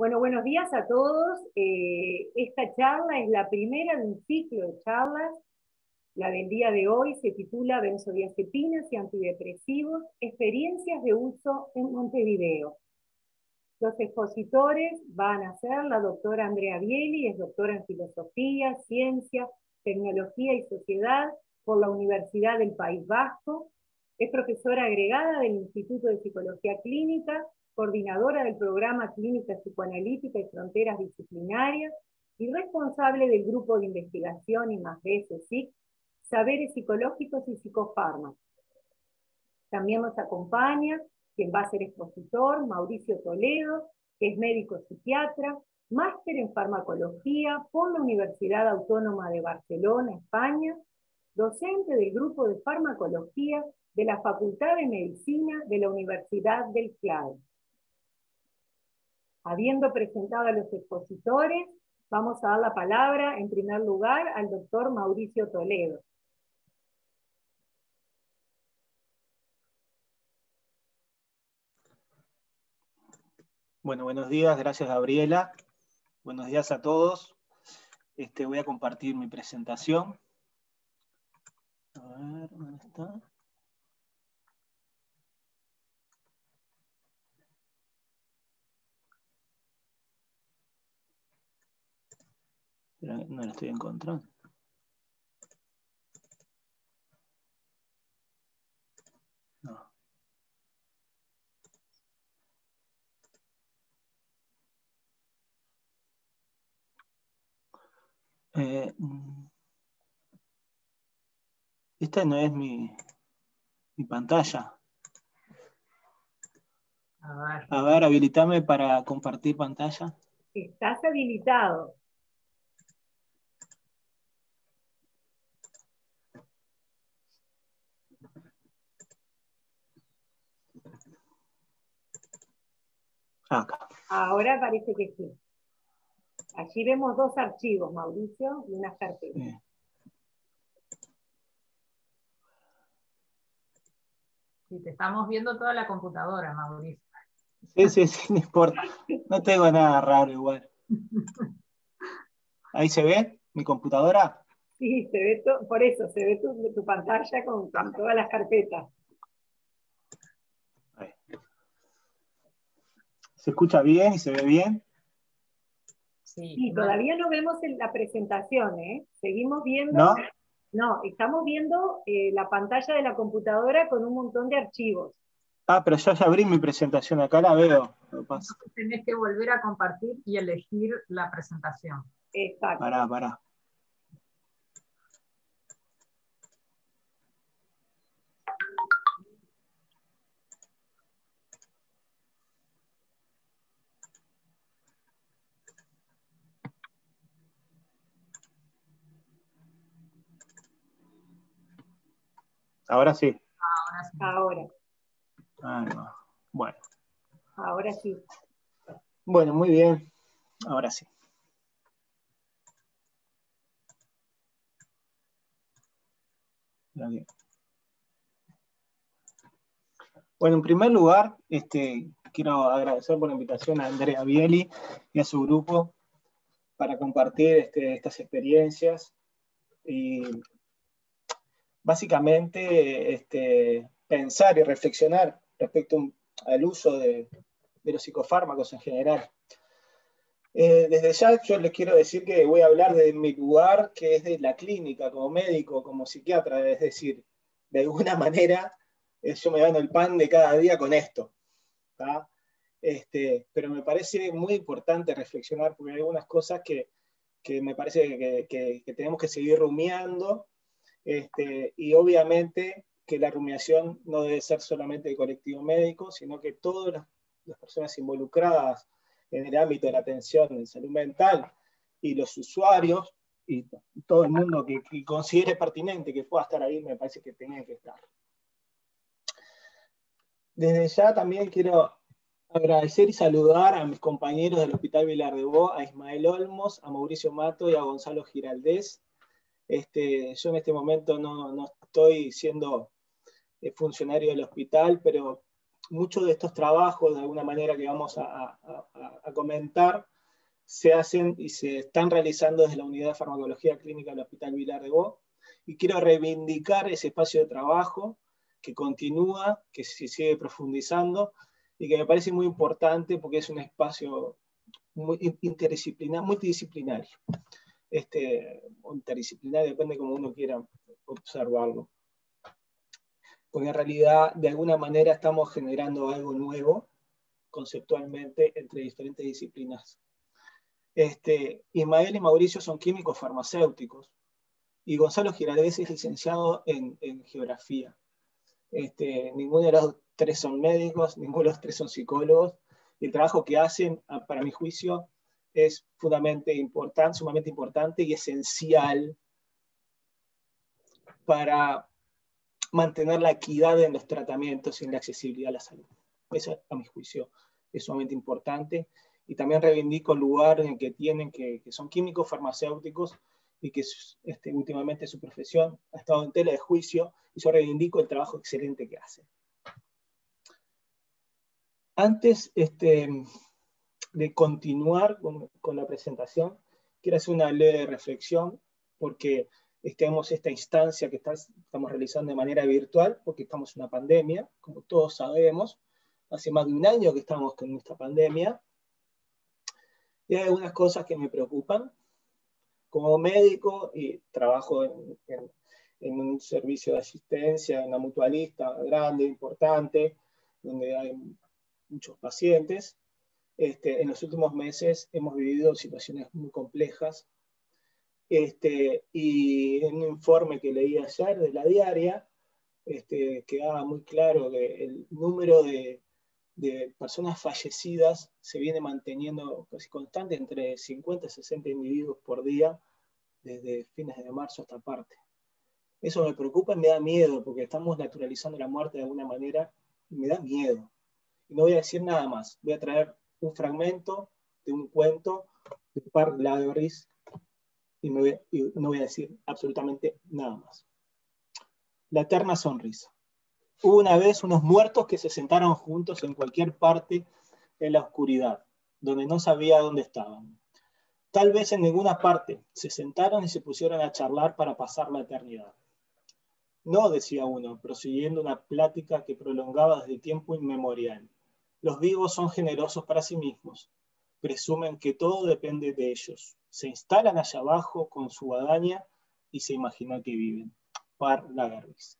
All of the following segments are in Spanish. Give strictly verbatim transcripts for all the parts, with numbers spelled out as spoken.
Bueno, buenos días a todos. Eh, esta charla es la primera de un ciclo de charlas. La del día de hoy se titula Benzodiazepinas y antidepresivos, experiencias de uso en Montevideo. Los expositores van a ser la doctora Andrea Bieli, es doctora en Filosofía, Ciencia, Tecnología y Sociedad por la Universidad del País Vasco. Es profesora agregada del Instituto de Psicología Clínica, coordinadora del programa Clínica Psicoanalítica y Fronteras Disciplinarias y responsable del grupo de investigación I más D, S I C, Saberes Psicológicos y Psicofármacos. También nos acompaña quien va a ser expositor, Mauricio Toledo, que es médico psiquiatra, máster en farmacología por la Universidad Autónoma de Barcelona, España, docente del grupo de farmacología de la Facultad de Medicina de la Universidad del Claro. Habiendo presentado a los expositores, vamos a dar la palabra, en primer lugar, al doctor Mauricio Toledo. Bueno, buenos días, gracias Gabriela. Buenos días a todos. Este, voy a compartir mi presentación. A ver, ¿dónde está? Pero no la estoy encontrando. No. Eh, esta no es mi, mi pantalla. A ver. A ver, habilitame para compartir pantalla. Estás habilitado. Acá. Ahora parece que sí. Allí vemos dos archivos, Mauricio, y unas carpetas. Sí. Sí, te estamos viendo toda la computadora, Mauricio. Sí, sí, sí, no importa. No tengo nada raro igual. ¿Ahí se ve mi computadora? Sí, se ve todo, por eso, se ve tu, tu pantalla con, con todas las carpetas. Ahí. ¿Se escucha bien y se ve bien? Sí, Sí, no, todavía no vemos en la presentación, ¿eh? Seguimos viendo, ¿No? no, estamos viendo eh, la pantalla de la computadora con un montón de archivos. Ah, pero yo ya abrí mi presentación, acá la veo. Lo que pasa. tenés que volver a compartir y elegir la presentación. Exacto. Pará, pará. Ahora sí. Ahora sí. Ahora, Ah, no. Bueno. ahora sí. Bueno, muy bien. Ahora sí. Bien. Bueno, en primer lugar, este, quiero agradecer por la invitación a Andrea Bieli y a su grupo para compartir este, estas experiencias y básicamente este, pensar y reflexionar respecto al uso de, de los psicofármacos en general. Eh, desde ya yo les quiero decir que voy a hablar de mi lugar, que es de la clínica, como médico, como psiquiatra, es decir, de alguna manera eh, yo me gano el pan de cada día con esto. ¿tá? Este, pero me parece muy importante reflexionar porque hay algunas cosas que, que me parece que, que, que tenemos que seguir rumiando este, y obviamente que la rumiación no debe ser solamente del colectivo médico, sino que todas las, las personas involucradas en el ámbito de la atención en salud mental y los usuarios y todo el mundo que, que considere pertinente que pueda estar ahí, me parece que tenía que estar. Desde ya también quiero agradecer y saludar a mis compañeros del Hospital Vilar de Bo, a Ismael Olmos, a Mauricio Mato y a Gonzalo Giraldés. Este, yo en este momento no, no estoy siendo funcionario del hospital, pero muchos de estos trabajos, de alguna manera que vamos a, a, a comentar, se hacen y se están realizando desde la Unidad de Farmacología Clínica del Hospital Vilar de Bo, y quiero reivindicar ese espacio de trabajo que continúa, que se sigue profundizando, y que me parece muy importante porque es un espacio muy interdisciplinario, multidisciplinario. Este, interdisciplinario, depende de cómo uno quiera observarlo. Porque en realidad, de alguna manera, estamos generando algo nuevo, conceptualmente, entre diferentes disciplinas. Este, Ismael y Mauricio son químicos farmacéuticos, y Gonzalo Giraldez es licenciado en, en geografía. Este, ninguno de los tres son médicos, ninguno de los tres son psicólogos, y el trabajo que hacen, para mi juicio, es fundamentalmente importante, sumamente importante y esencial para mantener la equidad en los tratamientos y en la accesibilidad a la salud. Eso, a mi juicio, es sumamente importante. Y también reivindico el lugar en el que tienen, que, que son químicos farmacéuticos, y que este, últimamente su profesión ha estado en tela de juicio, y yo reivindico el trabajo excelente que hacen. Antes este, de continuar con, con la presentación, quiero hacer una leve reflexión, porque tenemos esta instancia que está, estamos realizando de manera virtual, porque estamos en una pandemia, como todos sabemos. Hace más de un año que estamos con esta pandemia, y hay algunas cosas que me preocupan. Como médico, y trabajo en, en, en un servicio de asistencia, en una mutualista grande, importante, donde hay muchos pacientes, este, en los últimos meses hemos vivido situaciones muy complejas, este, y en un informe que leí ayer de La Diaria, este, quedaba muy claro que el número de, de personas fallecidas se viene manteniendo casi constante, entre cincuenta y sesenta individuos por día, desde fines de marzo hasta parte. Eso me preocupa y me da miedo, porque estamos naturalizando la muerte de alguna manera, y me da miedo. Y no voy a decir nada más, voy a traer un fragmento de un cuento de Park Laveris, y, me voy, y no voy a decir absolutamente nada más. La eterna sonrisa. Hubo una vez unos muertos que se sentaron juntos en cualquier parte en la oscuridad, donde no sabía dónde estaban. Tal vez en ninguna parte, se sentaron y se pusieron a charlar para pasar la eternidad. No, decía uno, prosiguiendo una plática que prolongaba desde tiempo inmemorial. Los vivos son generosos para sí mismos. Presumen que todo depende de ellos. Se instalan allá abajo con su guadaña y se imaginan que viven. Par Lagervis.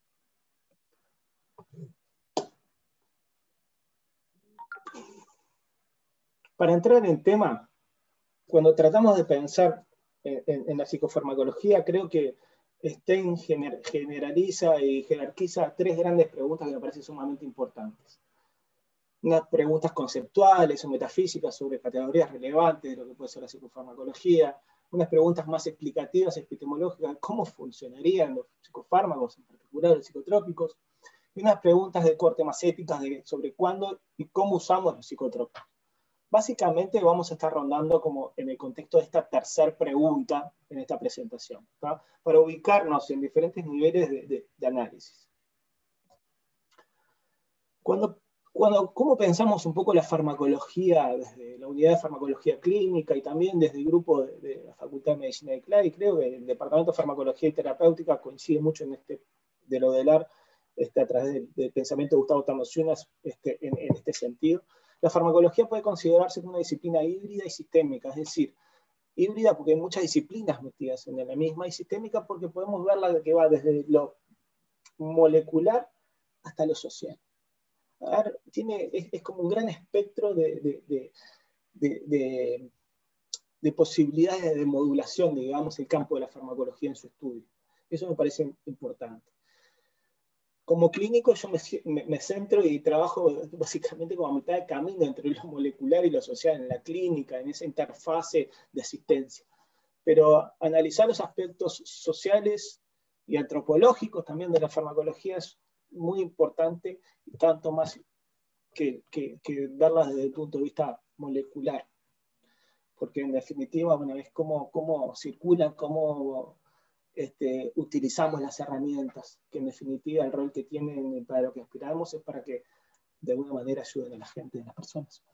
Para entrar en tema, cuando tratamos de pensar en, en, en la psicofarmacología, creo que Stein gener, generaliza y jerarquiza tres grandes preguntas que me parecen sumamente importantes. Unas preguntas conceptuales o metafísicas sobre categorías relevantes de lo que puede ser la psicofarmacología, unas preguntas más explicativas, epistemológicas, cómo funcionarían los psicofármacos, en particular los psicotrópicos, y unas preguntas de corte más éticas de, sobre cuándo y cómo usamos los psicotrópicos. Básicamente vamos a estar rondando como en el contexto de esta tercera pregunta en esta presentación, ¿tá? Para ubicarnos en diferentes niveles de, de, de análisis. Cuando, cuando, ¿Cómo pensamos un poco la farmacología desde la unidad de farmacología clínica y también desde el grupo de, de la Facultad de Medicina de Clay? Creo que el Departamento de Farmacología y Terapéutica coincide mucho en este, de lo del A R, este, a través del, del pensamiento de Gustavo Tamosionas este, en, en este sentido. La farmacología puede considerarse una disciplina híbrida y sistémica, es decir, híbrida porque hay muchas disciplinas metidas en la misma, y sistémica porque podemos verla que va desde lo molecular hasta lo social. A ver, tiene, es, es como un gran espectro de, de, de, de, de, de posibilidades de modulación, digamos, el campo de la farmacología en su estudio. Eso me parece importante. Como clínico yo me, me, me centro y trabajo básicamente como a mitad de camino entre lo molecular y lo social en la clínica, en esa interfase de asistencia. Pero analizar los aspectos sociales y antropológicos también de la farmacología es muy importante, tanto más que, que, que verlas desde el punto de vista molecular. Porque en definitiva, una vez cómo, cómo circulan, cómo Este, utilizamos las herramientas, que en definitiva el rol que tienen para lo que aspiramos es para que de alguna manera ayuden a la gente, a las personas.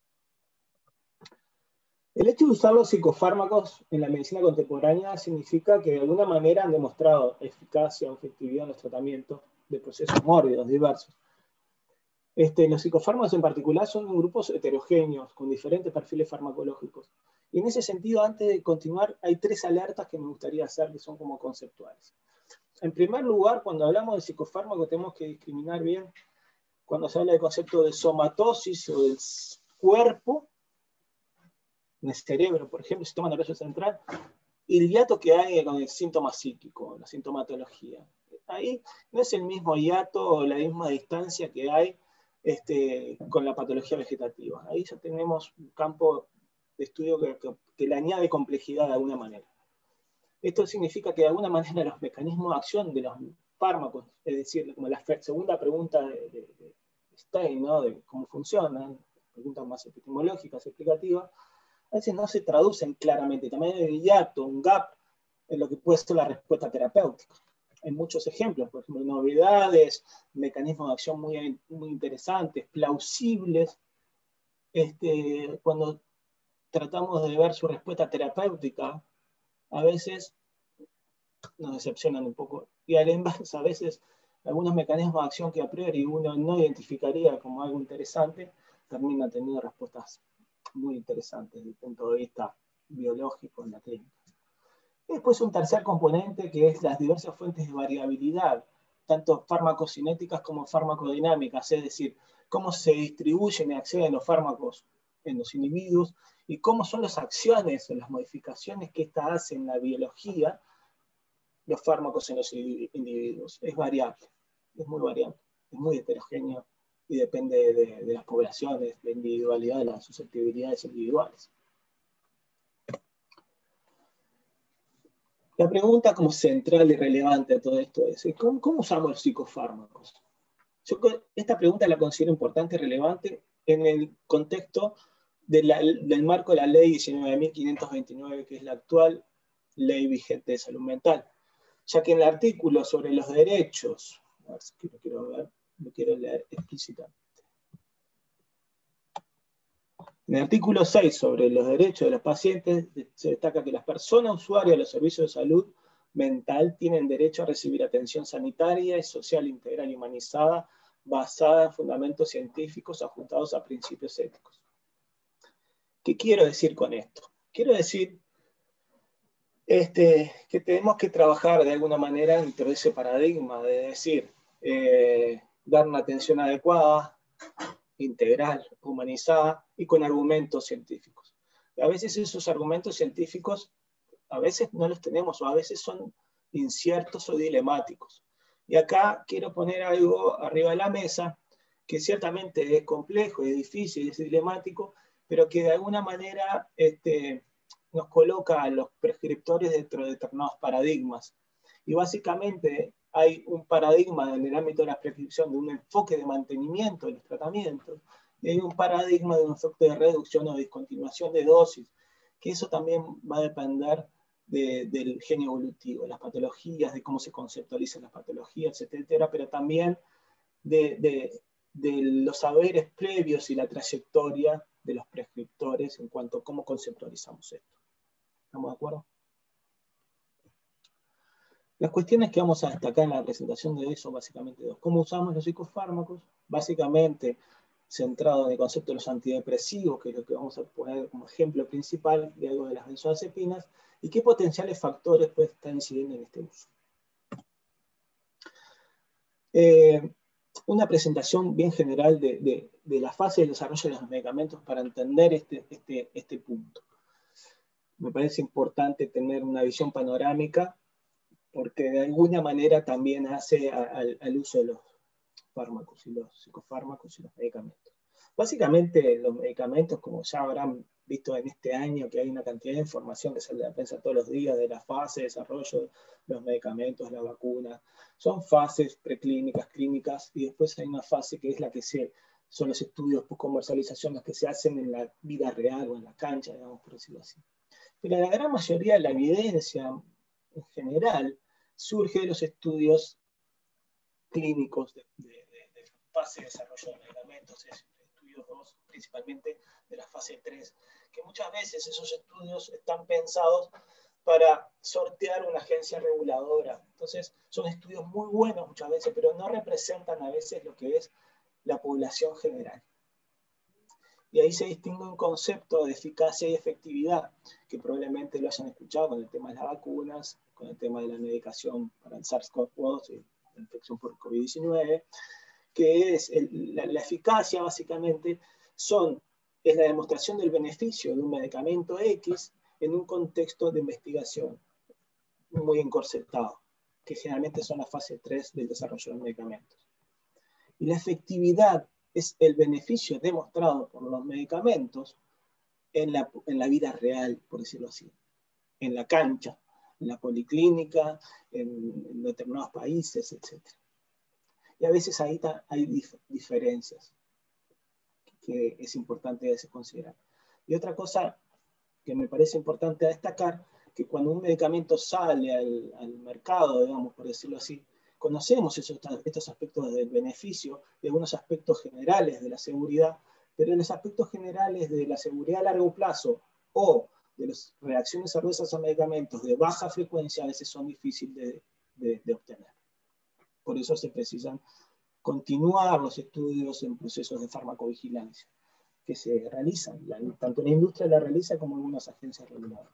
El hecho de usar los psicofármacos en la medicina contemporánea significa que de alguna manera han demostrado eficacia o efectividad en los tratamientos de procesos mórbidos diversos. Este, los psicofármacos en particular son grupos heterogéneos, con diferentes perfiles farmacológicos. Y en ese sentido, antes de continuar, hay tres alertas que me gustaría hacer que son como conceptuales. En primer lugar, cuando hablamos de psicofármacos, tenemos que discriminar bien cuando se habla del concepto de somatosis o del cuerpo, en el cerebro, por ejemplo, sistema nervioso central, y el hiato que hay con el síntoma psíquico, la sintomatología. Ahí no es el mismo hiato o la misma distancia que hay este, con la patología vegetativa. Ahí ya tenemos un campo de estudio que, que, que le añade complejidad de alguna manera. Esto significa que de alguna manera los mecanismos de acción de los fármacos, es decir, como la segunda pregunta de, de, de Stein, ¿no? De cómo funcionan, preguntas más epistemológicas, explicativas, a veces no se traducen claramente. También hay un hiato, un gap, en lo que puede ser la respuesta terapéutica. Hay muchos ejemplos, por ejemplo, novedades, mecanismos de acción muy, muy interesantes, plausibles. Este, cuando tratamos de ver su respuesta terapéutica, a veces nos decepcionan un poco. Y además, a veces, algunos mecanismos de acción que a priori uno no identificaría como algo interesante, terminan teniendo respuestas muy interesantes desde el punto de vista biológico en la clínica. Y después un tercer componente que es las diversas fuentes de variabilidad, tanto farmacocinéticas como farmacodinámicas, es decir, cómo se distribuyen y acceden los fármacos en los individuos y cómo son las acciones o las modificaciones que éstas hacen en la biología, los fármacos en los individuos. Es variable, es muy variable, es muy heterogéneo y depende de, de las poblaciones, de la individualidad, de las susceptibilidades individuales. La pregunta como central y relevante a todo esto es, ¿cómo, cómo usamos los psicofármacos? Yo esta pregunta la considero importante y relevante en el contexto de la, del marco de la ley diecinueve mil quinientos veintinueve, que es la actual ley vigente de salud mental, ya que en el artículo sobre los derechos, a ver si lo quiero ver, lo quiero leer explícitamente. En el artículo seis sobre los derechos de los pacientes se destaca que las personas usuarias de los servicios de salud mental tienen derecho a recibir atención sanitaria y social integral y humanizada basada en fundamentos científicos ajustados a principios éticos. ¿Qué quiero decir con esto? Quiero decir este, que tenemos que trabajar de alguna manera dentro de ese paradigma de decir, eh, dar una atención adecuada, integral, humanizada y con argumentos científicos. Y a veces esos argumentos científicos, a veces no los tenemos o a veces son inciertos o dilemáticos. Y acá quiero poner algo arriba de la mesa que ciertamente es complejo, es difícil, es dilemático, pero que de alguna manera este, nos coloca a los prescriptores dentro de determinados paradigmas. Y básicamente hay un paradigma en el ámbito de la prescripción de un enfoque de mantenimiento de los tratamientos, y hay un paradigma de un enfoque de reducción o discontinuación de dosis, que eso también va a depender de, del gen evolutivo, de las patologías, de cómo se conceptualizan las patologías, etcétera, pero también de, de, de los saberes previos y la trayectoria de los prescriptores en cuanto a cómo conceptualizamos esto. ¿Estamos de acuerdo? Las cuestiones que vamos a destacar en la presentación de hoy son básicamente dos. ¿Cómo usamos los psicofármacos? Básicamente centrado en el concepto de los antidepresivos, que es lo que vamos a poner como ejemplo principal de algo de las benzodiazepinas, y qué potenciales factores pueden estar incidiendo en este uso. Eh, una presentación bien general de, de, de la fase de desarrollo de los medicamentos para entender este, este, este punto. Me parece importante tener una visión panorámica porque de alguna manera también hace al, al uso de los fármacos y los psicofármacos y los medicamentos. Básicamente los medicamentos, como ya habrán visto en este año, que hay una cantidad de información que sale de la prensa todos los días de la fase de desarrollo de los medicamentos, la vacuna, son fases preclínicas, clínicas, y después hay una fase que es la que se, son los estudios post comercialización, los que se hacen en la vida real o en la cancha, digamos, por decirlo así. Pero la gran mayoría de la evidencia en general surge de los estudios clínicos de, de, de, fase de desarrollo de medicamentos, es estudios dos, principalmente de la fase tres, que muchas veces esos estudios están pensados para sortear una agencia reguladora. Entonces, son estudios muy buenos muchas veces, pero no representan a veces lo que es la población general. Y ahí se distingue un concepto de eficacia y efectividad, que probablemente lo hayan escuchado con el tema de las vacunas, con el tema de la medicación para el SARS CoV dos, la infección por COVID diecinueve, que es el, la, la eficacia básicamente son, es la demostración del beneficio de un medicamento X en un contexto de investigación muy encorsetado, que generalmente son la fase tres del desarrollo de medicamentos. Y la efectividad es el beneficio demostrado por los medicamentos en la, en la vida real, por decirlo así, en la cancha, en la policlínica, en, en determinados países, etcétera. Y a veces ahí ta, hay dif diferencias que es importante a veces considerar. Y otra cosa que me parece importante destacar, que cuando un medicamento sale al, al mercado, digamos, por decirlo así, conocemos esos, estos aspectos del beneficio y algunos aspectos generales de la seguridad, pero en los aspectos generales de la seguridad a largo plazo o de las reacciones adversas a medicamentos de baja frecuencia a veces son difíciles de, de, de obtener. Por eso se precisan continuar los estudios en procesos de farmacovigilancia que se realizan, la, tanto la industria la realiza como algunas agencias reguladoras.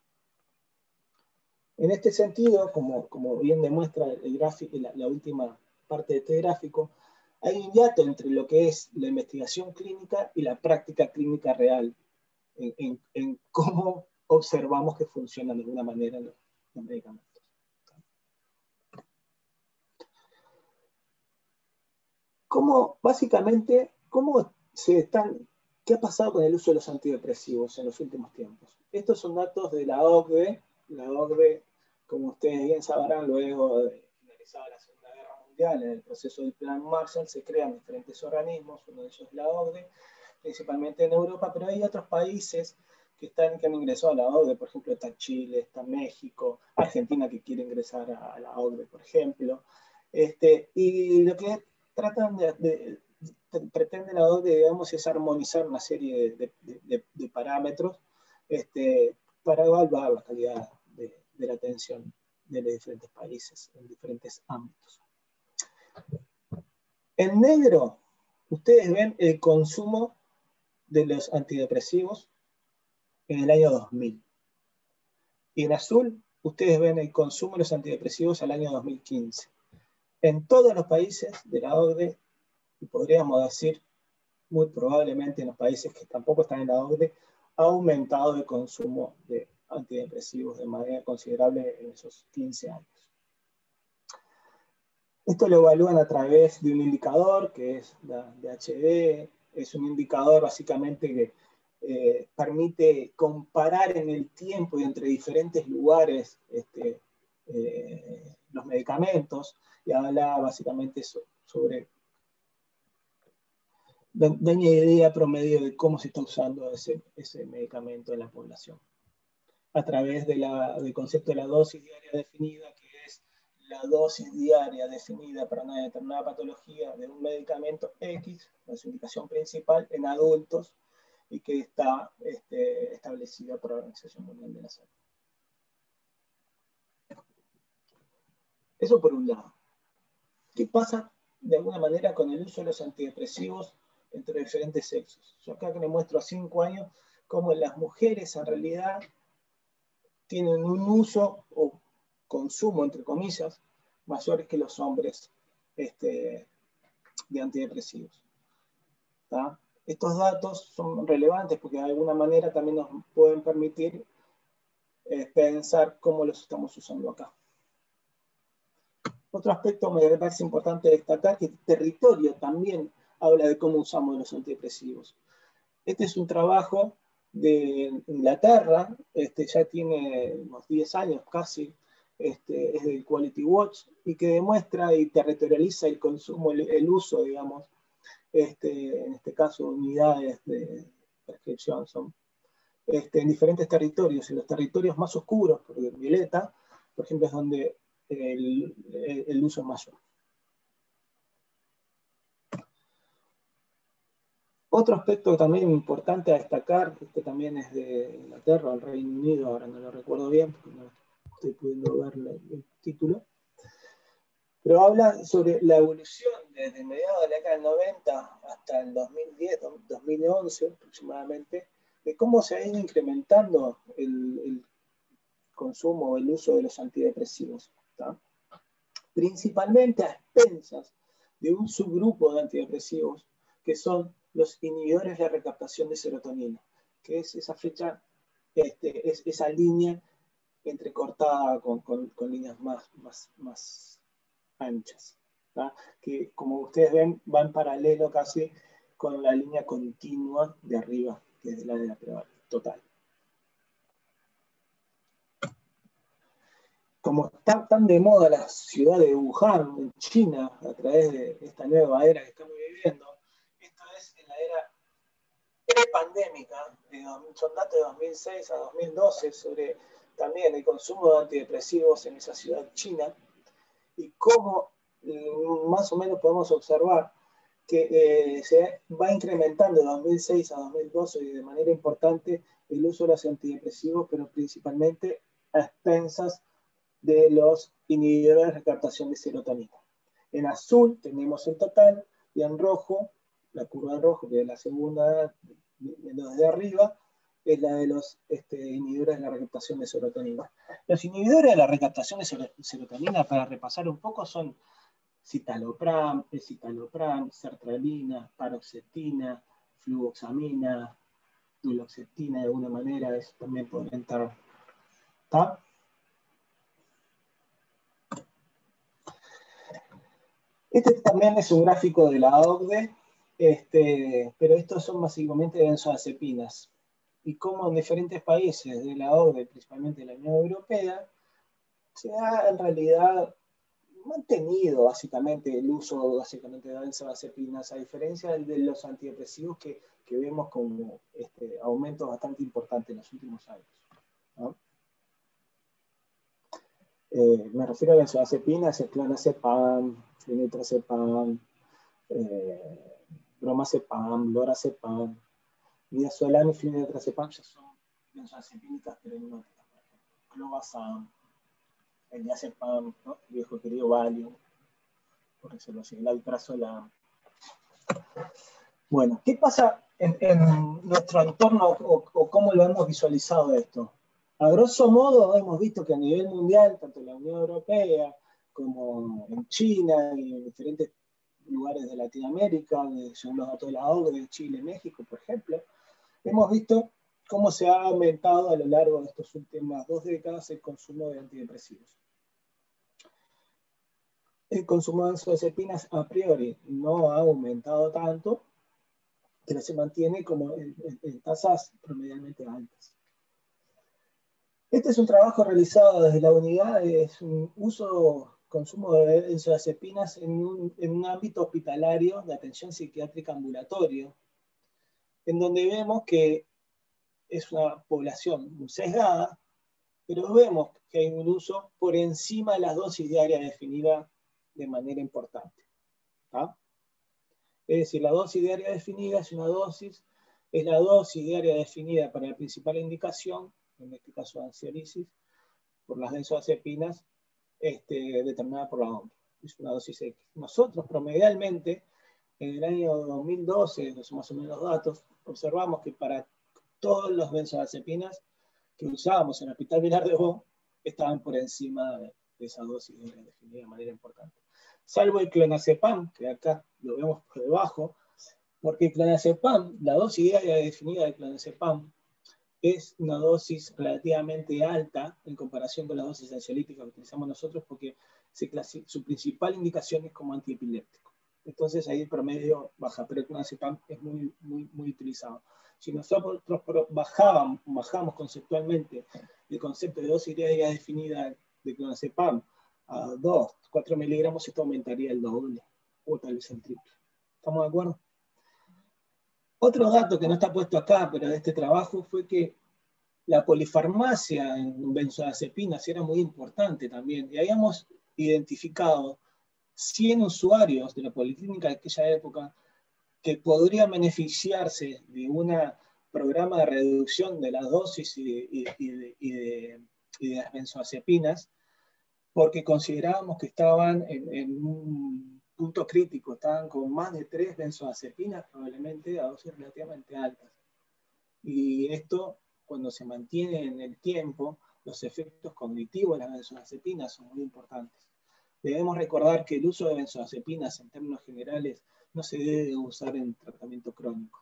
En este sentido, como, como bien demuestra el gráfico, la, la última parte de este gráfico, hay un hiato entre lo que es la investigación clínica y la práctica clínica real, en, en, en cómo observamos que funcionan de alguna manera los, los medicamentos. ¿Cómo, básicamente, cómo se están, qué ha pasado con el uso de los antidepresivos en los últimos tiempos? Estos son datos de la O C D E. La O C D E, como ustedes bien sabrán, luego de finalizada la Segunda Guerra Mundial, en el proceso del Plan Marshall, se crean diferentes organismos, uno de ellos es la O C D E, principalmente en Europa, pero hay otros países que, están, que han ingresado a la O C D E, por ejemplo, está Chile, está México, Argentina que quiere ingresar a la O C D E, por ejemplo. Este, y lo que tratan de, de, de pretende la O C D E, digamos, es armonizar una serie de, de, de, de parámetros este, para evaluar la calidad de, de la atención de los diferentes países en diferentes ámbitos. En negro, ustedes ven el consumo de los antidepresivos en el año dos mil. Y en azul, ustedes ven el consumo de los antidepresivos al año dos mil quince. En todos los países de la O C D E, y podríamos decir muy probablemente en los países que tampoco están en la O C D E, ha aumentado el consumo de antidepresivos de manera considerable en esos quince años. Esto lo evalúan a través de un indicador que es la D H D, es un indicador básicamente que eh, permite comparar en el tiempo y entre diferentes lugares este, eh, los medicamentos, y habla básicamente so, sobre da una idea promedio de cómo se está usando ese, ese medicamento en la población, a través de la, del concepto de la dosis diaria definida, que es la dosis diaria definida para una determinada patología de un medicamento X, la su indicación principal, en adultos, y que está este, establecida por la Organización Mundial de la Salud. Eso por un lado. ¿Qué pasa de alguna manera con el uso de los antidepresivos entre diferentes sexos? Yo acá que les muestro a cinco años cómo las mujeres en realidad tienen un uso o consumo, entre comillas, mayores que los hombres este, de antidepresivos. ¿Tá? Estos datos son relevantes porque de alguna manera también nos pueden permitir eh, pensar cómo los estamos usando acá. Otro aspecto me parece importante destacar que el territorio también habla de cómo usamos los antidepresivos. Este es un trabajo de Inglaterra, este, ya tiene unos diez años casi, este, es del Quality Watch, y que demuestra y territorializa el consumo, el, el uso, digamos, este, en este caso unidades de prescripción, son este, en diferentes territorios. En los territorios más oscuros, porque en violeta, por ejemplo, es donde el, el, el uso es mayor. Otro aspecto también importante a destacar, este también es de Inglaterra, el Reino Unido, ahora no lo recuerdo bien, porque no estoy pudiendo ver el título, pero habla sobre la evolución desde mediados de la década del noventa hasta el dos mil diez, dos mil once aproximadamente, de cómo se ha ido incrementando el, el consumo o el uso de los antidepresivos, ¿tá? Principalmente a expensas de un subgrupo de antidepresivos que son los inhibidores de la recaptación de serotonina, que es esa flecha, este, es esa línea entrecortada con, con, con líneas más, más, más anchas, ¿tá? Que como ustedes ven va en paralelo casi con la línea continua de arriba, que es la de la prueba total. Como está tan de moda la ciudad de Wuhan, en China, a través de esta nueva era que estamos viviendo, esto es en la era prepandémica, son datos de dos mil seis a dos mil doce sobre también el consumo de antidepresivos en esa ciudad china, y cómo más o menos podemos observar que eh, se va incrementando de dos mil seis a dos mil doce y de manera importante el uso de los antidepresivos, pero principalmente a expensas de los inhibidores de recaptación de serotonina. En azul tenemos el total y en rojo, la curva de rojo, que es la segunda de arriba, es la de los este, inhibidores de la recaptación de serotonina. Los inhibidores de la recaptación de serotonina, para repasar un poco, son citalopram, escitalopram, sertralina, paroxetina, fluvoxamina, duloxetina de alguna manera, eso también puede entrar. ¿Está? Este también es un gráfico de la O C D E, este, pero estos son básicamente benzodiazepinas. Y cómo en diferentes países de la O C D E, principalmente de la Unión Europea, se ha en realidad mantenido básicamente el uso básicamente de benzodiazepinas, a diferencia de los antidepresivos que, que vemos como este, aumentos bastante importantes en los últimos años, ¿no? Eh, me refiero a benzodiazepinas, el clonazepam, flunitrazepam, eh, bromazepam, lorazepam, midazolam y flunitrazepam ya son benzodiazepínicas perinóticas, por ejemplo, clobazam, el diazepam, ¿no? El viejo querido Valium, por decirlo así, el alprazolam. Bueno, ¿qué pasa en, en nuestro entorno o, o cómo lo hemos visualizado esto? A grosso modo hemos visto que a nivel mundial, tanto en la Unión Europea como en China y en diferentes lugares de Latinoamérica, según los datos de la O C D E, de Chile, México, por ejemplo, hemos visto cómo se ha aumentado a lo largo de estas últimas dos décadas el consumo de antidepresivos. El consumo de benzodiazepinas a priori no ha aumentado tanto, pero se mantiene como en, en, en tasas promedialmente altas. Este es un trabajo realizado desde la unidad, es un uso, consumo de benzodiazepinas en un, en un ámbito hospitalario de atención psiquiátrica ambulatorio, en donde vemos que es una población muy sesgada, pero vemos que hay un uso por encima de las dosis diarias definidas de manera importante, ¿tá? Es decir, la dosis diaria definida es una dosis, es la dosis diaria definida para la principal indicación, en este caso ansiolisis, por las benzodiazepinas, este, determinada por la O M S. Es una dosis X. Nosotros, promedialmente, en el año dos mil doce, no son más o menos los datos, observamos que para todos los benzodiazepinas que usábamos en el Hospital Vilar de Bo estaban por encima de, de esa dosis definida de manera importante. Salvo el clonazepam, que acá lo vemos por debajo, porque el clonazepam, la dosis diaria definida de clonazepam, es una dosis relativamente alta en comparación con la dosis ansiolítica que utilizamos nosotros, porque se su principal indicación es como antiepiléptico. Entonces ahí el promedio baja, pero el clonazepam es muy, muy, muy utilizado. Si nosotros bajábamos, bajamos conceptualmente el concepto de dosis diaria definida de clonazepam a dos, cuatro miligramos, esto aumentaría el doble, o tal vez el triple. ¿Estamos de acuerdo? Otro dato que no está puesto acá, pero de este trabajo, fue que la polifarmacia en benzodiazepinas era muy importante también, y habíamos identificado cien usuarios de la policlínica de aquella época que podría beneficiarse de un programa de reducción de las dosis y de, y, y de, y de, y de las benzodiazepinas, porque considerábamos que estaban en, en un punto crítico, estaban con más de tres benzodiazepinas probablemente a dosis relativamente altas. Y esto, cuando se mantiene en el tiempo, los efectos cognitivos de las benzodiazepinas son muy importantes. Debemos recordar que el uso de benzodiazepinas en términos generales no se debe usar en tratamiento crónico.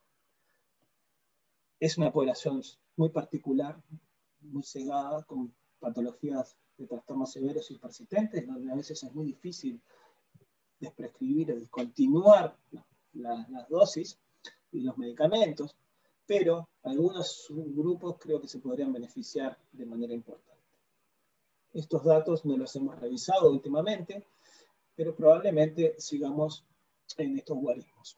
Es una población muy particular, muy cegada, con patologías de trastornos severos y persistentes, donde a veces es muy difícil desprescribir o discontinuar la, las dosis y los medicamentos, pero algunos grupos creo que se podrían beneficiar de manera importante. Estos datos no los hemos revisado últimamente, pero probablemente sigamos en estos guarismos.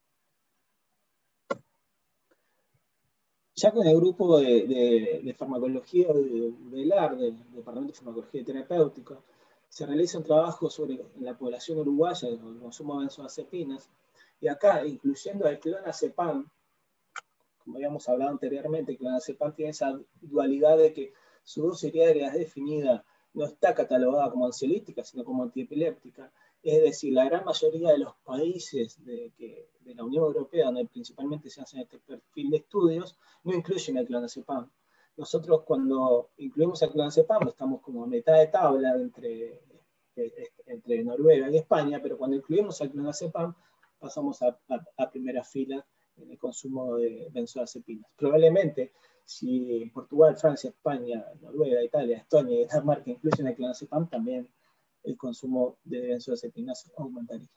Ya con el grupo de, de, de farmacología de, del A R, del Departamento de Farmacología Terapéutica, se realiza un trabajo sobre la población uruguaya del consumo de benzodiazepinas, y acá, incluyendo al clonazepam, como habíamos hablado anteriormente, el clonazepam tiene esa dualidad de que su dosis diaria es definida, no está catalogada como ansiolítica, sino como antiepiléptica. Es decir, la gran mayoría de los países de, que, de la Unión Europea, donde principalmente se hacen este perfil de estudios, no incluyen el clonazepam. Nosotros, cuando incluimos el clonazepam, estamos como a mitad de tabla entre, entre Noruega y España, pero cuando incluimos el clonazepam, pasamos a, a, a primera fila en el consumo de benzodiazepinas. Probablemente, si Portugal, Francia, España, Noruega, Italia, Estonia y Dinamarca incluyen el clonazepam, también el consumo de benzodiazepinas aumentaría.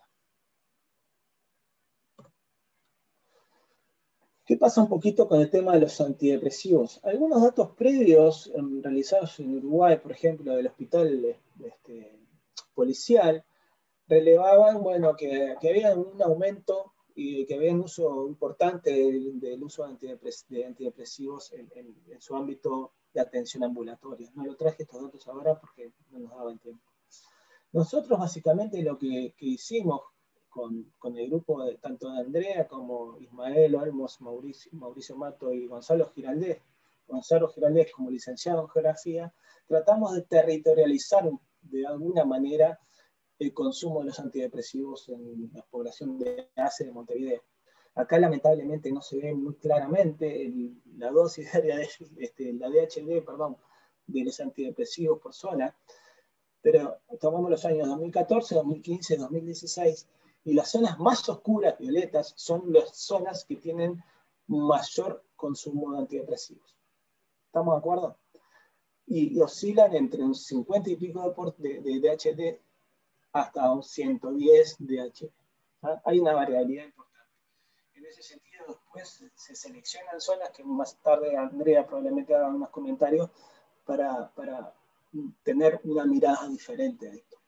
¿Qué pasa un poquito con el tema de los antidepresivos? Algunos datos previos eh, realizados en Uruguay, por ejemplo, del hospital este, policial, relevaban bueno, que, que había un aumento y que había un uso importante del, del uso de, antidepres, de antidepresivos en, en, en su ámbito de atención ambulatoria. No lo traje estos datos ahora porque no nos daban tiempo. Nosotros básicamente lo que, que hicimos con, con el grupo de, tanto de Andrea como Ismael Olmos, Mauricio, Mauricio Mato y Gonzalo Giraldez, Gonzalo Giraldez como licenciado en geografía, tratamos de territorializar de alguna manera el consumo de los antidepresivos en la población de A C E de Montevideo. Acá lamentablemente no se ve muy claramente el, la dosis diaria de este, la D H D, perdón, de los antidepresivos por zona, pero tomamos los años dos mil catorce, dos mil quince, dos mil dieciséis, y las zonas más oscuras, violetas, son las zonas que tienen mayor consumo de antidepresivos. ¿Estamos de acuerdo? Y, y oscilan entre un cincuenta y pico de, de, de D H D hasta un ciento diez D H D. ¿Ah? Hay una variabilidad importante. En ese sentido, después se seleccionan zonas que más tarde Andrea probablemente haga unos comentarios para, para tener una mirada diferente a esto.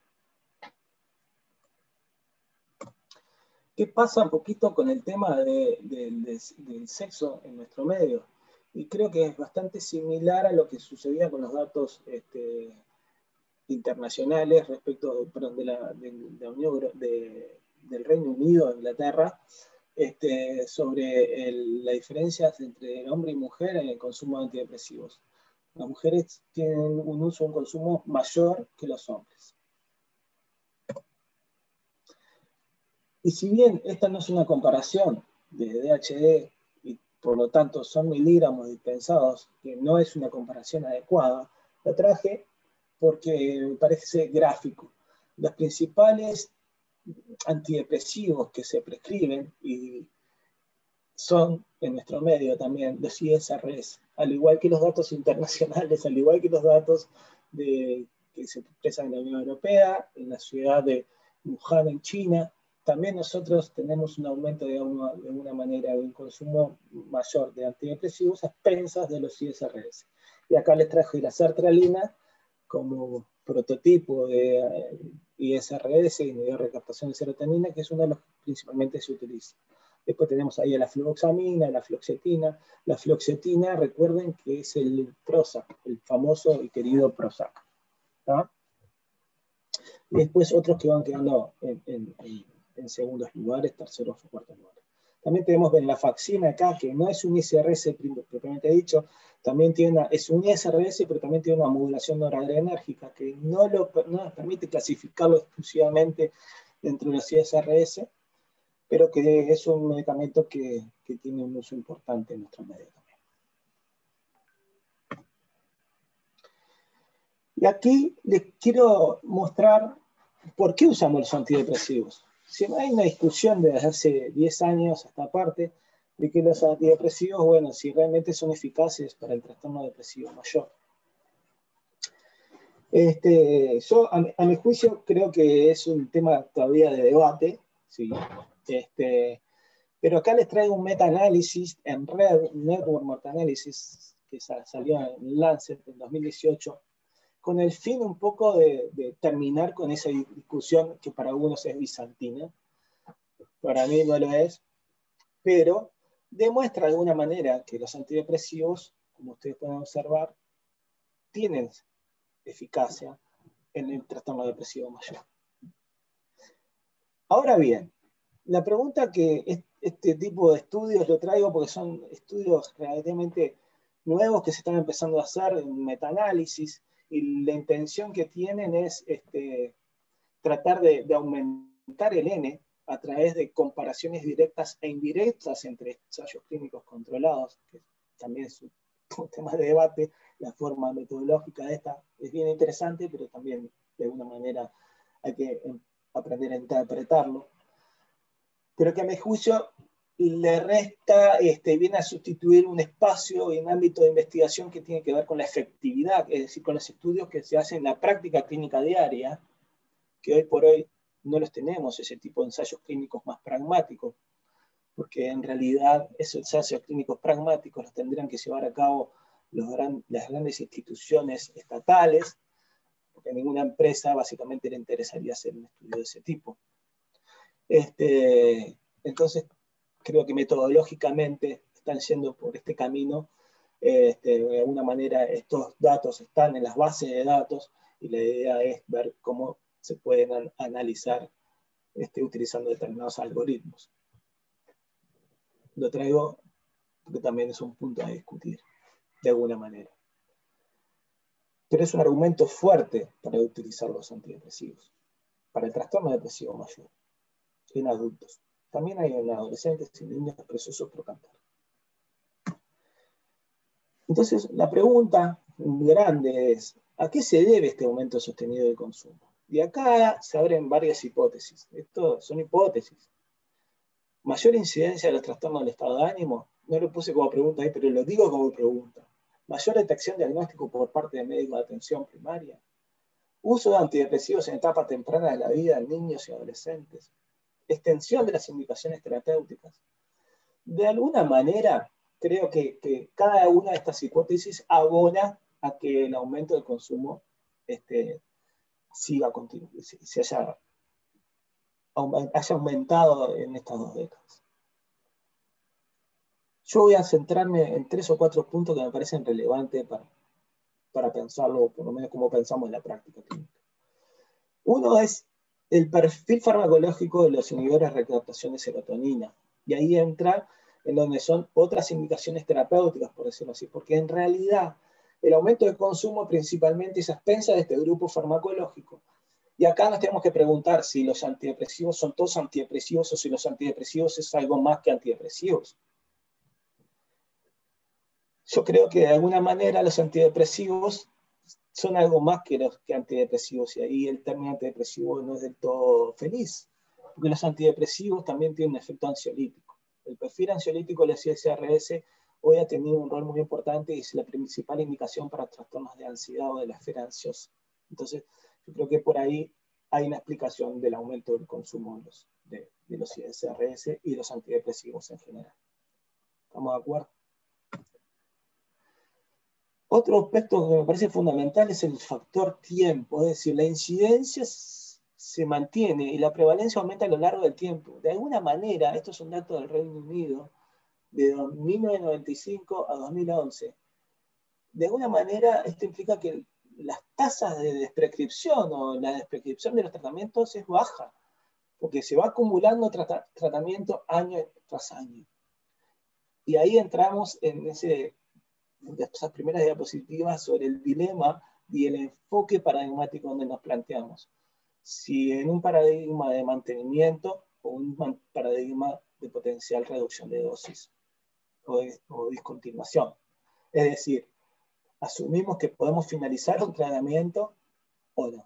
¿Qué pasa un poquito con el tema de, de, de, del sexo en nuestro medio? Y creo que es bastante similar a lo que sucedía con los datos este, internacionales respecto perdón, de, la, de, de la Unión de, del Reino Unido, Inglaterra, este, sobre el, la diferencia entre hombre y mujer en el consumo de antidepresivos. Las mujeres tienen un uso, un consumo mayor que los hombres. Y si bien esta no es una comparación de D H D, y por lo tanto son miligramos dispensados, que no es una comparación adecuada, la traje porque me parece gráfico. Los principales antidepresivos que se prescriben y son en nuestro medio también los I S R S, al igual que los datos internacionales, al igual que los datos de, que se expresan en la Unión Europea, en la ciudad de Wuhan en China. También nosotros tenemos un aumento de una, de una manera de un consumo mayor de antidepresivos a expensas de los I S R S. Y acá les traje la sertralina como prototipo de I S R S, inhibidor de recaptación de serotonina, que es uno de los que principalmente se utiliza. Después tenemos ahí a la fluoxamina, la fluoxetina. La fluoxetina, recuerden que es el Prozac, el famoso y querido Prozac. ¿Tá? Y después otros que van quedando en, en, en, en segundos lugares, terceros o cuartos lugares. También tenemos venlafaxina acá, que no es un I S R S propiamente dicho, también tiene una, es un I S R S, pero también tiene una modulación noradrenérgica, que no, lo, no nos permite clasificarlo exclusivamente dentro de los I S R S, pero que es un medicamento que, que tiene un uso importante en nuestro medio también. Y aquí les quiero mostrar por qué usamos los antidepresivos. Si no hay una discusión desde hace diez años a esta parte de que los antidepresivos, bueno, si realmente son eficaces para el trastorno depresivo mayor. Este, yo, a mi, a mi juicio, creo que es un tema todavía de debate, ¿sí? Este, pero acá les traigo un meta-análisis en Red Network Meta-Analysis que salió en Lancet en dos mil dieciocho, con el fin un poco de, de terminar con esa discusión que para algunos es bizantina, para mí no lo es, pero demuestra de alguna manera que los antidepresivos, como ustedes pueden observar, tienen eficacia en el trastorno depresivo mayor. Ahora bien, la pregunta que este tipo de estudios lo traigo porque son estudios relativamente nuevos que se están empezando a hacer en metaanálisis, y la intención que tienen es este, tratar de, de aumentar el N a través de comparaciones directas e indirectas entre ensayos clínicos controlados, que también es un, un tema de debate. La forma metodológica de esta es bien interesante, pero también de alguna manera hay que aprender a interpretarlo. Pero que a mi juicio le resta, este, viene a sustituir un espacio y un ámbito de investigación que tiene que ver con la efectividad, es decir, con los estudios que se hacen en la práctica clínica diaria, que hoy por hoy no los tenemos, ese tipo de ensayos clínicos más pragmáticos, porque en realidad esos ensayos clínicos pragmáticos los tendrían que llevar a cabo los gran, las grandes instituciones estatales, porque a ninguna empresa básicamente le interesaría hacer un estudio de ese tipo. Este, entonces, creo que metodológicamente están yendo por este camino. Este, de alguna manera, estos datos están en las bases de datos y la idea es ver cómo se pueden an analizar este, utilizando determinados algoritmos. Lo traigo porque también es un punto a discutir, de alguna manera. Pero es un argumento fuerte para utilizar los antidepresivos, para el trastorno depresivo mayor, en adultos. También hay en adolescentes y niños, pero eso es otro cantar. Entonces, la pregunta grande es, ¿a qué se debe este aumento sostenido de consumo? Y acá se abren varias hipótesis. Esto son hipótesis. Mayor incidencia de los trastornos del estado de ánimo, no lo puse como pregunta ahí, pero lo digo como pregunta. Mayor detección diagnóstico por parte de médicos de atención primaria. Uso de antidepresivos en etapa temprana de la vida en niños y adolescentes. Extensión de las indicaciones terapéuticas. De alguna manera, creo que, que cada una de estas hipótesis abona a que el aumento del consumo este, siga continuando, se, se haya, haya aumentado en estas dos décadas. Yo voy a centrarme en tres o cuatro puntos que me parecen relevantes para, para pensarlo, por lo menos como pensamos en la práctica clínica. Uno es el perfil farmacológico de los inhibidores de recaptación de serotonina. Y ahí entra en donde son otras indicaciones terapéuticas, por decirlo así, porque en realidad el aumento de consumo principalmente es a expensas de este grupo farmacológico. Y acá nos tenemos que preguntar si los antidepresivos son todos antidepresivos o si los antidepresivos es algo más que antidepresivos. Yo creo que de alguna manera los antidepresivos son algo más que los que antidepresivos, y ahí el término antidepresivo no es del todo feliz, porque los antidepresivos también tienen un efecto ansiolítico. El perfil ansiolítico de los I S R S hoy ha tenido un rol muy importante y es la principal indicación para trastornos de ansiedad o de la esfera ansiosa. Entonces, yo creo que por ahí hay una explicación del aumento del consumo de los, de, de los I S R S y los antidepresivos en general. ¿Estamos de acuerdo? Otro aspecto que me parece fundamental es el factor tiempo, es decir, la incidencia se mantiene y la prevalencia aumenta a lo largo del tiempo. De alguna manera, esto es un dato del Reino Unido, de mil novecientos noventa y cinco a dos mil once. De alguna manera, esto implica que las tasas de desprescripción o la desprescripción de los tratamientos es baja, porque se va acumulando trata, tratamiento año tras año. Y ahí entramos en, ese, en esas primeras diapositivas sobre el dilema y el enfoque paradigmático donde nos planteamos. Si en un paradigma de mantenimiento o un paradigma de potencial reducción de dosis o, de, o discontinuación. Es decir, asumimos que podemos finalizar un tratamiento o no.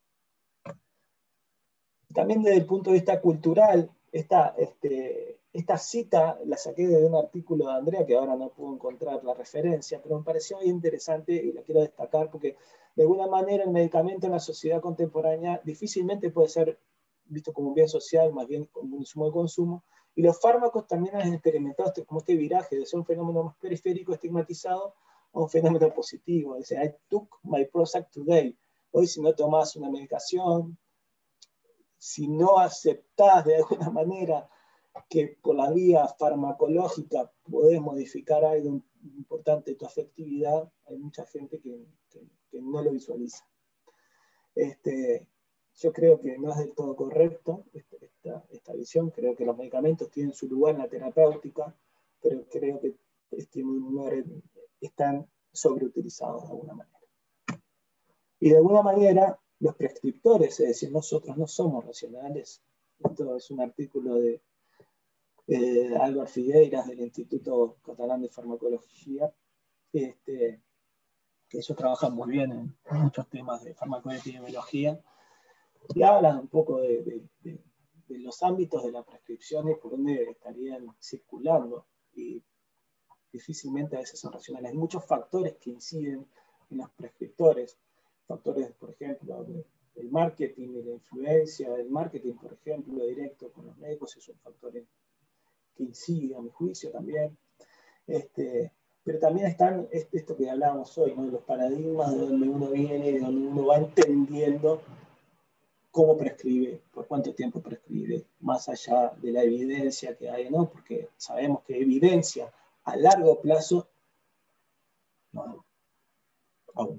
También desde el punto de vista cultural, esta, este, esta cita la saqué de un artículo de Andrea, que ahora no puedo encontrar la referencia, pero me pareció muy interesante y la quiero destacar porque de alguna manera el medicamento en la sociedad contemporánea difícilmente puede ser visto como un bien social, más bien como un insumo de consumo, y los fármacos también han experimentado este, como este viraje de ser un fenómeno más periférico, estigmatizado, a un fenómeno positivo. Dice, I took my Prozac today. Hoy si no tomas una medicación, si no aceptás de alguna manera que por la vía farmacológica podés modificar algo importante de tu afectividad, hay mucha gente que, que, que no lo visualiza. Este, yo creo que no es del todo correcto esta, esta, esta visión, creo que los medicamentos tienen su lugar en la terapéutica, pero creo que este, están sobreutilizados de alguna manera. Y de alguna manera, los prescriptores, es decir, nosotros no somos racionales. Esto es un artículo de eh, Álvaro Figueiras del Instituto Catalán de Farmacología, este, que ellos trabajan muy bien en, en muchos temas de farmacoepidemiología, y hablan un poco de, de, de, de los ámbitos de la prescripción y por dónde estarían circulando, y difícilmente a veces son racionales. Hay muchos factores que inciden en los prescriptores, factores, por ejemplo, de, del marketing y la influencia del marketing, por ejemplo, directo con los médicos, es un factor que incide, a mi juicio, también. Este, pero también están esto que hablábamos hoy, ¿no? Los paradigmas de donde uno viene y de donde uno va entendiendo cómo prescribe, por cuánto tiempo prescribe, más allá de la evidencia que hay, ¿no? Porque sabemos que evidencia a largo plazo no, aún.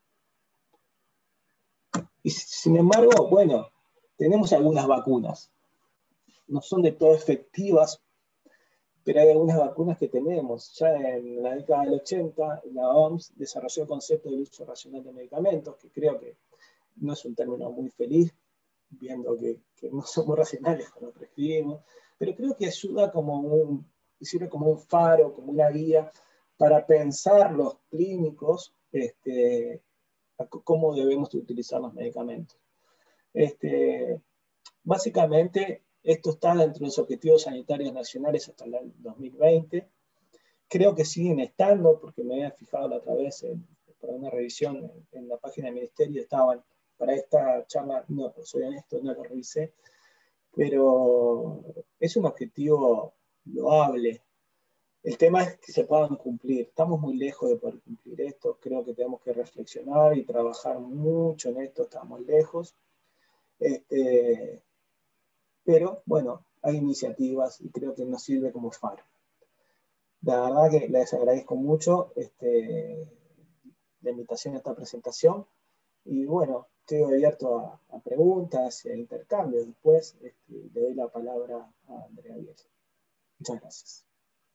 Y sin embargo, bueno, tenemos algunas vacunas. No son de todo efectivas, pero hay algunas vacunas que tenemos. Ya en la década del ochenta, la O M S desarrolló el concepto del uso racional de medicamentos, que creo que no es un término muy feliz, viendo que, que no somos racionales cuando prescribimos, pero creo que ayuda como un, sirve como un faro, como una guía para pensar los clínicos, este, cómo debemos utilizar los medicamentos. Este, básicamente, esto está dentro de los objetivos sanitarios nacionales hasta el dos mil veinte. Creo que siguen estando, porque me había fijado la otra vez en, para una revisión en, en la página del ministerio, estaban para esta charla, no, soy honesto, no lo revisé, pero es un objetivo loable. El tema es que se puedan cumplir. Estamos muy lejos de poder cumplir esto. Creo que tenemos que reflexionar y trabajar mucho en esto. Estamos lejos. Este, pero, bueno, hay iniciativas y creo que nos sirve como faro. La verdad que les agradezco mucho este, la invitación a esta presentación. Y bueno, estoy abierto a, a preguntas y a intercambios. Después este, le doy la palabra a Andrea Bielsa. Muchas gracias.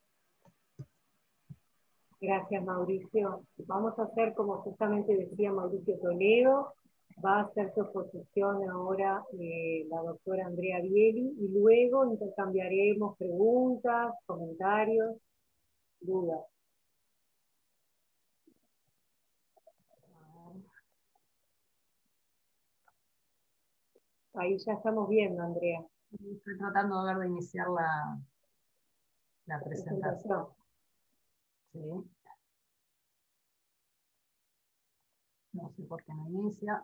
Gracias, Mauricio. Vamos a hacer, como justamente decía Mauricio Toledo, va a hacer su exposición ahora eh, la doctora Andrea Bieli, y luego intercambiaremos preguntas, comentarios, dudas. Ahí ya estamos viendo, Andrea. Estoy tratando de ver de iniciar la, la presentación. Sí. No sé por qué no inicia.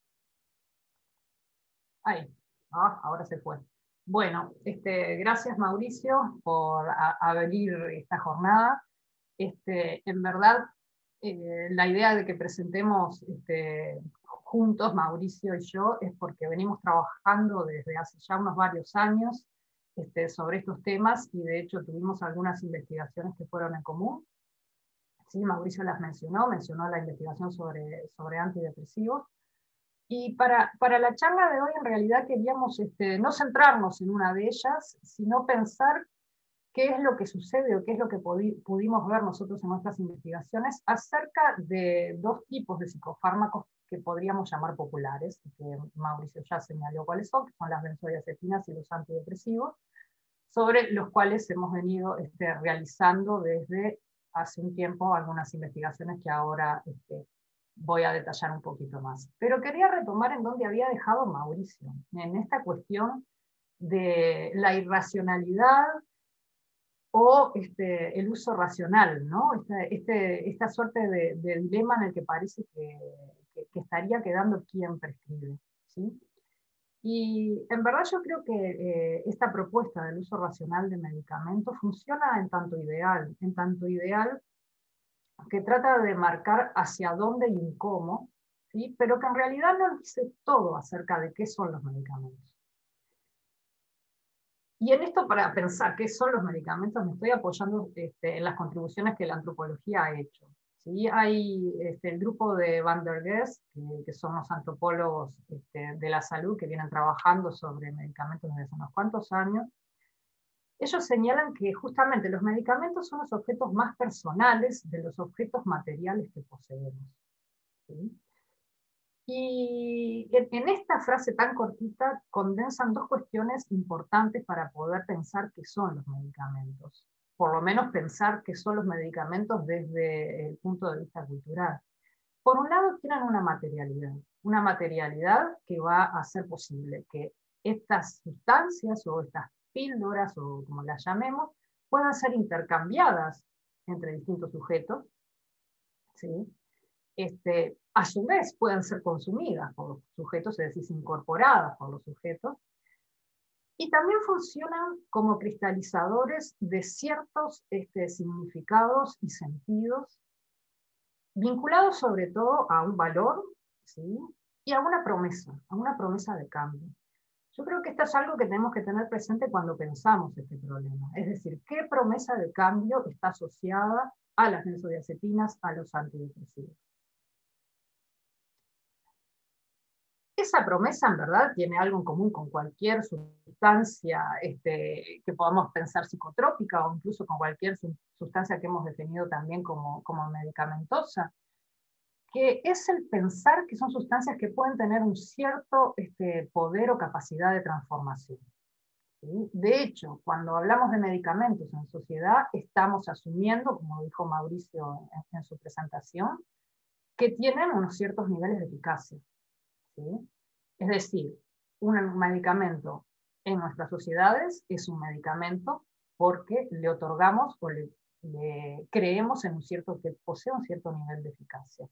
Ahí. Ah, ahora se fue. Bueno, este, gracias Mauricio por a, abrir esta jornada. Este, en verdad, eh, la idea de que presentemos este, juntos, Mauricio y yo, es porque venimos trabajando desde hace ya unos varios años este, sobre estos temas, y de hecho tuvimos algunas investigaciones que fueron en común. Sí, Mauricio las mencionó, mencionó la investigación sobre, sobre antidepresivos. Y para, para la charla de hoy en realidad queríamos este, no centrarnos en una de ellas, sino pensar qué es lo que sucede o qué es lo que pudimos ver nosotros en nuestras investigaciones acerca de dos tipos de psicofármacos que podríamos llamar populares, que Mauricio ya señaló cuáles son, que son las benzodiazepinas y los antidepresivos, sobre los cuales hemos venido este, realizando desde hace un tiempo algunas investigaciones que ahora este, voy a detallar un poquito más. Pero quería retomar en donde había dejado Mauricio, en esta cuestión de la irracionalidad o este, el uso racional, ¿no? Este, este, esta suerte de, de dilema en el que parece que, que, que estaría quedando quien prescribe, ¿sí? Y en verdad yo creo que eh, esta propuesta del uso racional de medicamentos funciona en tanto ideal, en tanto ideal que trata de marcar hacia dónde y en cómo, ¿sí? Pero que en realidad no dice todo acerca de qué son los medicamentos. Y en esto, para pensar qué son los medicamentos, me estoy apoyando este, en las contribuciones que la antropología ha hecho. ¿Sí? Hay este, el grupo de Van der Geest, que, que son los antropólogos este, de la salud que vienen trabajando sobre medicamentos desde hace unos cuantos años. Ellos señalan que justamente los medicamentos son los objetos más personales de los objetos materiales que poseemos. ¿Sí? Y en esta frase tan cortita condensan dos cuestiones importantes para poder pensar qué son los medicamentos. Por lo menos pensar qué son los medicamentos desde el punto de vista cultural. Por un lado, tienen una materialidad. Una materialidad que va a hacer posible que estas sustancias o estas píldoras, o como las llamemos, puedan ser intercambiadas entre distintos sujetos, ¿sí? Este, a su vez pueden ser consumidas por los sujetos, es decir, incorporadas por los sujetos, y también funcionan como cristalizadores de ciertos este, significados y sentidos, vinculados sobre todo a un valor, ¿sí? Y a una promesa, a una promesa de cambio. Yo creo que esto es algo que tenemos que tener presente cuando pensamos este problema, es decir, qué promesa de cambio está asociada a las benzodiazepinas, a los antidepresivos. Esa promesa, en verdad, tiene algo en común con cualquier sustancia este, que podamos pensar psicotrópica o incluso con cualquier sustancia que hemos definido también como, como medicamentosa, que es el pensar que son sustancias que pueden tener un cierto este, poder o capacidad de transformación. ¿Sí? De hecho, cuando hablamos de medicamentos en sociedad, estamos asumiendo, como dijo Mauricio en, en su presentación, que tienen unos ciertos niveles de eficacia. ¿Sí? Es decir, un medicamento en nuestras sociedades es un medicamento porque le otorgamos o le, le creemos en un cierto, que posee un cierto nivel de eficacia.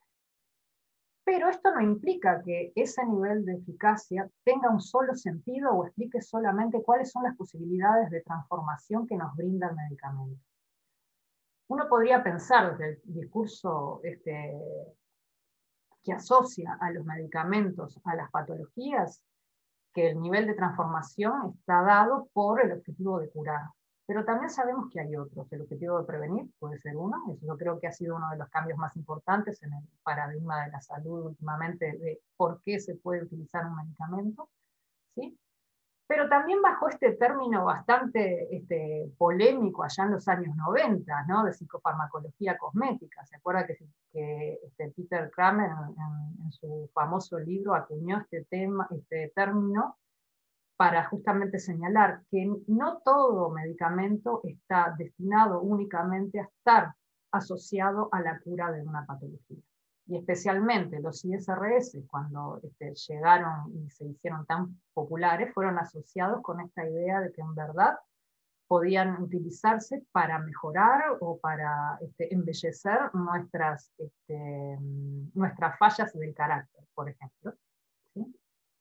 Pero esto no implica que ese nivel de eficacia tenga un solo sentido o explique solamente cuáles son las posibilidades de transformación que nos brinda el medicamento. Uno podría pensar desde el discurso este, que asocia a los medicamentos a las patologías, que el nivel de transformación está dado por el objetivo de curar. Pero también sabemos que hay otros. El objetivo de prevenir puede ser uno. Eso yo creo que ha sido uno de los cambios más importantes en el paradigma de la salud últimamente, de por qué se puede utilizar un medicamento, ¿sí? Pero también bajo este término bastante este, polémico allá en los años noventa, ¿no? De psicofarmacología cosmética. ¿Se acuerda que, que este, Peter Kramer en, en su famoso libro acuñó este, tema, este término para justamente señalar que no todo medicamento está destinado únicamente a estar asociado a la cura de una patología? Y especialmente los I S R S, cuando este, llegaron y se hicieron tan populares, fueron asociados con esta idea de que en verdad podían utilizarse para mejorar o para este, embellecer nuestras, este, nuestras fallas del carácter, por ejemplo. ¿Sí?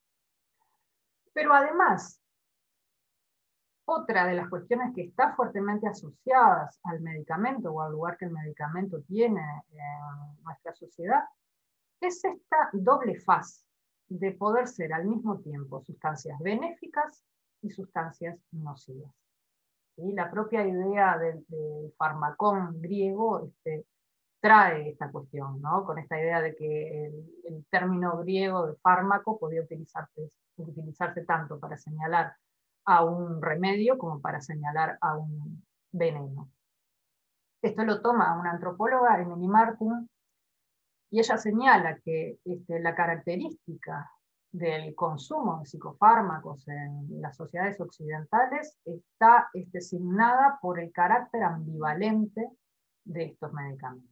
Pero además, otra de las cuestiones que está fuertemente asociadas al medicamento o al lugar que el medicamento tiene en nuestra sociedad es esta doble faz de poder ser al mismo tiempo sustancias benéficas y sustancias nocivas. ¿Sí? La propia idea del, del farmacón griego este, trae esta cuestión, ¿no? Con esta idea de que el, el término griego de fármaco podía utilizarse, utilizarse tanto para señalar a un remedio como para señalar a un veneno. Esto lo toma una antropóloga, Emily Martin, y ella señala que este, la característica del consumo de psicofármacos en las sociedades occidentales está este, signada por el carácter ambivalente de estos medicamentos.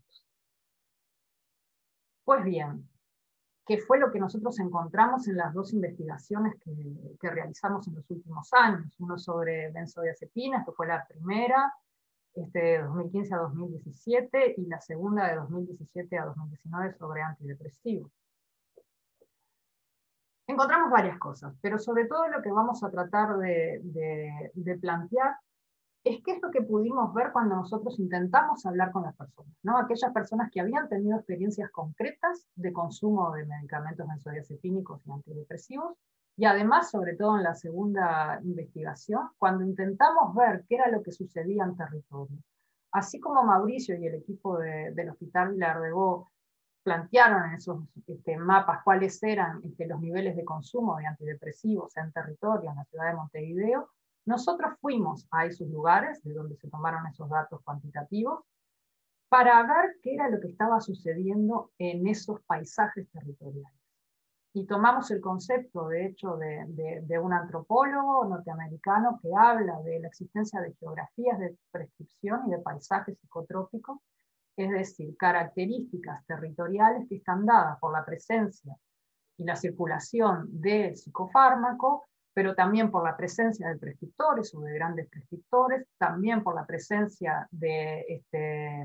Pues bien, ¿qué fue lo que nosotros encontramos en las dos investigaciones que, que realizamos en los últimos años? Uno sobre benzodiazepinas, que fue la primera, este, de dos mil quince a dos mil diecisiete, y la segunda de dos mil diecisiete a dos mil diecinueve sobre antidepresivos. Encontramos varias cosas, pero sobre todo lo que vamos a tratar de, de, de plantear es qué es lo que pudimos ver cuando nosotros intentamos hablar con las personas, ¿no? Aquellas personas que habían tenido experiencias concretas de consumo de medicamentos benzodiazepínicos y antidepresivos, y además, sobre todo en la segunda investigación, cuando intentamos ver qué era lo que sucedía en territorio. Así como Mauricio y el equipo de, del Hospital Vilardebó plantearon en esos este, mapas cuáles eran este, los niveles de consumo de antidepresivos en territorio en la ciudad de Montevideo, nosotros fuimos a esos lugares de donde se tomaron esos datos cuantitativos para ver qué era lo que estaba sucediendo en esos paisajes territoriales. Y tomamos el concepto, de hecho, de, de, de un antropólogo norteamericano que habla de la existencia de geografías de prescripción y de paisajes psicotrópicos, es decir, características territoriales que están dadas por la presencia y la circulación del psicofármaco, pero también por la presencia de prescriptores o de grandes prescriptores, también por la presencia de este,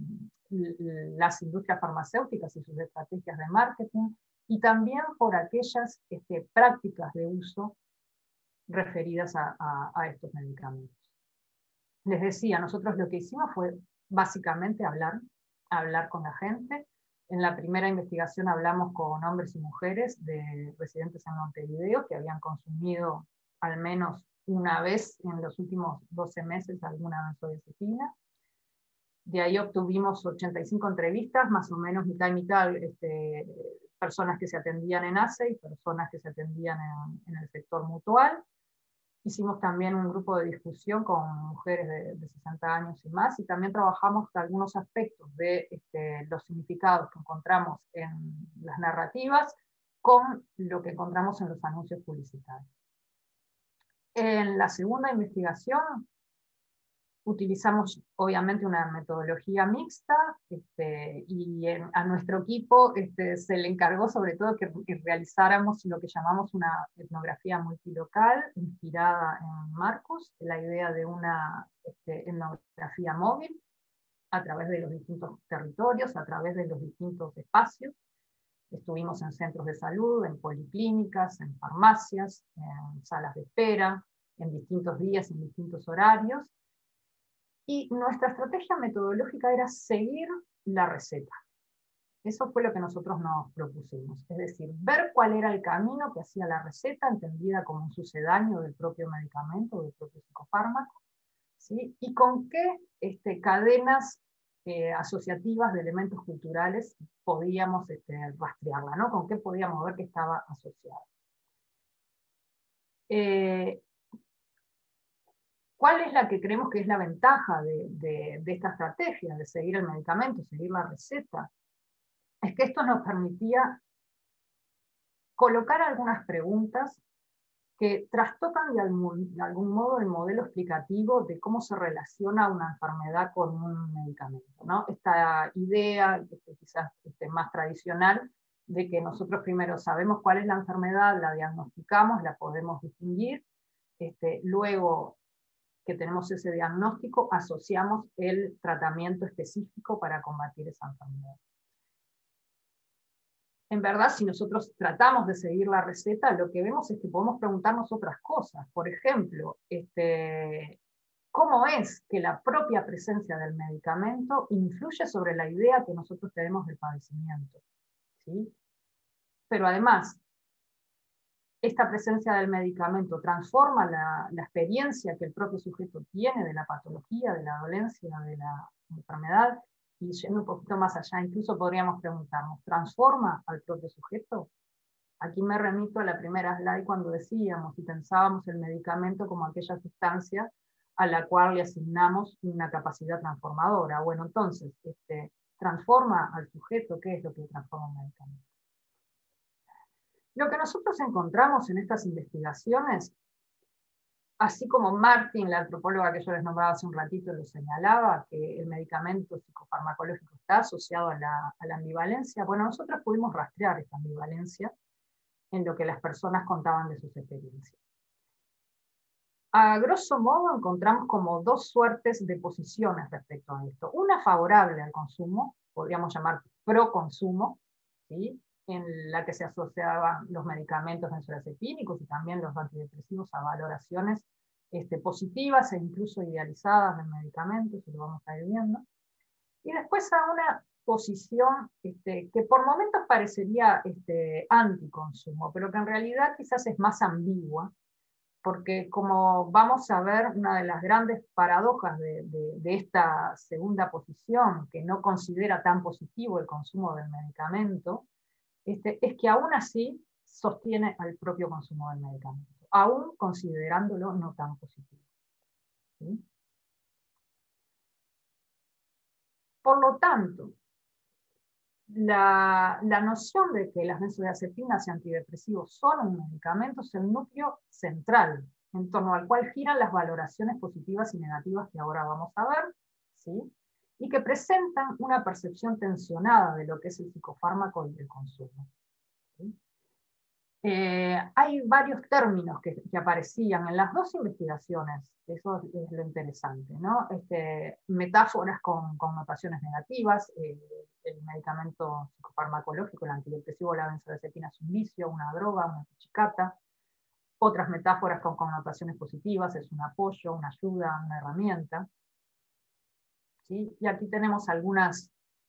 las industrias farmacéuticas y sus estrategias de marketing, y también por aquellas este, prácticas de uso referidas a, a, a estos medicamentos. Les decía, nosotros lo que hicimos fue básicamente hablar, hablar con la gente. En la primera investigación hablamos con hombres y mujeres de residentes en Montevideo que habían consumido al menos una vez en los últimos doce meses alguna benzodiazepina. De ahí obtuvimos ochenta y cinco entrevistas, más o menos mitad y mitad, este, personas que se atendían en A C E y personas que se atendían en, en el sector mutual. Hicimos también un grupo de discusión con mujeres de, de sesenta años y más, y también trabajamos algunos aspectos de este, los significados que encontramos en las narrativas con lo que encontramos en los anuncios publicitarios. En la segunda investigación utilizamos obviamente una metodología mixta, este, y en, a nuestro equipo este, se le encargó sobre todo que, que realizáramos lo que llamamos una etnografía multilocal, inspirada en Marcus, la idea de una este, etnografía móvil, a través de los distintos territorios, a través de los distintos espacios. Estuvimos en centros de salud, en policlínicas, en farmacias, en salas de espera, en distintos días, en distintos horarios. Y nuestra estrategia metodológica era seguir la receta. Eso fue lo que nosotros nos propusimos. Es decir, ver cuál era el camino que hacía la receta, entendida como un sucedáneo del propio medicamento, del propio psicofármaco, ¿sí? Y con qué este, cadenas eh, asociativas de elementos culturales podíamos este, rastrearla, ¿no? Con qué podíamos ver que estaba asociada. Eh, ¿Cuál es la que creemos que es la ventaja de, de, de esta estrategia, de seguir el medicamento, seguir la receta? Es que esto nos permitía colocar algunas preguntas que trastocan de algún, de algún modo el modelo explicativo de cómo se relaciona una enfermedad con un medicamento, ¿no? Esta idea, este, quizás este, más tradicional, de que nosotros primero sabemos cuál es la enfermedad, la diagnosticamos, la podemos distinguir, este, luego que tenemos ese diagnóstico, asociamos el tratamiento específico para combatir esa enfermedad. En verdad, si nosotros tratamos de seguir la receta, lo que vemos es que podemos preguntarnos otras cosas. Por ejemplo, este, ¿cómo es que la propia presencia del medicamento influye sobre la idea que nosotros tenemos del padecimiento? ¿Sí? Pero además, esta presencia del medicamento transforma la, la experiencia que el propio sujeto tiene de la patología, de la dolencia, de la enfermedad, y yendo un poquito más allá, incluso podríamos preguntarnos, ¿transforma al propio sujeto? Aquí me remito a la primera slide cuando decíamos y pensábamos el medicamento como aquella sustancia a la cual le asignamos una capacidad transformadora. Bueno, entonces, este, ¿transforma al sujeto? ¿Qué es lo que transforma un medicamento? Lo que nosotros encontramos en estas investigaciones, así como Martin, la antropóloga que yo les nombraba hace un ratito, lo señalaba, que el medicamento psicofarmacológico está asociado a la, a la ambivalencia, bueno, nosotros pudimos rastrear esta ambivalencia en lo que las personas contaban de sus experiencias. A grosso modo encontramos como dos suertes de posiciones respecto a esto. Una favorable al consumo, podríamos llamar pro-consumo, ¿sí?, en la que se asociaban los medicamentos benzodiazepínicos y también los antidepresivos a valoraciones este, positivas e incluso idealizadas del medicamento, eso lo vamos a ir viendo. Y después a una posición este, que por momentos parecería este, anticonsumo, pero que en realidad quizás es más ambigua, porque como vamos a ver, una de las grandes paradojas de, de, de esta segunda posición, que no considera tan positivo el consumo del medicamento, este, es que aún así sostiene al propio consumo del medicamento, aún considerándolo no tan positivo. ¿Sí? Por lo tanto, La, la noción de que las benzodiazepinas y antidepresivos son un medicamento es el núcleo central, en torno al cual giran las valoraciones positivas y negativas que ahora vamos a ver, ¿sí?, y que presentan una percepción tensionada de lo que es el psicofármaco y el consumo. ¿Sí? Eh, hay varios términos que, que aparecían en las dos investigaciones, eso es lo interesante, ¿no? Este, metáforas con connotaciones negativas, eh, el medicamento psicofarmacológico, el antidepresivo, la benzodiazepina es un vicio, una droga, una pichicata. Otras metáforas con connotaciones positivas, es un apoyo, una ayuda, una herramienta. ¿Sí? Y aquí tenemos algunas,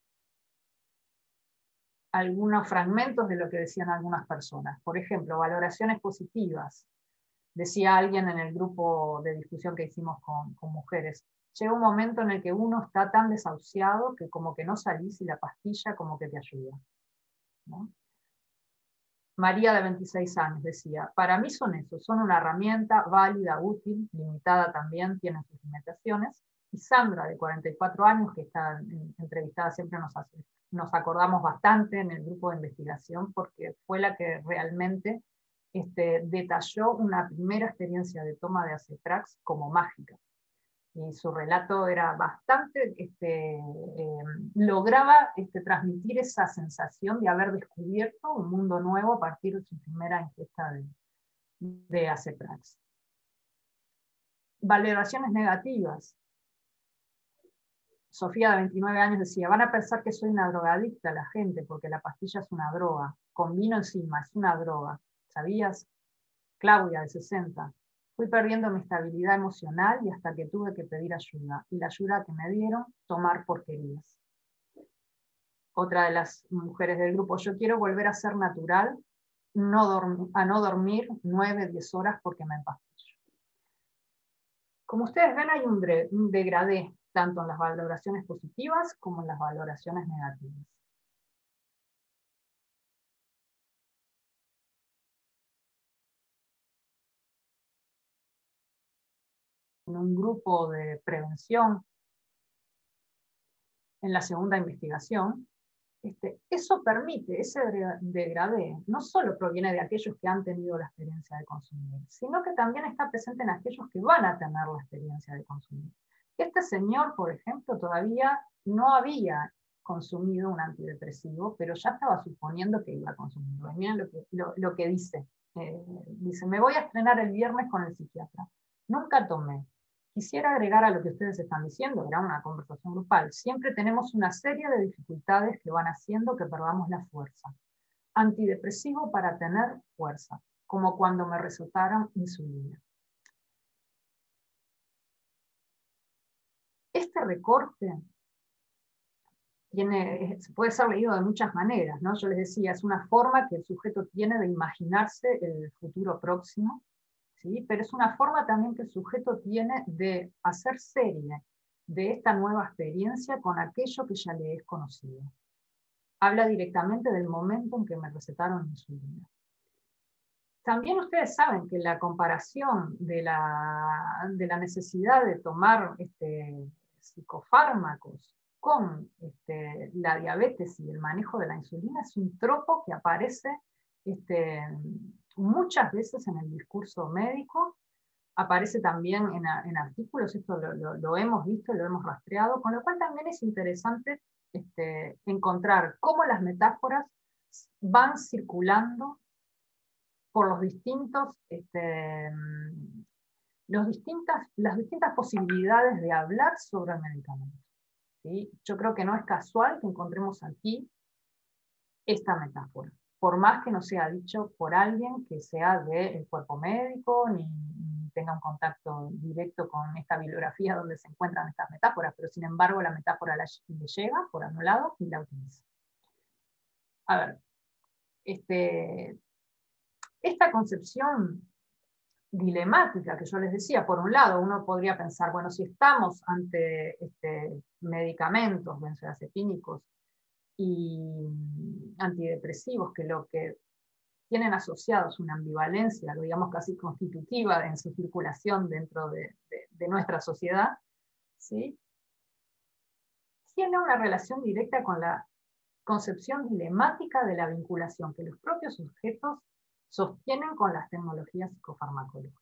algunos fragmentos de lo que decían algunas personas. Por ejemplo, valoraciones positivas. Decía alguien en el grupo de discusión que hicimos con, con mujeres, llega un momento en el que uno está tan desahuciado que como que no salís y la pastilla como que te ayuda, ¿no? María, de veintiséis años, decía, para mí son eso, son una herramienta válida, útil, limitada también, tienen sus limitaciones. Y Sandra, de cuarenta y cuatro años, que está entrevistada, siempre nos, hace, nos acordamos bastante en el grupo de investigación, porque fue la que realmente este, detalló una primera experiencia de toma de Acetrax como mágica. Y su relato era bastante, este, eh, lograba este, transmitir esa sensación de haber descubierto un mundo nuevo a partir de su primera ingesta de, de Acetrax. Valoraciones negativas. Sofía, de veintinueve años, decía, van a pensar que soy una drogadicta la gente, porque la pastilla es una droga, con vino encima, es una droga. ¿Sabías? Claudia, de sesenta, fui perdiendo mi estabilidad emocional y hasta que tuve que pedir ayuda. Y la ayuda que me dieron, tomar porquerías. Otra de las mujeres del grupo, yo quiero volver a ser natural, no a no dormir nueve, diez horas porque me empastillo. Como ustedes ven, hay un, un degradé, tanto en las valoraciones positivas como en las valoraciones negativas. En un grupo de prevención, en la segunda investigación, este, eso permite, ese degradé, no solo proviene de aquellos que han tenido la experiencia de consumir, sino que también está presente en aquellos que van a tener la experiencia de consumir. Este señor, por ejemplo, todavía no había consumido un antidepresivo, pero ya estaba suponiendo que iba a consumirlo. Y miren lo que, lo, lo que dice. Eh, dice, me voy a estrenar el viernes con el psiquiatra. Nunca tomé. Quisiera agregar a lo que ustedes están diciendo, era una conversación grupal. Siempre tenemos una serie de dificultades que van haciendo que perdamos la fuerza. Antidepresivo para tener fuerza, como cuando me recetaron insulina. Este recorte tiene, puede ser leído de muchas maneras, ¿no? Yo les decía, es una forma que el sujeto tiene de imaginarse el futuro próximo, ¿sí? Pero es una forma también que el sujeto tiene de hacer serie de esta nueva experiencia con aquello que ya le es conocido. Habla directamente del momento en que me recetaron insulina. También ustedes saben que la comparación de la, de la necesidad de tomar este, psicofármacos con este, la diabetes y el manejo de la insulina es un tropo que aparece este, muchas veces en el discurso médico, aparece también en, en artículos, esto lo, lo, lo hemos visto, lo hemos rastreado, con lo cual también es interesante este, encontrar cómo las metáforas van circulando por los distintos, este, los distintas, las distintas posibilidades de hablar sobre el medicamento. ¿Sí? Yo creo que no es casual que encontremos aquí esta metáfora, por más que no sea dicho por alguien que sea del cuerpo médico, ni, ni tenga un contacto directo con esta bibliografía donde se encuentran estas metáforas, pero sin embargo la metáfora la, le llega por algún lado y la utiliza. A ver, este... esta concepción dilemática que yo les decía, por un lado uno podría pensar, bueno, si estamos ante este, medicamentos benzodiazepínicos y antidepresivos que lo que tienen asociados una ambivalencia, digamos casi constitutiva en su circulación dentro de, de, de nuestra sociedad, ¿sí? Tiene una relación directa con la concepción dilemática de la vinculación que los propios sujetos sostienen con las tecnologías psicofarmacológicas.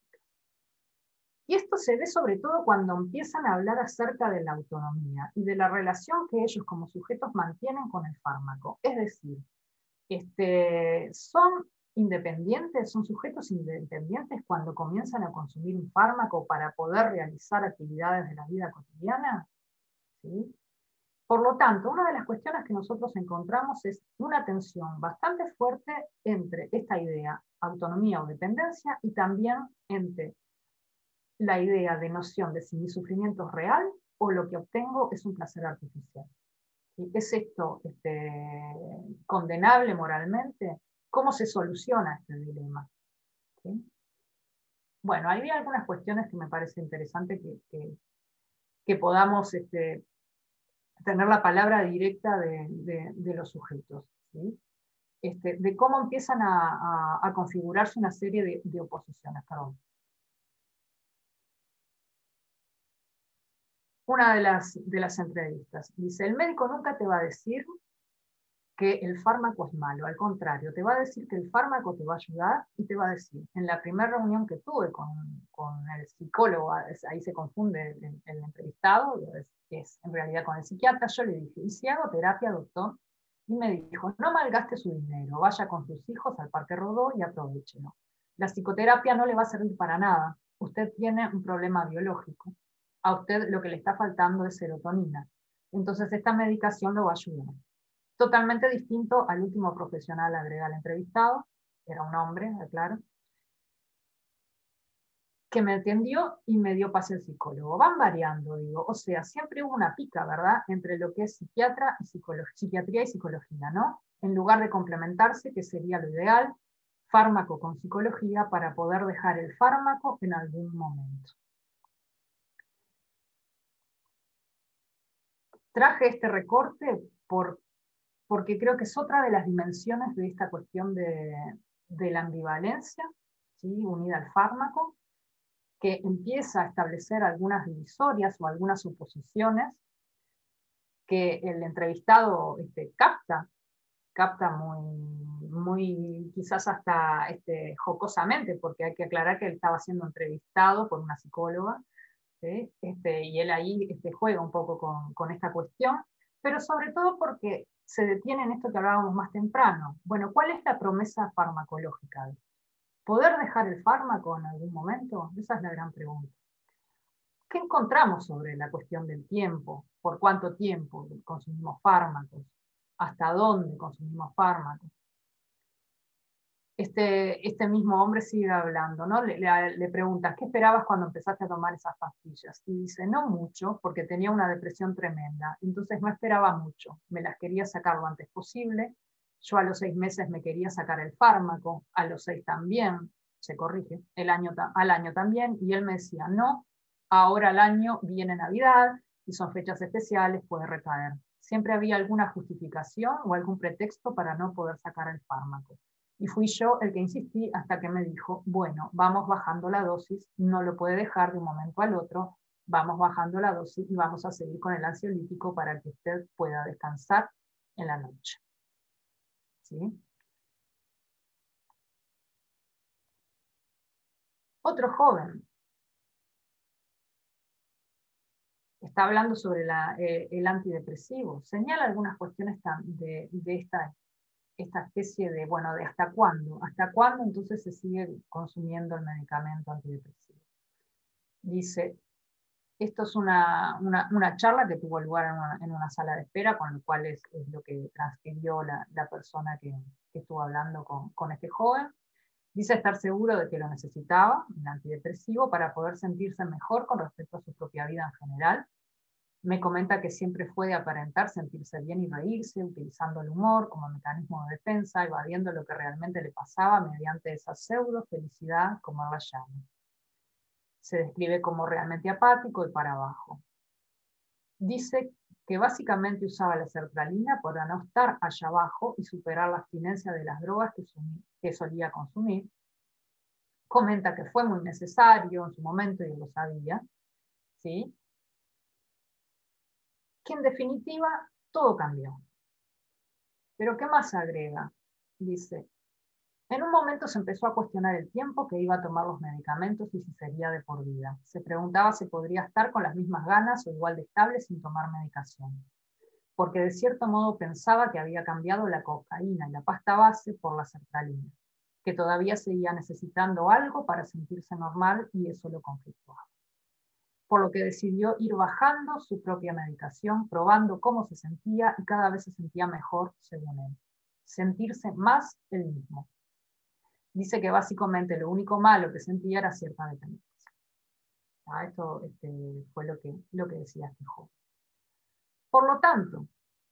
Y esto se ve sobre todo cuando empiezan a hablar acerca de la autonomía y de la relación que ellos como sujetos mantienen con el fármaco. Es decir, este, son independientes, son sujetos independientes cuando comienzan a consumir un fármaco para poder realizar actividades de la vida cotidiana, ¿sí? Por lo tanto, una de las cuestiones que nosotros encontramos es una tensión bastante fuerte entre esta idea, autonomía o dependencia, y también entre la idea de noción de si mi sufrimiento es real o lo que obtengo es un placer artificial. ¿Sí? ¿Es esto este, condenable moralmente? ¿Cómo se soluciona este dilema? ¿Sí? Bueno, ahí hay algunas cuestiones que me parece interesante que, que, que podamos este, tener la palabra directa de, de, de los sujetos, ¿sí? Este, de cómo empiezan a, a, a configurarse una serie de, de oposiciones. Perdón. Una de las, de las entrevistas dice, el médico nunca te va a decir que el fármaco es malo, al contrario, te va a decir que el fármaco te va a ayudar y te va a decir, en la primera reunión que tuve con, con el psicólogo, ahí se confunde el, el entrevistado, es, es en realidad con el psiquiatra, yo le dije, ¿y si hago terapia, doctor? Y me dijo, no malgaste su dinero, vaya con sus hijos al Parque Rodó y aprovéchelo. La psicoterapia no le va a servir para nada, usted tiene un problema biológico, a usted lo que le está faltando es serotonina, entonces esta medicación lo va a ayudar. Totalmente distinto al último profesional, agrega el entrevistado, era un hombre, aclaro, que me atendió y me dio pase al psicólogo. Van variando, digo, o sea, siempre hubo una pica, ¿verdad?, entre lo que es psiquiatra y psiquiatría y psicología, ¿no? En lugar de complementarse, que sería lo ideal, fármaco con psicología para poder dejar el fármaco en algún momento. Traje este recorte por porque creo que es otra de las dimensiones de esta cuestión de, de la ambivalencia, ¿sí?, unida al fármaco, que empieza a establecer algunas divisorias o algunas oposiciones que el entrevistado este, capta, capta muy, muy quizás hasta este, jocosamente, porque hay que aclarar que él estaba siendo entrevistado por una psicóloga, ¿sí? este, y él ahí este, juega un poco con, con esta cuestión, pero sobre todo porque se detiene en esto que hablábamos más temprano. Bueno, ¿cuál es la promesa farmacológica? ¿Poder dejar el fármaco en algún momento? Esa es la gran pregunta. ¿Qué encontramos sobre la cuestión del tiempo? ¿Por cuánto tiempo consumimos fármacos? ¿Hasta dónde consumimos fármacos? Este, este mismo hombre sigue hablando, ¿no? Le, le, le preguntas, ¿qué esperabas cuando empezaste a tomar esas pastillas? Y dice, no mucho, porque tenía una depresión tremenda, entonces no esperaba mucho, me las quería sacar lo antes posible, yo a los seis meses me quería sacar el fármaco, a los seis también, se corrige, el año, al año también, y él me decía, no, ahora al año viene Navidad, Si son fechas especiales, puede recaer. Siempre había alguna justificación o algún pretexto para no poder sacar el fármaco. Y fui yo el que insistí hasta que me dijo, bueno, vamos bajando la dosis, no lo puede dejar de un momento al otro, vamos bajando la dosis y vamos a seguir con el ansiolítico para que usted pueda descansar en la noche. ¿Sí? Otro joven está hablando sobre la, eh, el antidepresivo, señala algunas cuestiones de, de esta, esta especie de, bueno, de hasta cuándo, hasta cuándo entonces se sigue consumiendo el medicamento antidepresivo. Dice, esto es una, una, una charla que tuvo lugar en una, en una sala de espera, con lo cual es, es lo que transcribió la, la persona que, que estuvo hablando con, con este joven. Dice estar seguro de que lo necesitaba, el antidepresivo, para poder sentirse mejor con respecto a su propia vida en general. Me comenta que siempre fue de aparentar sentirse bien y reírse, utilizando el humor como mecanismo de defensa, evadiendo lo que realmente le pasaba mediante esa pseudo felicidad, como él la llama. Se describe como realmente apático y para abajo. Dice que básicamente usaba la sertralina para no estar allá abajo y superar la abstinencia de las drogas que, que solía consumir. Comenta que fue muy necesario en su momento y lo sabía, ¿sí? Que en definitiva todo cambió. Pero ¿qué más agrega? Dice, en un momento se empezó a cuestionar el tiempo que iba a tomar los medicamentos y si sería de por vida. Se preguntaba si podría estar con las mismas ganas o igual de estable sin tomar medicación. Porque de cierto modo pensaba que había cambiado la cocaína y la pasta base por la sertralina, que todavía seguía necesitando algo para sentirse normal y eso lo conflictuaba. Por lo que decidió ir bajando su propia medicación, probando cómo se sentía y cada vez se sentía mejor según él. Sentirse más el mismo. Dice que básicamente lo único malo que sentía era cierta dependencia. Ah, esto este, fue lo que, lo que decía este joven. Por lo tanto,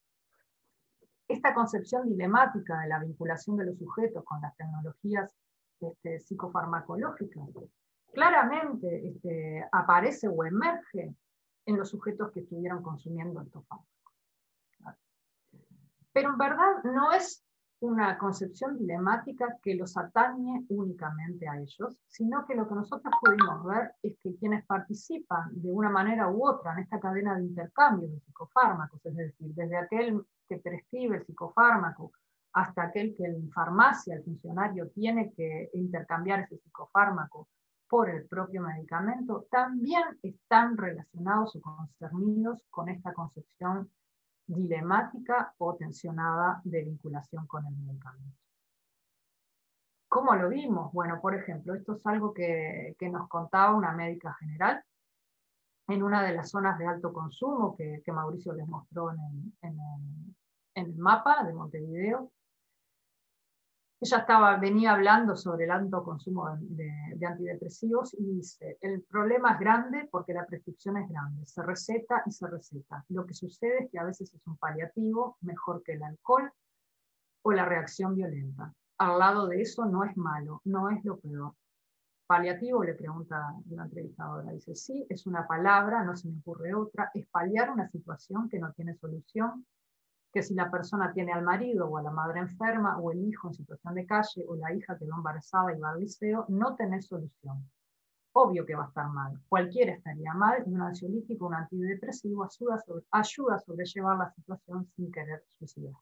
esta concepción dilemática de la vinculación de los sujetos con las tecnologías este, psicofarmacológicas claramente este, aparece o emerge en los sujetos que estuvieron consumiendo estos fármacos. Pero en verdad no es una concepción dilemática que los atañe únicamente a ellos, sino que lo que nosotros pudimos ver es que quienes participan de una manera u otra en esta cadena de intercambio de psicofármacos, es decir, desde aquel que prescribe el psicofármaco hasta aquel que en farmacia el funcionario tiene que intercambiar ese psicofármaco por el propio medicamento, también están relacionados o concernidos con esta concepción dilemática o tensionada de vinculación con el medicamento. ¿Cómo lo vimos? Bueno, por ejemplo, esto es algo que, que nos contaba una médica general en una de las zonas de alto consumo que, que Mauricio les mostró en el, en, el, en el mapa de Montevideo. Ella estaba, venía hablando sobre el alto consumo de, de, de antidepresivos y dice, el problema es grande porque la prescripción es grande, se receta y se receta. Lo que sucede es que a veces es un paliativo mejor que el alcohol o la reacción violenta. Al lado de eso no es malo, no es lo peor. Paliativo, le pregunta una entrevistadora, dice, sí, es una palabra, no se me ocurre otra, es paliar una situación que no tiene solución, que si la persona tiene al marido o a la madre enferma o el hijo en situación de calle o la hija quedó embarazada y va al liceo, no tenés solución. Obvio que va a estar mal, cualquiera estaría mal y un ansiolítico, un antidepresivo ayuda a, sobre, ayuda a sobrellevar la situación sin querer suicidarse.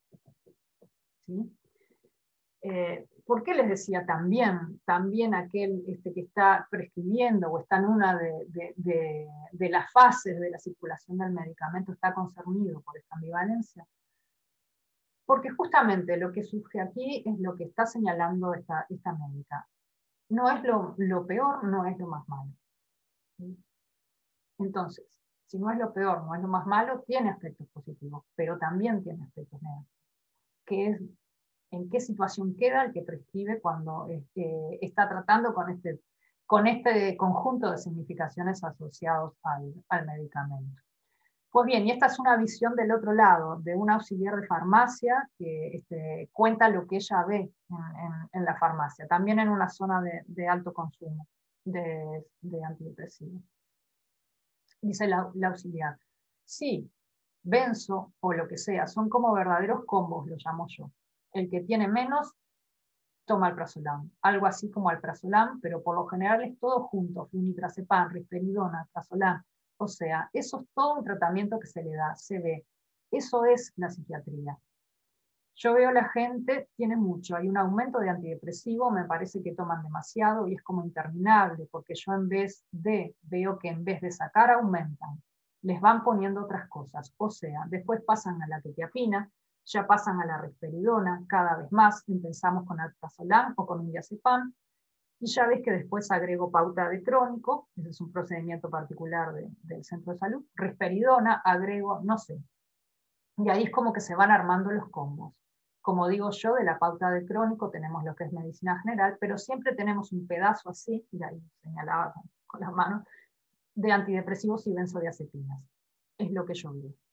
¿Sí? Eh, ¿Por qué les decía también, también aquel este, que está prescribiendo o está en una de, de, de, de las fases de la circulación del medicamento está concernido por esta ambivalencia? Porque justamente lo que surge aquí es lo que está señalando esta, esta médica. No es lo, lo peor, no es lo más malo. ¿Sí? Entonces, si no es lo peor, no es lo más malo, tiene aspectos positivos, pero también tiene aspectos negativos, que es en qué situación queda el que prescribe cuando este, está tratando con este, con este conjunto de significaciones asociados al, al medicamento. Pues bien, y esta es una visión del otro lado, de una auxiliar de farmacia que este, cuenta lo que ella ve en, en, en la farmacia, también en una zona de, de alto consumo de, de antidepresivos. Dice la, la auxiliar. Sí, benzo o lo que sea, son como verdaderos combos, lo llamo yo. El que tiene menos, toma alprazolam. Algo así como alprazolam, pero por lo general es todo junto, flunitrazepam, risperidona, alprazolam. O sea, eso es todo un tratamiento que se le da, se ve. Eso es la psiquiatría. Yo veo la gente, tiene mucho, hay un aumento de antidepresivo, me parece que toman demasiado y es como interminable, porque yo en vez de, veo que en vez de sacar aumentan, les van poniendo otras cosas, o sea, después pasan a la quetiapina, ya pasan a la risperidona, cada vez más, empezamos con alprazolam o con un diazepam, y ya ves que después agrego pauta de crónico, ese es un procedimiento particular de, del centro de salud, risperidona, agrego, no sé, y ahí es como que se van armando los combos. Como digo yo, de la pauta de crónico tenemos lo que es medicina general, pero siempre tenemos un pedazo así, y ahí señalaba con, con las manos, de antidepresivos y benzodiazepinas. Es lo que yo veo.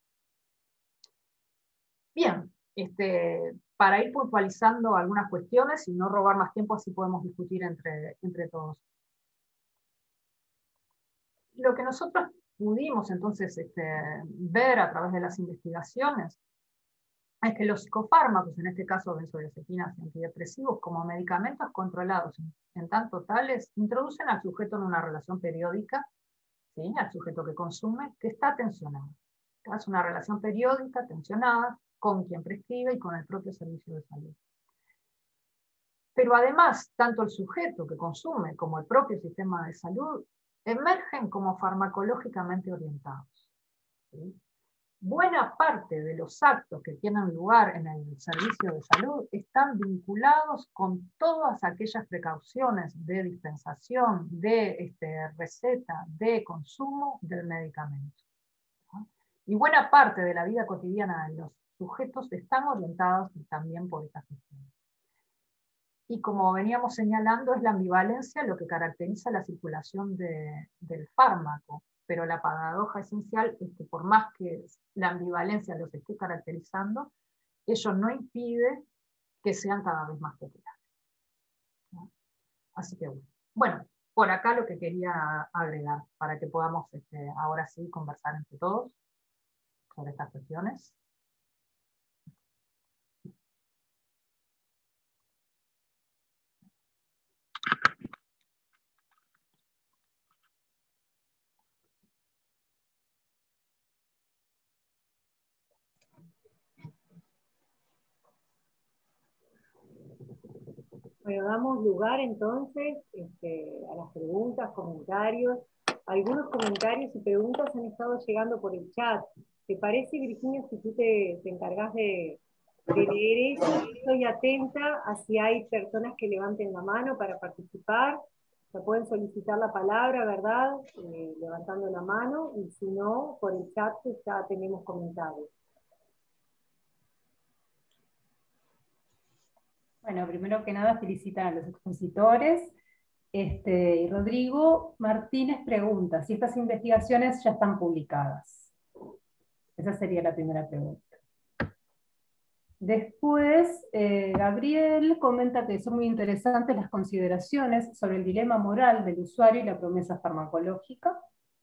Bien, este, para ir puntualizando algunas cuestiones y no robar más tiempo, así podemos discutir entre, entre todos. Lo que nosotros pudimos entonces este, ver a través de las investigaciones es que los psicofármacos, en este caso benzodiazepinas y antidepresivos, como medicamentos controlados en, en tanto tales, introducen al sujeto en una relación periódica, ¿sí?, al sujeto que consume, que está tensionado. Es una relación periódica, tensionada, con quien prescribe y con el propio servicio de salud. Pero además, tanto el sujeto que consume como el propio sistema de salud emergen como farmacológicamente orientados, ¿sí? Buena parte de los actos que tienen lugar en el servicio de salud están vinculados con todas aquellas precauciones de dispensación, de este, receta, de consumo del medicamento, ¿no? Y buena parte de la vida cotidiana de los sujetos están orientados también por estas cuestiones. Y como veníamos señalando, es la ambivalencia lo que caracteriza la circulación de, del fármaco. Pero la paradoja esencial es que por más que la ambivalencia los esté caracterizando, ello no impide que sean cada vez más populares, ¿no? Así que bueno. Bueno, por acá lo que quería agregar, para que podamos este, ahora sí conversar entre todos sobre estas cuestiones. Bueno, damos lugar entonces este, a las preguntas, comentarios. Algunos comentarios y preguntas han estado llegando por el chat. ¿Te parece, Virginia, si tú te, te encargas de, de leer eso? Estoy atenta a si hay personas que levanten la mano para participar. Se pueden solicitar la palabra, ¿verdad? Eh, levantando la mano, y si no, por el chat ya tenemos comentarios. Bueno, primero que nada felicitan a los expositores. Este, y Rodrigo Martínez pregunta si estas investigaciones ya están publicadas. Esa sería la primera pregunta. Después, eh, Gabriel comenta que son muy interesantes las consideraciones sobre el dilema moral del usuario y la promesa farmacológica.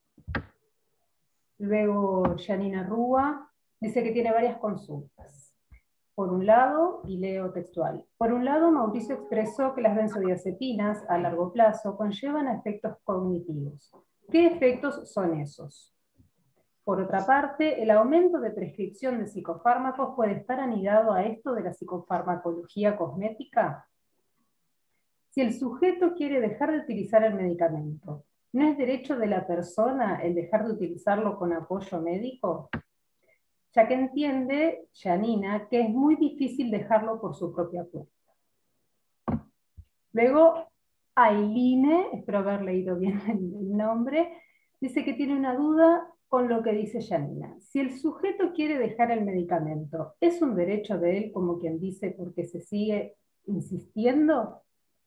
Luego, Janina Rúa dice que tiene varias consultas. Por un lado, y leo textual, por un lado Mauricio expresó que las benzodiazepinas a largo plazo conllevan efectos cognitivos. ¿Qué efectos son esos? Por otra parte, el aumento de prescripción de psicofármacos puede estar anidado a esto de la psicofarmacología cosmética. Si el sujeto quiere dejar de utilizar el medicamento, ¿no es derecho de la persona el dejar de utilizarlo con apoyo médico? Ya que entiende, Janina, que es muy difícil dejarlo por su propia cuenta. Luego, Ailine, espero haber leído bien el nombre, dice que tiene una duda con lo que dice Janina. Si el sujeto quiere dejar el medicamento, ¿es un derecho de él, como quien dice, porque se sigue insistiendo?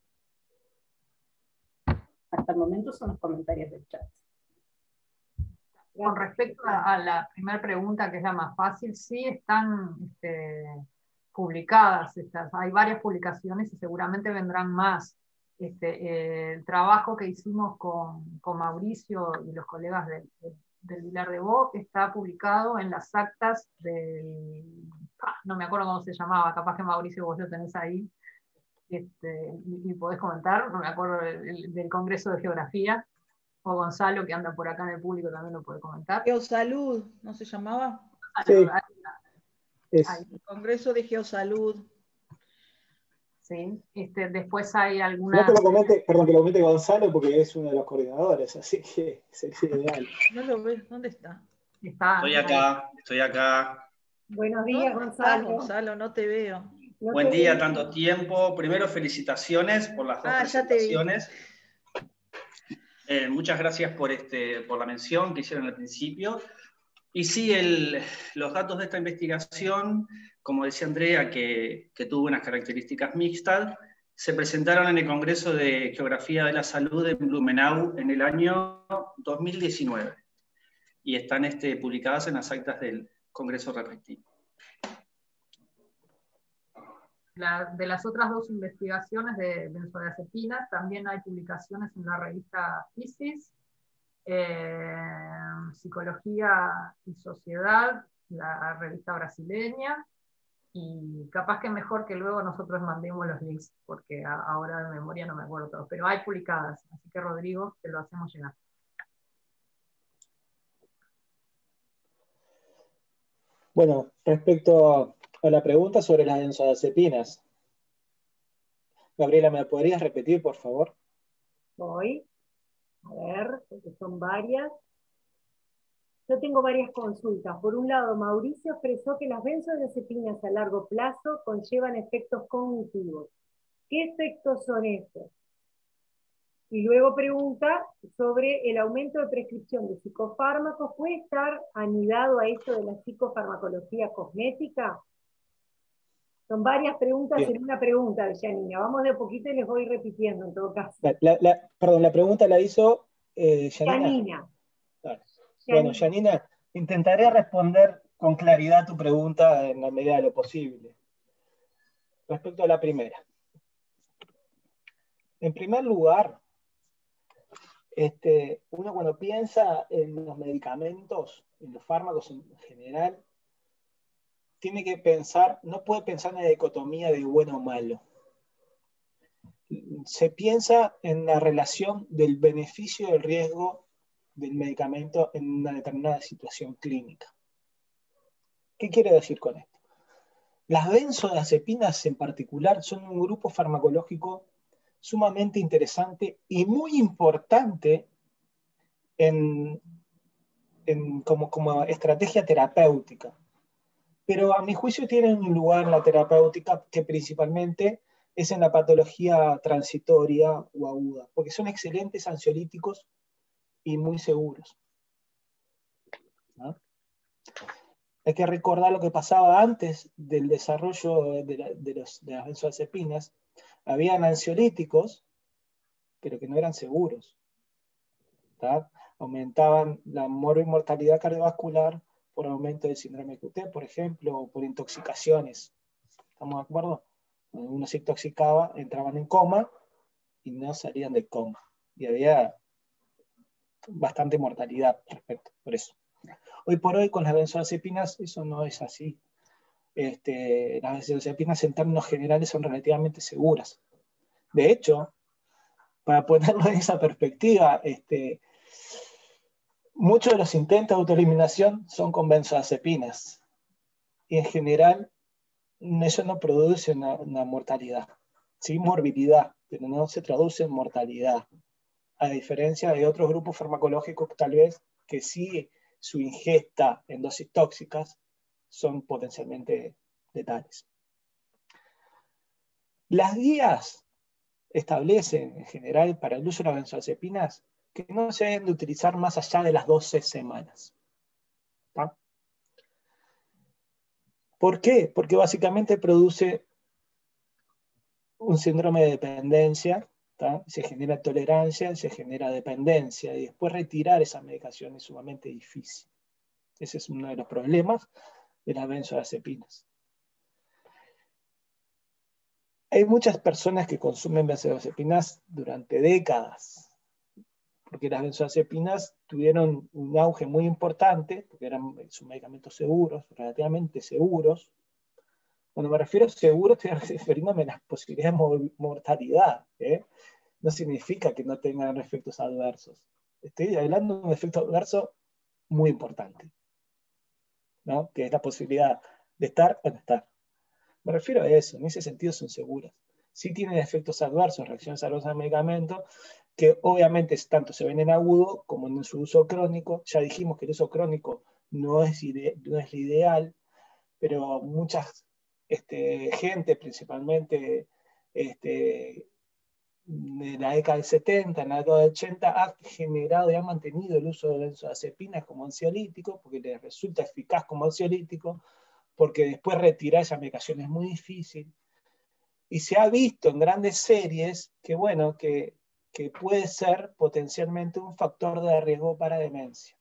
Hasta el momento son los comentarios del chat. Con respecto a, a la primera pregunta, que es la más fácil, sí están este, publicadas estas, hay varias publicaciones y seguramente vendrán más. Este, eh, el trabajo que hicimos con, con Mauricio y los colegas del, del del Vilar de Bo está publicado en las actas del, ah, no me acuerdo cómo se llamaba, capaz que Mauricio vos lo tenés ahí, este, y, y podés comentar, no me acuerdo del, del Congreso de Geografía, o Gonzalo, que anda por acá en el público, también lo puede comentar. Geosalud, ¿no se llamaba? Sí, Ahí, es. ahí, Congreso de Geosalud. sí. Este, después hay No algunas... que lo comente, perdón, que lo comente Gonzalo porque es uno de los coordinadores, así que sería ideal. No lo ves, ¿dónde está? Está, Estoy acá, estoy acá. Buenos días, ¿Dónde estás, Gonzalo. Gonzalo? No te veo. No Buen te día, veo. tanto tiempo. Primero, felicitaciones por las dos Ah, ya te vi. presentaciones. Eh, muchas gracias por, este, por la mención que hicieron al principio. Y sí, el, los datos de esta investigación, como decía Andrea, que, que tuvo unas características mixtas, se presentaron en el Congreso de Geografía de la Salud en Blumenau en el año dos mil diecinueve y están este, publicadas en las actas del Congreso respectivo. La, de las otras dos investigaciones de benzodiazepinas, también hay publicaciones en la revista Physis, eh, Psicología y Sociedad, la revista brasileña, y capaz que mejor que luego nosotros mandemos los links, porque a, ahora de memoria no me acuerdo todo, pero hay publicadas, así que Rodrigo, te lo hacemos llegar. Bueno, respecto a la pregunta sobre las benzodiazepinas, Gabriela, ¿me podrías repetir, por favor? Voy. A ver, porque son varias. Yo tengo varias consultas. Por un lado, Mauricio expresó que las benzodiazepinas a largo plazo conllevan efectos cognitivos. ¿Qué efectos son estos? Y luego pregunta sobre el aumento de prescripción de psicofármacos. ¿Puede estar anidado a esto de la psicofarmacología cosmética? Son varias preguntas Bien. en una pregunta, Janina. Vamos de a poquito y les voy repitiendo en todo caso. La, la, la, perdón, la pregunta la hizo eh, Janina. Janina. Claro. Bueno, Janina, intentaré responder con claridad tu pregunta en la medida de lo posible. Respecto a la primera. En primer lugar, este, uno cuando piensa en los medicamentos, en los fármacos en general, tiene que pensar, no puede pensar en la dicotomía de bueno o malo. Se piensa en la relación del beneficio y el riesgo del medicamento en una determinada situación clínica. ¿Qué quiero decir con esto? Las benzodiazepinas en particular son un grupo farmacológico sumamente interesante y muy importante en, en, como, como estrategia terapéutica. Pero a mi juicio tienen un lugar en la terapéutica que principalmente es en la patología transitoria o aguda, porque son excelentes ansiolíticos y muy seguros, ¿no? Hay que recordar lo que pasaba antes del desarrollo de, la, de, los, de las benzodiazepinas. Habían ansiolíticos, pero que no eran seguros, ¿tá? Aumentaban la mortalidad cardiovascular por aumento del síndrome Q T, por ejemplo, o por intoxicaciones. ¿Estamos de acuerdo? Cuando uno se intoxicaba, entraban en coma y no salían del coma. Y había bastante mortalidad respecto por eso. Hoy por hoy con las benzodiazepinas eso no es así. Este, las benzodiazepinas en términos generales son relativamente seguras. De hecho, para ponerlo en esa perspectiva, este, muchos de los intentos de autoeliminación son con benzodiazepinas. Y en general, eso no produce una, una mortalidad. Sí, morbilidad, pero no se traduce en mortalidad. A diferencia de otros grupos farmacológicos, tal vez, que sí su ingesta en dosis tóxicas son potencialmente letales. Las guías establecen, en general, para el uso de las benzodiazepinas, que no se deben de utilizar más allá de las doce semanas. ¿Tá? ¿Por qué? Porque básicamente produce un síndrome de dependencia, ¿tá? Se genera tolerancia, se genera dependencia, y después retirar esa medicación es sumamente difícil. Ese es uno de los problemas de las benzodiazepinas. Hay muchas personas que consumen benzodiazepinas durante décadas, porque las benzodiazepinas tuvieron un auge muy importante, porque eran son medicamentos seguros, relativamente seguros. Cuando me refiero a seguros, estoy refiriéndome a las posibilidades de mortalidad, ¿eh? No significa que no tengan efectos adversos. Estoy hablando de un efecto adverso muy importante, ¿no? Que es la posibilidad de estar o no estar. Me refiero a eso, en ese sentido son seguras. Sí tienen efectos adversos, reacciones adversas al medicamento, que obviamente tanto se ven en agudo como en su uso crónico. Ya dijimos que el uso crónico no es, ide no es lo ideal, pero mucha este, gente, principalmente este, de la década del setenta, en la década del ochenta, ha generado y ha mantenido el uso de benzodiazepinas como ansiolítico, porque les resulta eficaz como ansiolítico, porque después retirar esa medicación es muy difícil. Y se ha visto en grandes series que, bueno, que, que puede ser potencialmente un factor de riesgo para demencia.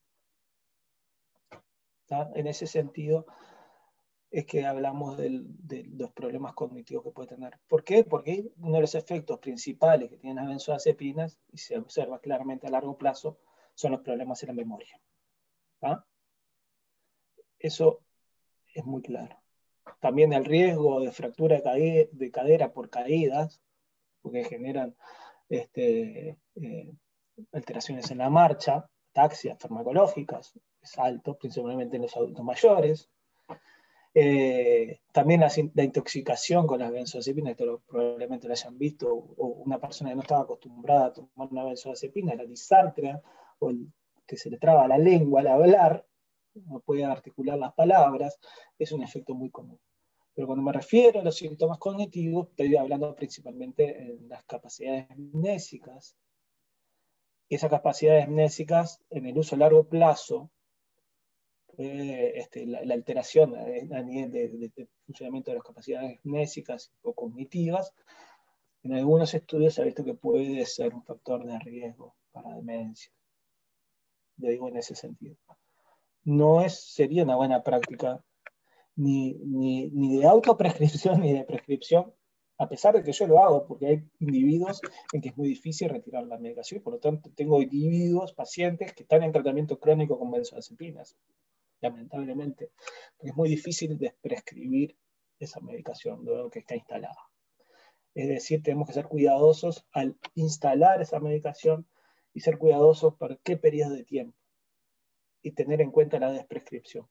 ¿Tá? En ese sentido es que hablamos del, de los problemas cognitivos que puede tener. ¿Por qué? Porque uno de los efectos principales que tienen las benzodiazepinas, y se observa claramente a largo plazo, son los problemas en la memoria. ¿Tá? Eso es muy claro. También el riesgo de fractura de, cadera, de cadera por caídas, porque generan este, eh, alteraciones en la marcha, ataxias farmacológicas, es alto, principalmente en los adultos mayores. Eh, también la, la intoxicación con las benzodiazepinas, esto lo, probablemente lo hayan visto, o una persona que no estaba acostumbrada a tomar una benzodiazepina, la disartria, o el, que se le traba la lengua al hablar, no puede articular las palabras, es un efecto muy común. Pero cuando me refiero a los síntomas cognitivos, estoy hablando principalmente de las capacidades mnésicas. Y esas capacidades mnésicas, en el uso a largo plazo, eh, este, la, la alteración a, a nivel de, de, de funcionamiento de las capacidades mnésicas o cognitivas, en algunos estudios se ha visto que puede ser un factor de riesgo para demencia. Lo digo en ese sentido. No es, sería una buena práctica Ni, ni, ni de autoprescripción ni de prescripción, a pesar de que yo lo hago, porque hay individuos en que es muy difícil retirar la medicación, por lo tanto tengo individuos, pacientes que están en tratamiento crónico con benzodiazepinas, lamentablemente, porque es muy difícil desprescribir esa medicación luego que está instalada. Es decir, tenemos que ser cuidadosos al instalar esa medicación y ser cuidadosos por qué periodo de tiempo y tener en cuenta la desprescripción.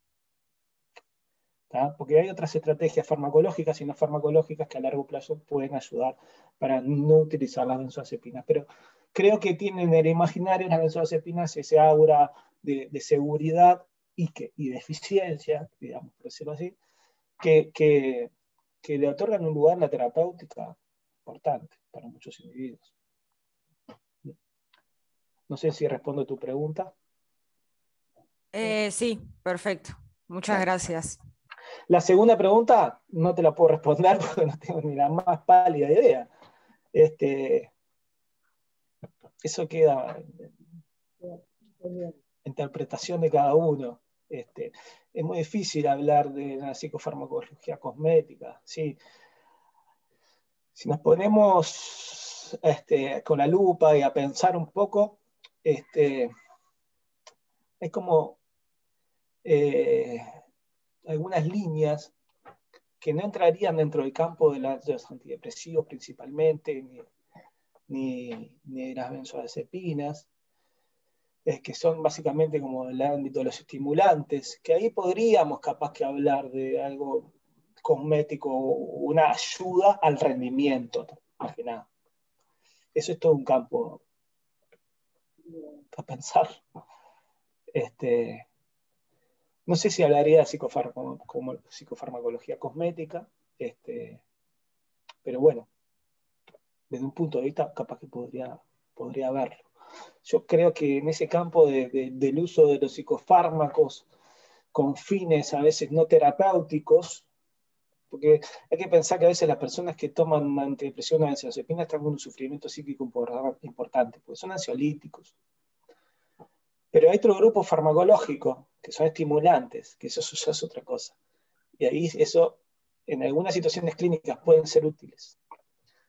¿tá? Porque hay otras estrategias farmacológicas y no farmacológicas que a largo plazo pueden ayudar para no utilizar las benzodiazepinas. Pero creo que tienen en el imaginario las benzodiazepinas ese aura de, de seguridad y, que, y de eficiencia, digamos, por decirlo así, que, que, que le otorgan un lugar en la terapéutica importante para muchos individuos. No sé si respondo a tu pregunta. Eh, sí, perfecto. Muchas Bueno. gracias. La segunda pregunta no te la puedo responder porque no tengo ni la más pálida idea. Este, eso queda en interpretación de cada uno. Este, es muy difícil hablar de la psicofarmacología cosmética. ¿sí? Si nos ponemos este, con la lupa y a pensar un poco, este, es como eh, algunas líneas que no entrarían dentro del campo de los antidepresivos principalmente, ni, ni, ni de las benzodiazepinas, eh, que son básicamente como el ámbito de los estimulantes, que ahí podríamos capaz que hablar de algo cosmético, una ayuda al rendimiento, más que nada. Eso es todo un campo para pensar. Este, no sé si hablaría de psicofar como psicofarmacología cosmética, este, pero bueno, desde un punto de vista capaz que podría, podría verlo. Yo creo que en ese campo de, de, del uso de los psicofármacos con fines a veces no terapéuticos, porque hay que pensar que a veces las personas que toman antidepresión o benzodiazepina están con un sufrimiento psíquico importante, porque son ansiolíticos. Pero hay otro grupo farmacológico, que son estimulantes, que eso ya es otra cosa. Y ahí eso, en algunas situaciones clínicas pueden ser útiles,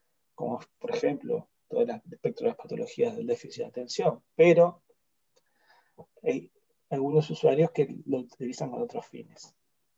como por ejemplo todo el espectro de las patologías del déficit de atención, pero hay algunos usuarios que lo utilizan con otros fines.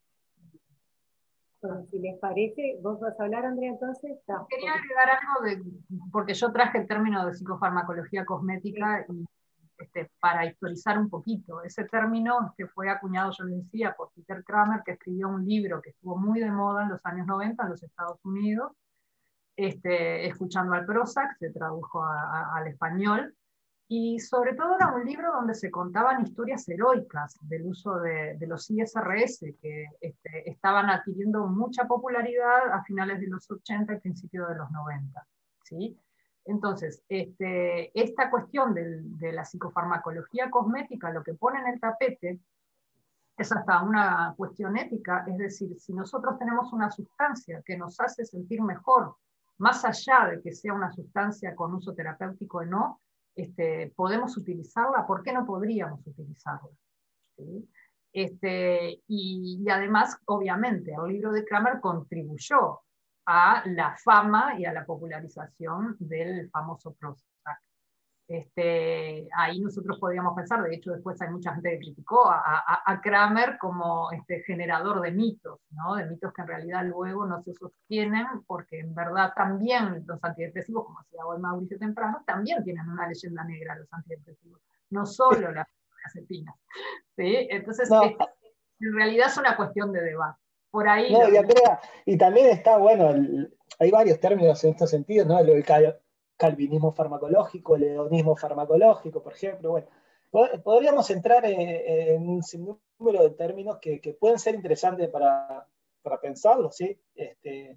Bueno, si les parece, ¿vos vas a hablar, Andrea, entonces? Está. Quería agregar algo, de, porque yo traje el término de psicofarmacología cosmética y este, para historizar un poquito. Ese término que fue acuñado, yo les decía, por Peter Kramer, que escribió un libro que estuvo muy de moda en los años noventa en los Estados Unidos, este, Escuchando al Prozac, se tradujo a, a, al español, y sobre todo era un libro donde se contaban historias heroicas del uso de, de los I S R S, que este, estaban adquiriendo mucha popularidad a finales de los ochenta y principios de los noventa. ¿Sí? Entonces, este, esta cuestión del, de la psicofarmacología cosmética, lo que pone en el tapete es hasta una cuestión ética, es decir, si nosotros tenemos una sustancia que nos hace sentir mejor, más allá de que sea una sustancia con uso terapéutico o no, Este, podemos utilizarla, ¿por qué no podríamos utilizarla? ¿Sí? Este, y, y además, obviamente, el libro de Kramer contribuyó a la fama y a la popularización del famoso Prozac. Este, ahí nosotros podríamos pensar, de hecho después hay mucha gente que criticó a, a, a Kramer como este, generador de mitos, ¿no? De mitos que en realidad luego no se sostienen, porque en verdad también los antidepresivos, como decía hoy Mauricio temprano, también tienen una leyenda negra los antidepresivos, no solo las benzodiazepinas, ¿sí? Entonces, No, este, en realidad es una cuestión de debate. Por ahí no, lo y Andrea, y también está, bueno, el, hay varios términos en este sentido, ¿no? El cal, calvinismo farmacológico, el hedonismo farmacológico, por ejemplo. Bueno, podríamos entrar en, en un sinnúmero de términos que, que pueden ser interesantes para, para pensarlo, ¿sí? Este,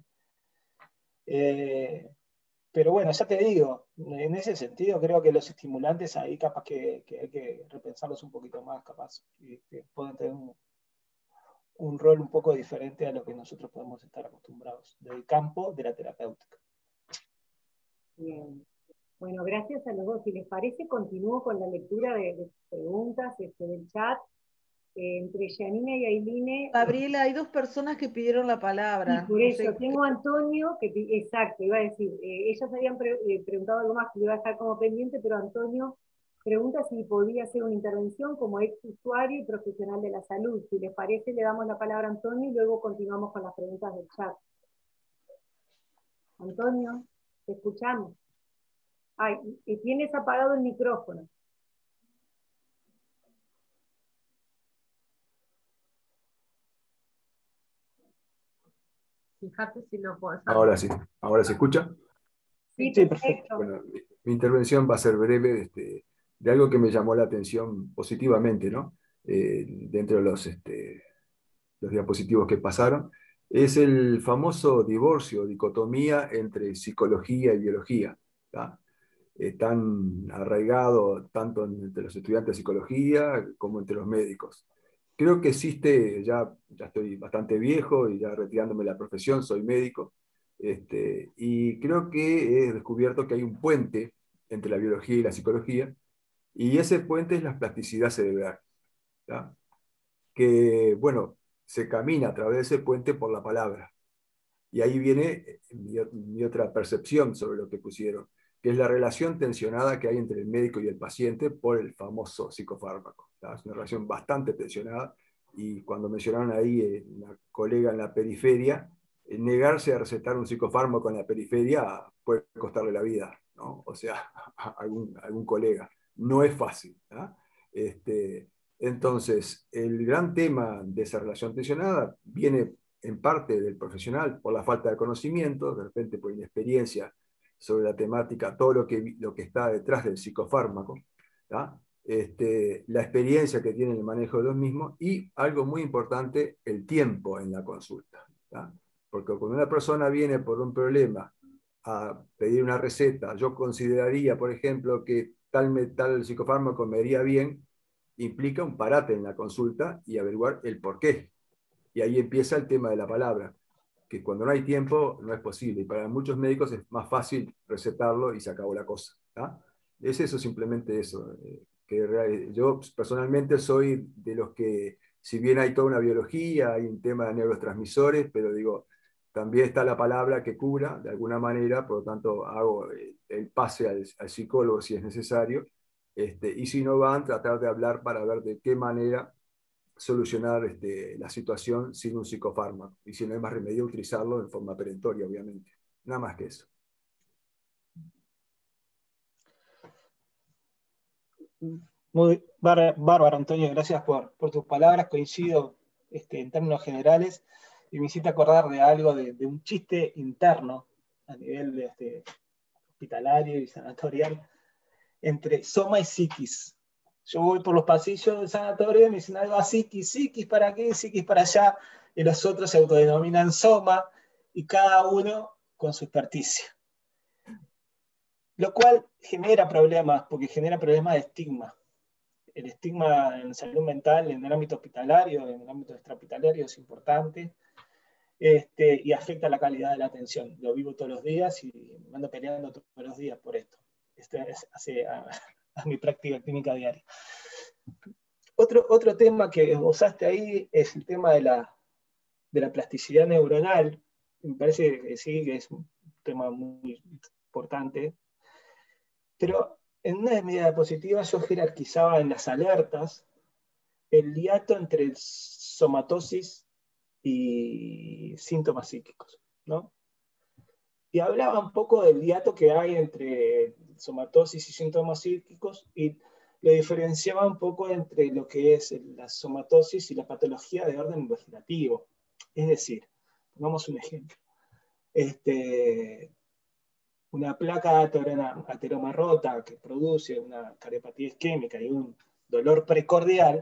eh, pero bueno, ya te digo, en ese sentido creo que los estimulantes ahí capaz que, que hay que repensarlos un poquito más, capaz, y que pueden tener un, un rol un poco diferente a lo que nosotros podemos estar acostumbrados, del campo de la terapéutica. Bien. Bueno, gracias a los dos. Si les parece, continúo con la lectura de, de preguntas este, del chat. Eh, entre Janina y Ailine. Gabriela, hay dos personas que pidieron la palabra. Sí, por no eso, sé tengo a Antonio, que exacto, iba a decir, eh, ellos habían pre eh, preguntado algo más que iba a dejar como pendiente, pero Antonio pregunta si podía hacer una intervención como ex usuario y profesional de la salud. Si les parece, le damos la palabra a Antonio y luego continuamos con las preguntas del chat. Antonio, te escuchamos. Ay, y tienes apagado el micrófono. Fíjate si lo puedes hacer. Ahora sí, ¿ahora se escucha? Sí, Sí, perfecto. Bueno, mi, mi intervención va a ser breve este, de algo que me llamó la atención positivamente, ¿no? Eh, dentro de los, este, los diapositivos que pasaron, es el famoso divorcio, dicotomía entre psicología y biología, ¿tá? Eh, tan arraigado tanto entre los estudiantes de psicología como entre los médicos. Creo que existe, ya, ya estoy bastante viejo y ya retirándome de la profesión, soy médico, este, y creo que he descubierto que hay un puente entre la biología y la psicología, y ese puente es la plasticidad cerebral, ¿tá? Que, bueno, se camina a través de ese puente por la palabra. Y ahí viene mi, mi otra percepción sobre lo que pusieron, que es la relación tensionada que hay entre el médico y el paciente por el famoso psicofármaco. ¿Tá? Es una relación bastante tensionada, y cuando mencionaron ahí eh, una colega en la periferia, eh, negarse a recetar un psicofármaco en la periferia puede costarle la vida, ¿no? O sea, a algún, a algún colega. No es fácil. ¿tá? Este, entonces, el gran tema de esa relación tensionada viene en parte del profesional por la falta de conocimiento, de repente por inexperiencia sobre la temática, todo lo que, lo que está detrás del psicofármaco, este, la experiencia que tiene en el manejo de los mismos, y algo muy importante, el tiempo en la consulta. ¿tá? Porque cuando una persona viene por un problema a pedir una receta, yo consideraría, por ejemplo, que tal, tal psicofármaco me haría bien, implica un parate en la consulta y averiguar el por qué. Y ahí empieza el tema de la palabra, que cuando no hay tiempo no es posible. Y para muchos médicos es más fácil recetarlo y se acabó la cosa. ¿tá? Es eso, simplemente eso. Que yo personalmente soy de los que, si bien hay toda una biología, hay un tema de neurotransmisores, pero digo, también está la palabra que cura de alguna manera, por lo tanto hago el pase al, al psicólogo si es necesario, Este, y si no van, tratar de hablar para ver de qué manera solucionar este, la situación sin un psicofármaco. Y si no hay más remedio, utilizarlo en forma perentoria, obviamente. Nada más que eso. Muy bárbaro, Antonio, gracias por, por tus palabras. Coincido este, en términos generales y me hiciste acordar de algo, de, de un chiste interno a nivel de, este, hospitalario y sanatorial entre soma y psiquis. Yo voy por los pasillos del sanatorio y me dicen algo a psiquis, psiquis para qué, psiquis para allá, y los otros se autodenominan soma, y cada uno con su experticia. Lo cual genera problemas, porque genera problemas de estigma. El estigma en salud mental, en el ámbito hospitalario, en el ámbito extrahospitalario es importante, este, y afecta la calidad de la atención. Lo vivo todos los días y me ando peleando todos los días por esto. Esto es, hace a, a mi práctica clínica diaria. Otro, otro tema que esbozaste ahí es el tema de la, de la plasticidad neuronal. Me parece que sí, que es un tema muy importante. Pero en una de mis diapositivas yo jerarquizaba en las alertas el hiato entre somatosis y síntomas psíquicos, ¿no? Y hablaba un poco del hiato que hay entre somatosis y síntomas psíquicos y lo diferenciaba un poco entre lo que es la somatosis y la patología de orden vegetativo. Es decir, pongamos un ejemplo. Este, una placa ateroma rota que produce una cardiopatía isquémica y un dolor precordial,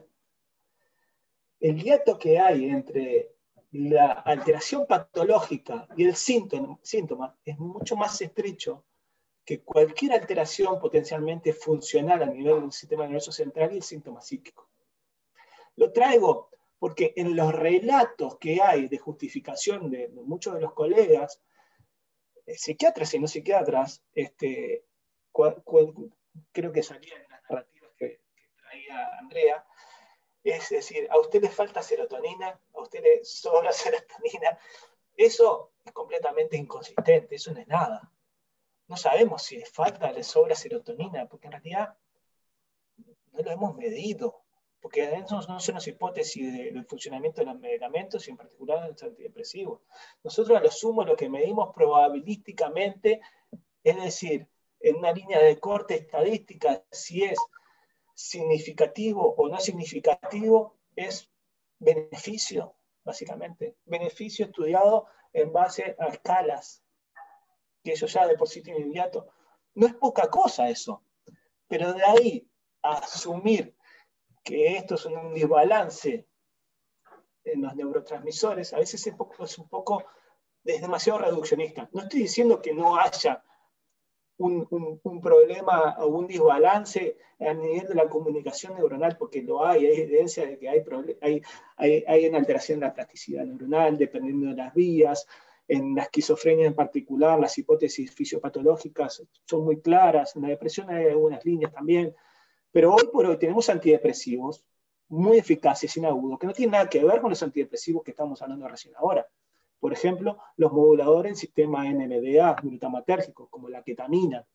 el hiato que hay entre la alteración patológica y el síntoma, síntoma es mucho más estrecho que cualquier alteración potencialmente funcional a nivel del sistema nervioso central y el síntoma psíquico. Lo traigo porque en los relatos que hay de justificación de, de muchos de los colegas, eh, psiquiatras y no psiquiatras, este, cual, cual, creo que salían en las narrativas que, que traía Andrea, es decir, a usted le falta serotonina, a usted le sobra serotonina. Eso es completamente inconsistente, eso no es nada. No sabemos si le falta o le sobra serotonina, porque en realidad no lo hemos medido, porque eso no son las hipótesis del funcionamiento de los medicamentos y en particular de los antidepresivos. Nosotros a lo sumo lo que medimos probabilísticamente, es decir, en una línea de corte estadística, si es significativo o no significativo, es beneficio, básicamente. Beneficio estudiado en base a escalas, que eso ya de por sí tiene inmediato. No es poca cosa eso, pero de ahí a asumir que esto es un desbalance en los neurotransmisores, a veces es un poco, es un poco es demasiado reduccionista. No estoy diciendo que no haya Un, un, un problema o un desbalance a nivel de la comunicación neuronal, porque lo hay, hay evidencia de que hay, hay, hay, hay una alteración de la plasticidad neuronal dependiendo de las vías. En la esquizofrenia en particular, las hipótesis fisiopatológicas son muy claras, en la depresión hay algunas líneas también, pero hoy por hoy tenemos antidepresivos muy eficaces, sin agudos, que no tienen nada que ver con los antidepresivos que estamos hablando recién ahora. Por ejemplo, los moduladores del sistema N M D A glutamatérgicos, como la ketamina.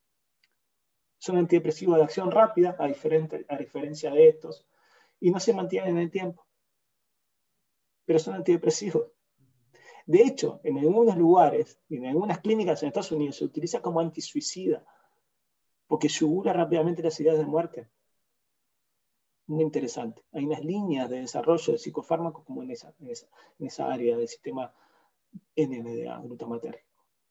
Son antidepresivos de acción rápida, a, diferente, a diferencia de estos, y no se mantienen en el tiempo. Pero son antidepresivos. De hecho, en algunos lugares, en algunas clínicas en Estados Unidos, se utiliza como antisuicida, porque yugura rápidamente las ideas de muerte. Muy interesante. Hay unas líneas de desarrollo de psicofármacos como en esa, en esa, en esa área del sistema N M D A, glutamatérgico.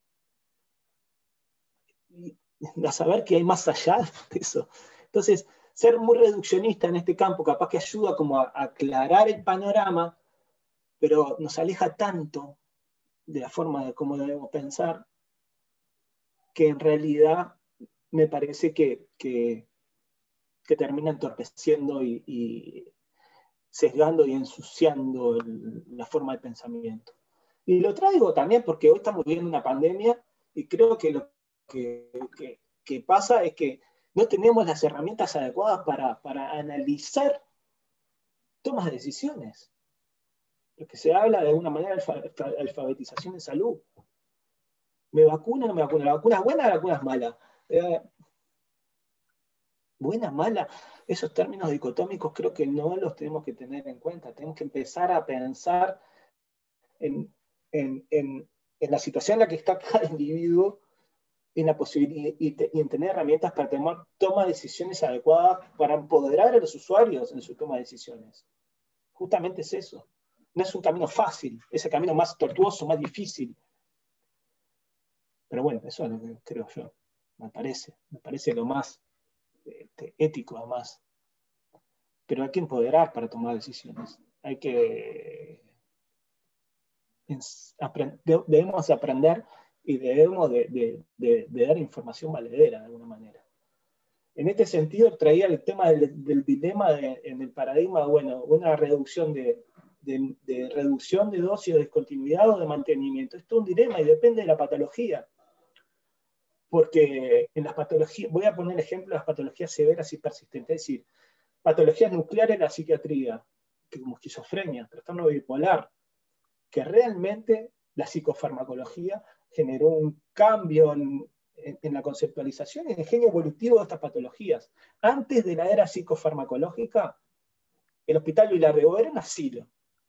Y a saber que hay más allá de eso. Entonces, ser muy reduccionista en este campo capaz que ayuda como a aclarar el panorama, pero nos aleja tanto de la forma de cómo debemos pensar, que en realidad me parece que, que, que termina entorpeciendo y, y sesgando y ensuciando el, la forma de pensamiento. Y lo traigo también porque hoy estamos viviendo una pandemia y creo que lo que, que, que pasa es que no tenemos las herramientas adecuadas para, para analizar tomas de decisiones. Lo que se habla de alguna manera de alfabetización de salud. ¿Me vacuno o no me vacuno? ¿La vacuna es buena o la vacuna es mala? Eh, buena, mala, esos términos dicotómicos creo que no los tenemos que tener en cuenta. Tenemos que empezar a pensar en, en, en, en la situación en la que está cada individuo en la posibilidad, y, y en tener herramientas para tomar toma de decisiones adecuadas para empoderar a los usuarios en su toma de decisiones. Justamente es eso. No es un camino fácil, es el camino más tortuoso, más difícil. Pero bueno, eso es lo que creo yo. Me parece, me parece lo más este, ético, además. Pero hay que empoderar para tomar decisiones. Hay que... Debemos aprender y debemos de, de, de, de dar información valedera de alguna manera. En este sentido, traía el tema del, del dilema de, en el paradigma, bueno, una reducción de, de, de reducción de dosis o discontinuidad o de mantenimiento. Esto es un dilema y depende de la patología. Porque en las patologías, voy a poner el ejemplo de las patologías severas y persistentes, es decir, patologías nucleares en la psiquiatría, que como esquizofrenia, trastorno bipolar, que realmente la psicofarmacología generó un cambio en, en, en la conceptualización y en el genio evolutivo de estas patologías. Antes de la era psicofarmacológica, el Hospital Vilar-de-Bo era un asilo.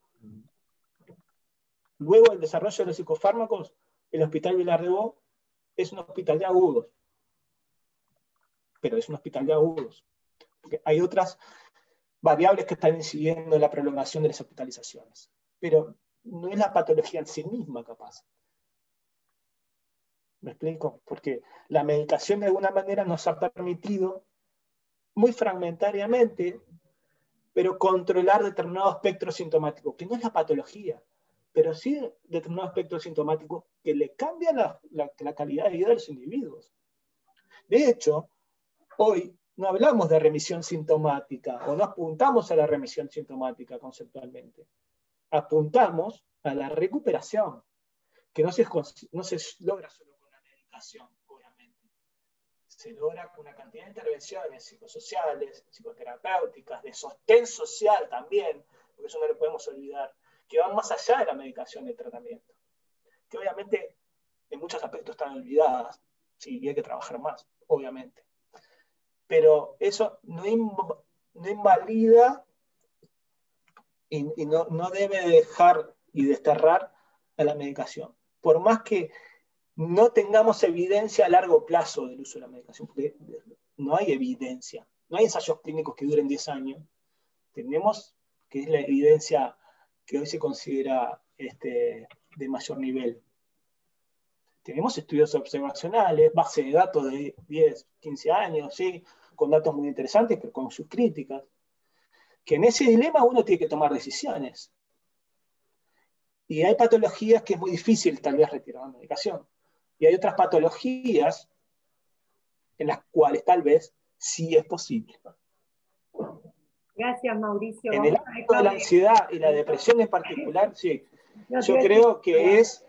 Luego del desarrollo de los psicofármacos, el Hospital Vilar-de-Bo es un hospital de agudos. Pero es un hospital de agudos. Porque hay otras variables que están incidiendo en la prolongación de las hospitalizaciones. Pero no es la patología en sí misma capaz. ¿Me explico? Porque la medicación de alguna manera nos ha permitido, muy fragmentariamente, pero controlar determinado espectro sintomático, que no es la patología, pero sí determinado espectro sintomático que le cambia la, la, la calidad de vida de los individuos. De hecho, hoy no hablamos de remisión sintomática, o no apuntamos a la remisión sintomática conceptualmente. Apuntamos a la recuperación, que no se, no se logra solo con la medicación, obviamente. Se logra con una cantidad de intervenciones psicosociales, psicoterapéuticas, de sostén social también, porque eso no lo podemos olvidar, que van más allá de la medicación y el tratamiento, que obviamente en muchos aspectos están olvidadas, sí, y hay que trabajar más, obviamente. Pero eso no, inv no invalida y, y no, no debe dejar y desterrar a la medicación. Por más que no tengamos evidencia a largo plazo del uso de la medicación, porque no hay evidencia, no hay ensayos clínicos que duren diez años. Tenemos que es la evidencia que hoy se considera este, de mayor nivel. Tenemos estudios observacionales, base de datos de diez, quince años, ¿sí? Con datos muy interesantes, pero con sus críticas. Que en ese dilema uno tiene que tomar decisiones. Y hay patologías que es muy difícil tal vez retirar la medicación. Y hay otras patologías en las cuales tal vez sí es posible. Gracias, Mauricio. En el ámbito de la ansiedad y la depresión en particular, sí. No, Yo creo que es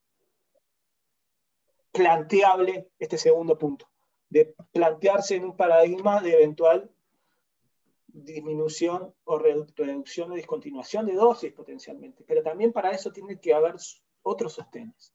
planteable este segundo punto, de plantearse en un paradigma de eventual disminución o reducción o discontinuación de dosis potencialmente, pero también para eso tiene que haber otros sostenes.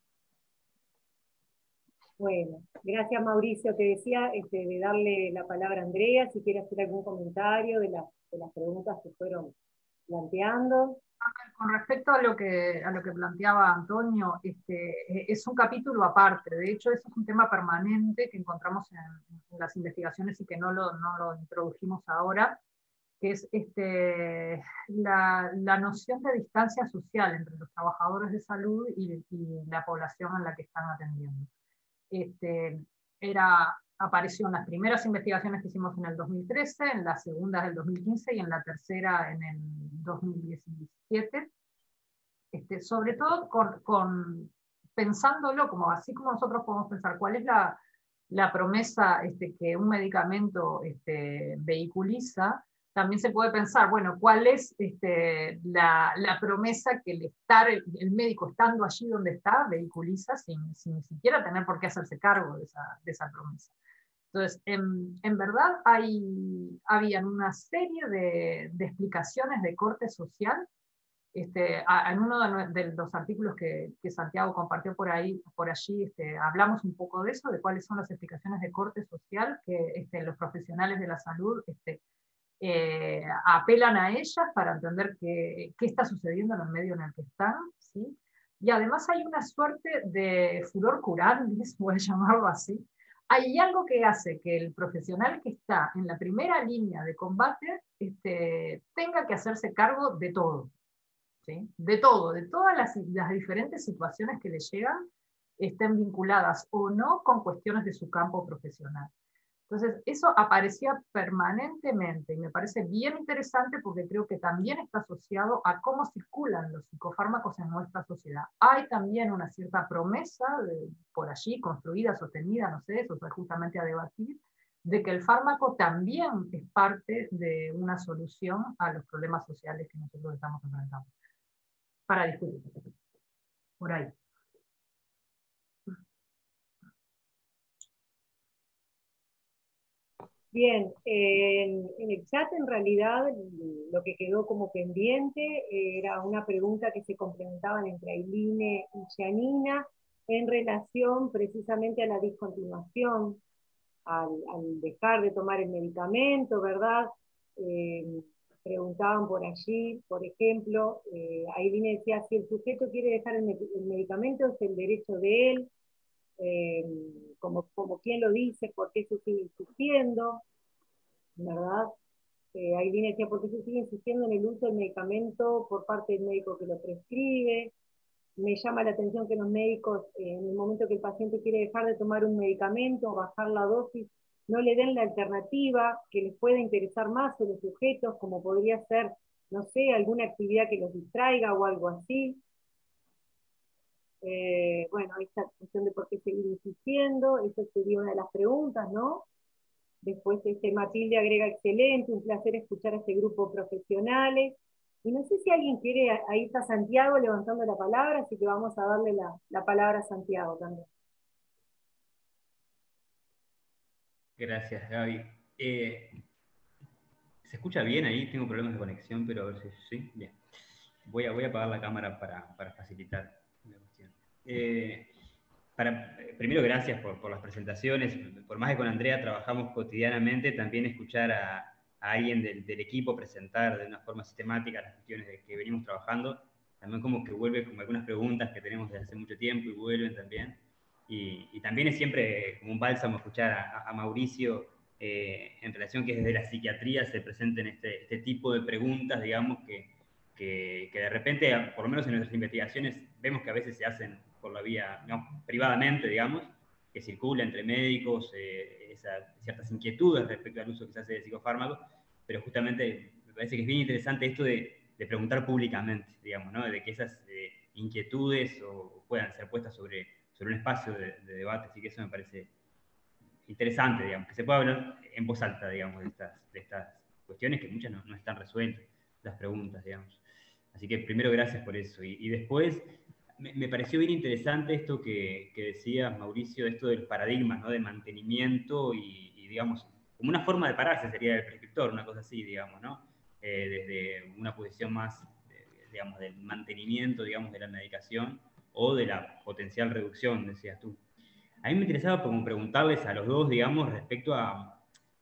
Bueno, gracias Mauricio. Te decía este, de darle la palabra a Andrea, si quiere hacer algún comentario de, la, de las preguntas que fueron planteando. Con respecto a lo que, a lo que planteaba Antonio, este, es un capítulo aparte. De hecho, eso es un tema permanente que encontramos en, en las investigaciones y que no lo, no lo introdujimos ahora, que es este, la, la noción de distancia social entre los trabajadores de salud y, y la población a la que están atendiendo. Este, era, apareció en las primeras investigaciones que hicimos en el dos mil trece, en las segundas del dos mil quince y en la tercera en el dos mil diecisiete, este, sobre todo con, con, pensándolo, como, así como nosotros podemos pensar cuál es la, la promesa este, que un medicamento este, vehiculiza, también se puede pensar, bueno, cuál es este, la, la promesa que el, estar, el, el médico estando allí donde está vehiculiza sin, sin ni siquiera tener por qué hacerse cargo de esa, de esa promesa. Entonces, en, en verdad, hay, habían una serie de, de explicaciones de corte social Este, a, en uno de, de los artículos que, que Santiago compartió por, ahí, por allí, este, hablamos un poco de eso, de cuáles son las explicaciones de corte social que este, los profesionales de la salud este, eh, apelan a ellas para entender qué, qué está sucediendo en el medio en el que están, ¿sí? Y además hay una suerte de furor curandis, voy a llamarlo así. Hay algo que hace que el profesional que está en la primera línea de combate este, tenga que hacerse cargo de todo. ¿Sí? De todo, de todas las, las diferentes situaciones que le llegan, estén vinculadas o no con cuestiones de su campo profesional. Entonces, eso aparecía permanentemente y me parece bien interesante porque creo que también está asociado a cómo circulan los psicofármacos en nuestra sociedad. Hay también una cierta promesa de, por allí, construida, sostenida, no sé, eso es justamente a debatir, de que el fármaco también es parte de una solución a los problemas sociales que nosotros estamos enfrentando. Para discutir. Por ahí. Bien, en, en el chat en realidad lo que quedó como pendiente era una pregunta que se complementaban entre Ailine y Janina en relación precisamente a la discontinuación, al, al dejar de tomar el medicamento, ¿verdad? Eh, preguntaban por allí, por ejemplo, eh, Ailine decía, si el sujeto quiere dejar el, el medicamento es el derecho de él, eh, como, como quien lo dice, por qué se sigue insistiendo, ¿verdad? Eh, Ailine decía, ¿por qué se sigue insistiendo en el uso del medicamento por parte del médico que lo prescribe? Me llama la atención que los médicos, eh, en el momento que el paciente quiere dejar de tomar un medicamento o bajar la dosis, no le den la alternativa que les pueda interesar más a los sujetos, como podría ser, no sé, alguna actividad que los distraiga o algo así. Eh, bueno, esta cuestión de por qué seguir insistiendo, esa sería una de las preguntas, ¿no? Después este, Matilde agrega, excelente, un placer escuchar a este grupo de profesionales. Y no sé si alguien quiere, ahí está Santiago levantando la palabra, así que vamos a darle la, la palabra a Santiago también. Gracias, Gaby. Eh, ¿Se escucha bien ahí? Tengo problemas de conexión, pero a ver si sí. Bien. Voy a, voy a apagar la cámara para, para facilitar la cuestión. Eh, para, primero, gracias por, por las presentaciones. Por más que con Andrea trabajamos cotidianamente, también escuchar a, a alguien del, del equipo presentar de una forma sistemática las cuestiones de que venimos trabajando, también como que vuelve como algunas preguntas que tenemos desde hace mucho tiempo y vuelven también. Y, y también es siempre como un bálsamo escuchar a, a Mauricio eh, en relación que desde la psiquiatría se presenten este, este tipo de preguntas, digamos, que, que, que de repente, por lo menos en nuestras investigaciones, vemos que a veces se hacen por la vía, digamos, privadamente, digamos, que circula entre médicos, eh, esas, ciertas inquietudes respecto al uso que se hace de psicofármacos, pero justamente me parece que es bien interesante esto de, de preguntar públicamente, digamos, ¿no? De que esas eh, inquietudes o puedan ser puestas sobre, sobre un espacio de, de debate, así que eso me parece interesante, digamos, que se pueda hablar en voz alta, digamos, de estas, de estas cuestiones que muchas no, no están resueltas, las preguntas, digamos. Así que primero gracias por eso. Y, y después me, me pareció bien interesante esto que, que decías, Mauricio, esto del paradigma, ¿no? De mantenimiento y, y, digamos, como una forma de pararse sería el prescriptor, una cosa así, digamos, ¿no? Eh, desde una posición más, de, digamos, del mantenimiento, digamos, de la medicación o de la potencial reducción, decías tú. A mí me interesaba como preguntarles a los dos, digamos, respecto a,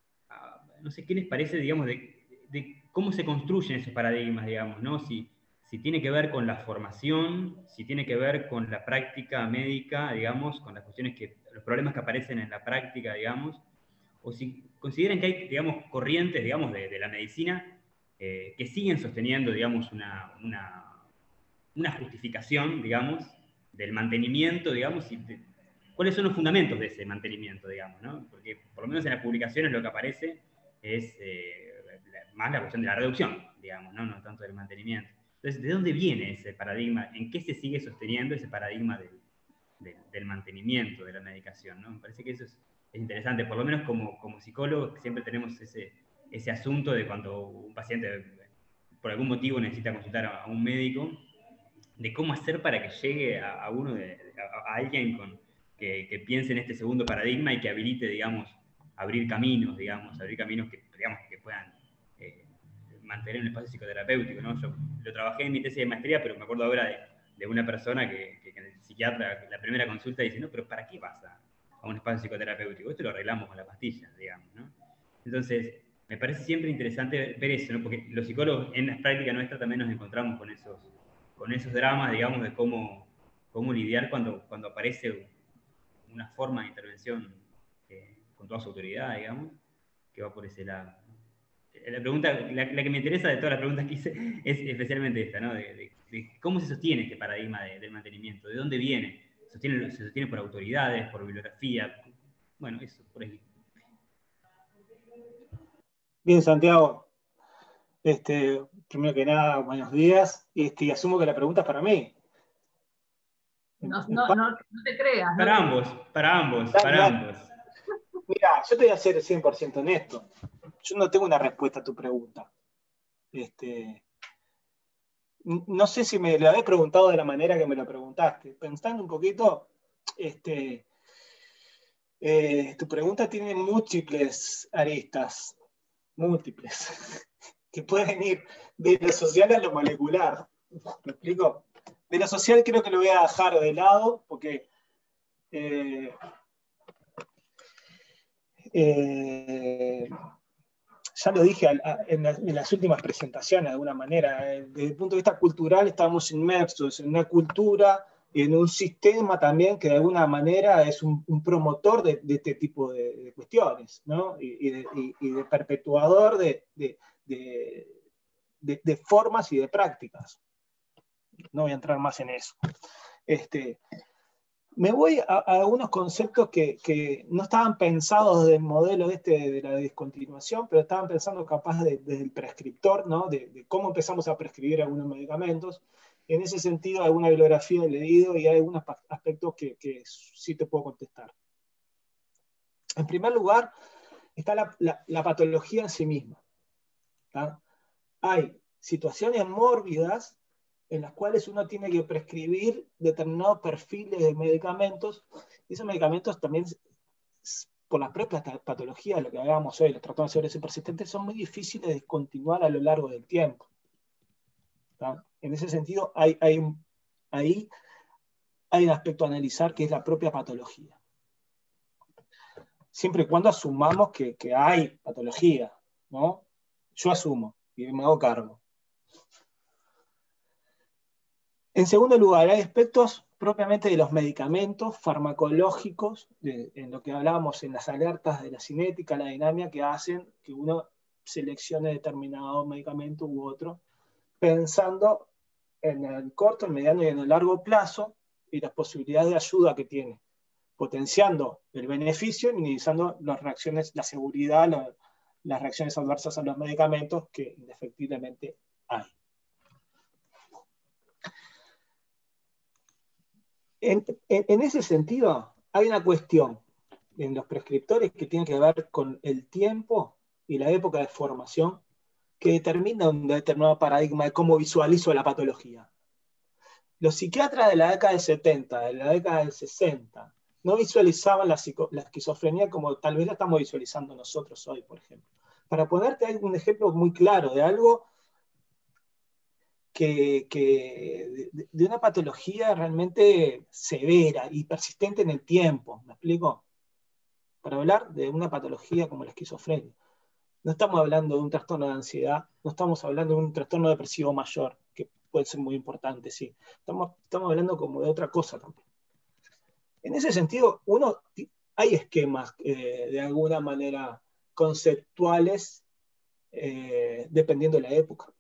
a no sé, qué les parece, digamos, de, de cómo se construyen esos paradigmas, digamos, ¿no? Si, si tiene que ver con la formación, si tiene que ver con la práctica médica, digamos, con las cuestiones que, los problemas que aparecen en la práctica, digamos, o si consideran que hay, digamos, corrientes, digamos, de, de la medicina eh, que siguen sosteniendo, digamos, una, una, una justificación, digamos, del mantenimiento, digamos, y de, cuáles son los fundamentos de ese mantenimiento, digamos, ¿no? Porque por lo menos en las publicaciones lo que aparece es eh, más la cuestión de la reducción, digamos, ¿no? No tanto del mantenimiento. Entonces, ¿de dónde viene ese paradigma? ¿En qué se sigue sosteniendo ese paradigma del, del, del mantenimiento de la medicación, ¿no? Me parece que eso es, es interesante, por lo menos como, como psicólogos siempre tenemos ese, ese asunto de cuando un paciente por algún motivo necesita consultar a, a un médico, de cómo hacer para que llegue a, a uno, de, a, a alguien con, que, que piense en este segundo paradigma y que habilite, digamos, abrir caminos, digamos, abrir caminos que, digamos, que puedan eh, mantener un espacio psicoterapéutico, ¿no? Yo lo trabajé en mi tesis de maestría, pero me acuerdo ahora de, de una persona que, que, que el psiquiatra, la primera consulta, dice, no, pero ¿para qué vas a, a un espacio psicoterapéutico? Esto lo arreglamos con la pastilla, digamos, ¿no? Entonces, me parece siempre interesante ver eso, ¿no? Porque los psicólogos en la práctica nuestra también nos encontramos con esos, con esos dramas, digamos, de cómo, cómo lidiar cuando, cuando aparece una forma de intervención eh, con toda su autoridad, digamos, que va por ese lado. La pregunta, la, la que me interesa de todas las preguntas que hice es especialmente esta, ¿no? De, de, de cómo se sostiene este paradigma de, del mantenimiento, de dónde viene. ¿Se sostiene, se sostiene por autoridades, por bibliografía? Bueno, eso, por ahí. Bien, Santiago. Este, primero que nada, buenos días. Este, y asumo que la pregunta es para mí. No, no, no, no te creas. Para no ambos, para ambos, Dale, para dale. ambos. Mira, yo te voy a ser cien por ciento honesto. Yo no tengo una respuesta a tu pregunta. Este, no sé si me lo habés preguntado de la manera que me lo preguntaste. Pensando un poquito, este, eh, tu pregunta tiene múltiples aristas, múltiples, que pueden ir de lo social a lo molecular. ¿Me explico? De lo social creo que lo voy a dejar de lado, porque eh, eh, ya lo dije en, la, en las últimas presentaciones de alguna manera. Desde el punto de vista cultural estamos inmersos en una cultura y en un sistema también que de alguna manera es un, un promotor de, de este tipo de, de cuestiones, ¿no? y, y, de, y, y de perpetuador de, de, de, de, de formas y de prácticas. No voy a entrar más en eso. Este, me voy a, a algunos conceptos que, que no estaban pensados del modelo este de la discontinuación, pero estaban pensando capaz de, del prescriptor, ¿no? de, de cómo empezamos a prescribir algunos medicamentos. En ese sentido, alguna bibliografía he leído y hay algunos aspectos que, que sí te puedo contestar. En primer lugar, está la, la, la patología en sí misma. ¿Tá? Hay situaciones mórbidas en las cuales uno tiene que prescribir determinados perfiles de medicamentos, y esos medicamentos también, por las propias patologías, lo que hablábamos hoy, los trastornos severos y persistentes, son muy difíciles de continuar a lo largo del tiempo. ¿Tá? En ese sentido, hay, hay un, ahí hay un aspecto a analizar que es la propia patología. Siempre y cuando asumamos que, que hay patología, ¿no? Yo asumo y me hago cargo. En segundo lugar, hay aspectos propiamente de los medicamentos farmacológicos, de, en lo que hablábamos en las alertas de la cinética, la dinámica, que hacen que uno seleccione determinado medicamento u otro, pensando en el corto, el mediano y en el largo plazo y las posibilidades de ayuda que tiene, potenciando el beneficio y minimizando las reacciones, la seguridad, la, las reacciones adversas a los medicamentos que indefectiblemente hay. En, en, en ese sentido, hay una cuestión en los prescriptores que tiene que ver con el tiempo y la época de formación que determina un determinado paradigma de cómo visualizo la patología. Los psiquiatras de la década del setenta, de la década del sesenta, no visualizaban la, psico, la esquizofrenia como tal vez la estamos visualizando nosotros hoy, por ejemplo. Para ponerte un ejemplo muy claro de algo que, que de, de una patología realmente severa y persistente en el tiempo, ¿me explico? Para hablar de una patología como la esquizofrenia. No estamos hablando de un trastorno de ansiedad, no estamos hablando de un trastorno depresivo mayor, que puede ser muy importante, sí. Estamos, estamos hablando como de otra cosa también. En ese sentido, uno, hay esquemas eh, de alguna manera conceptuales eh, dependiendo de la época.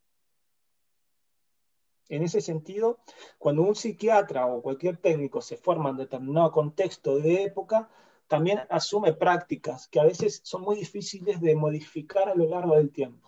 En ese sentido, cuando un psiquiatra o cualquier técnico se forma en determinado contexto de época, también asume prácticas que a veces son muy difíciles de modificar a lo largo del tiempo.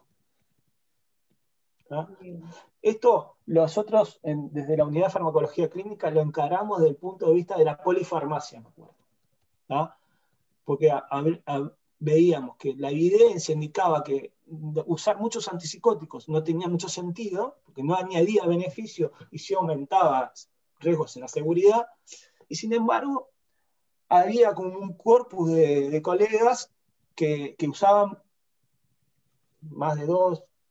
¿Ah? Esto nosotros en, desde la unidad de farmacología clínica lo encaramos desde el punto de vista de la polifarmacia, me acuerdo. ¿Ah? Porque a, a, a, veíamos que la evidencia indicaba que usar muchos antipsicóticos no tenía mucho sentido, porque no añadía beneficio y sí aumentaba riesgos en la seguridad, y sin embargo había como un corpus de, de colegas que, que usaban más de dos,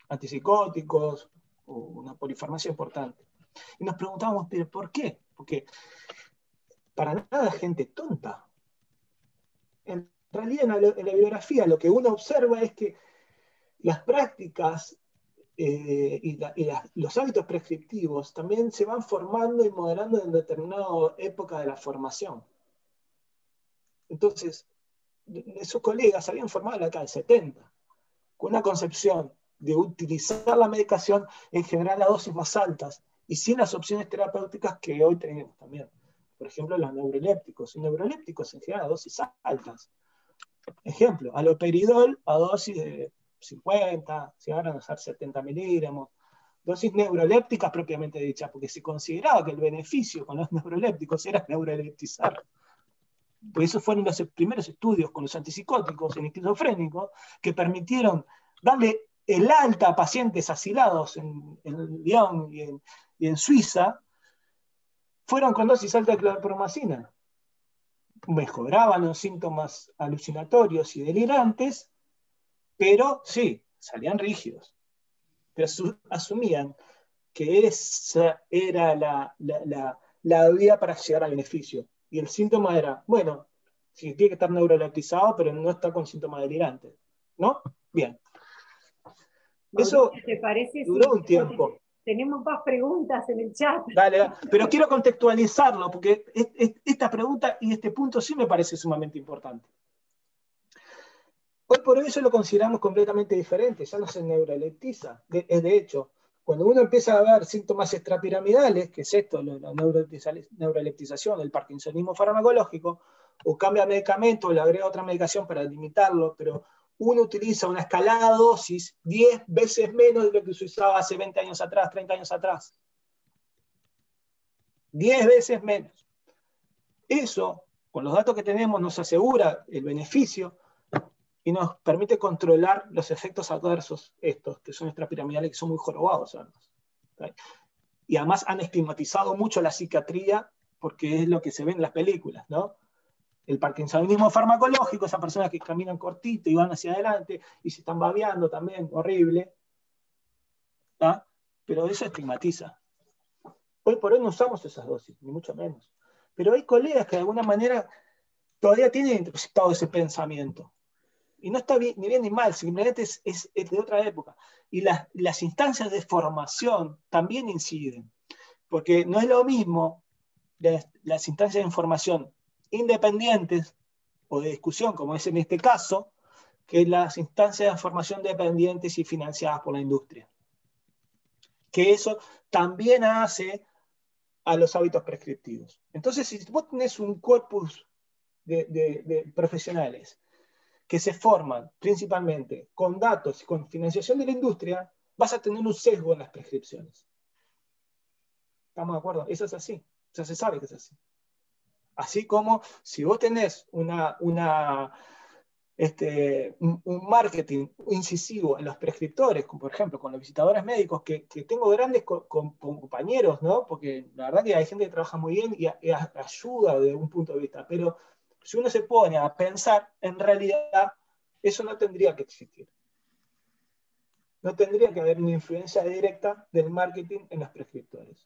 antipsicóticos, una polifarmacia importante. Y nos preguntábamos, ¿pero por qué? Porque para nada gente tonta. En realidad, en la, en la bibliografía, lo que uno observa es que las prácticas eh, y, la, y la, los hábitos prescriptivos también se van formando y modelando en determinada época de la formación. Entonces, esos colegas habían formado en la década del setenta, con una concepción de utilizar la medicación en general a dosis más altas y sin las opciones terapéuticas que hoy tenemos también. Por ejemplo, los neurolépticos. Y neurolépticos en general a dosis altas. Ejemplo, aloperidol a dosis de cincuenta, llegaron a usar setenta miligramos. Dosis neurolépticas propiamente dichas, porque se consideraba que el beneficio con los neurolépticos era neuroleptizar. Por eso fueron los primeros estudios con los antipsicóticos en esquizofrénicos que permitieron darle el alta a pacientes asilados en, en Lyon y en, y en Suiza, fueron con dosis alta de clorpromacina. Mejoraban los síntomas alucinatorios y delirantes, pero sí, salían rígidos. Pero asumían que esa era la, la, la, la vía para llegar al beneficio. Y el síntoma era, bueno, sí, tiene que estar neuroleptizado, pero no está con síntomas delirantes. ¿No? Bien. Eso ¿te parece duró si un tiempo. Tenemos más preguntas en el chat? Dale, dale, pero quiero contextualizarlo, porque esta pregunta y este punto sí me parece sumamente importante. Hoy por hoy eso lo consideramos completamente diferente, ya no se neuroleptiza. De, de hecho, cuando uno empieza a ver síntomas extrapiramidales, que es esto, la neuroleptización, el parkinsonismo farmacológico, o cambia medicamento o le agrega otra medicación para limitarlo, pero uno utiliza una escalada dosis diez veces menos de lo que se usaba hace veinte años atrás, treinta años atrás. diez veces menos. Eso, con los datos que tenemos, nos asegura el beneficio y nos permite controlar los efectos adversos estos, que son extrapiramidales, que son muy jorobados además. ¿Sí? Y además han estigmatizado mucho la psiquiatría porque es lo que se ve en las películas, ¿no? El parkinsonismo farmacológico, esas personas que caminan cortito y van hacia adelante y se están babeando también, horrible. ¿Ah? Pero eso estigmatiza. Hoy por hoy no usamos esas dosis, ni mucho menos. Pero hay colegas que de alguna manera todavía tienen interceptado ese pensamiento. Y no está bien, ni bien ni mal, simplemente es, es, es de otra época. Y las, las instancias de formación también inciden. Porque no es lo mismo las, las instancias de información independientes o de discusión, como es en este caso, que las instancias de formación dependientes y financiadas por la industria. Que eso también hace a los hábitos prescriptivos. Entonces, si vos tenés un corpus de, de, de profesionales que se forman principalmente con datos y con financiación de la industria, vas a tener un sesgo en las prescripciones. ¿Estamos de acuerdo? Eso es así. Ya se sabe que es así. Así como si vos tenés una, una, este, un, un marketing incisivo en los prescriptores, como por ejemplo con los visitadores médicos, que, que tengo grandes co con, con compañeros, ¿no? Porque la verdad que hay gente que trabaja muy bien y, y ayuda desde un punto de vista, pero si uno se pone a pensar, en realidad eso no tendría que existir. No tendría que haber una influencia directa del marketing en los prescriptores.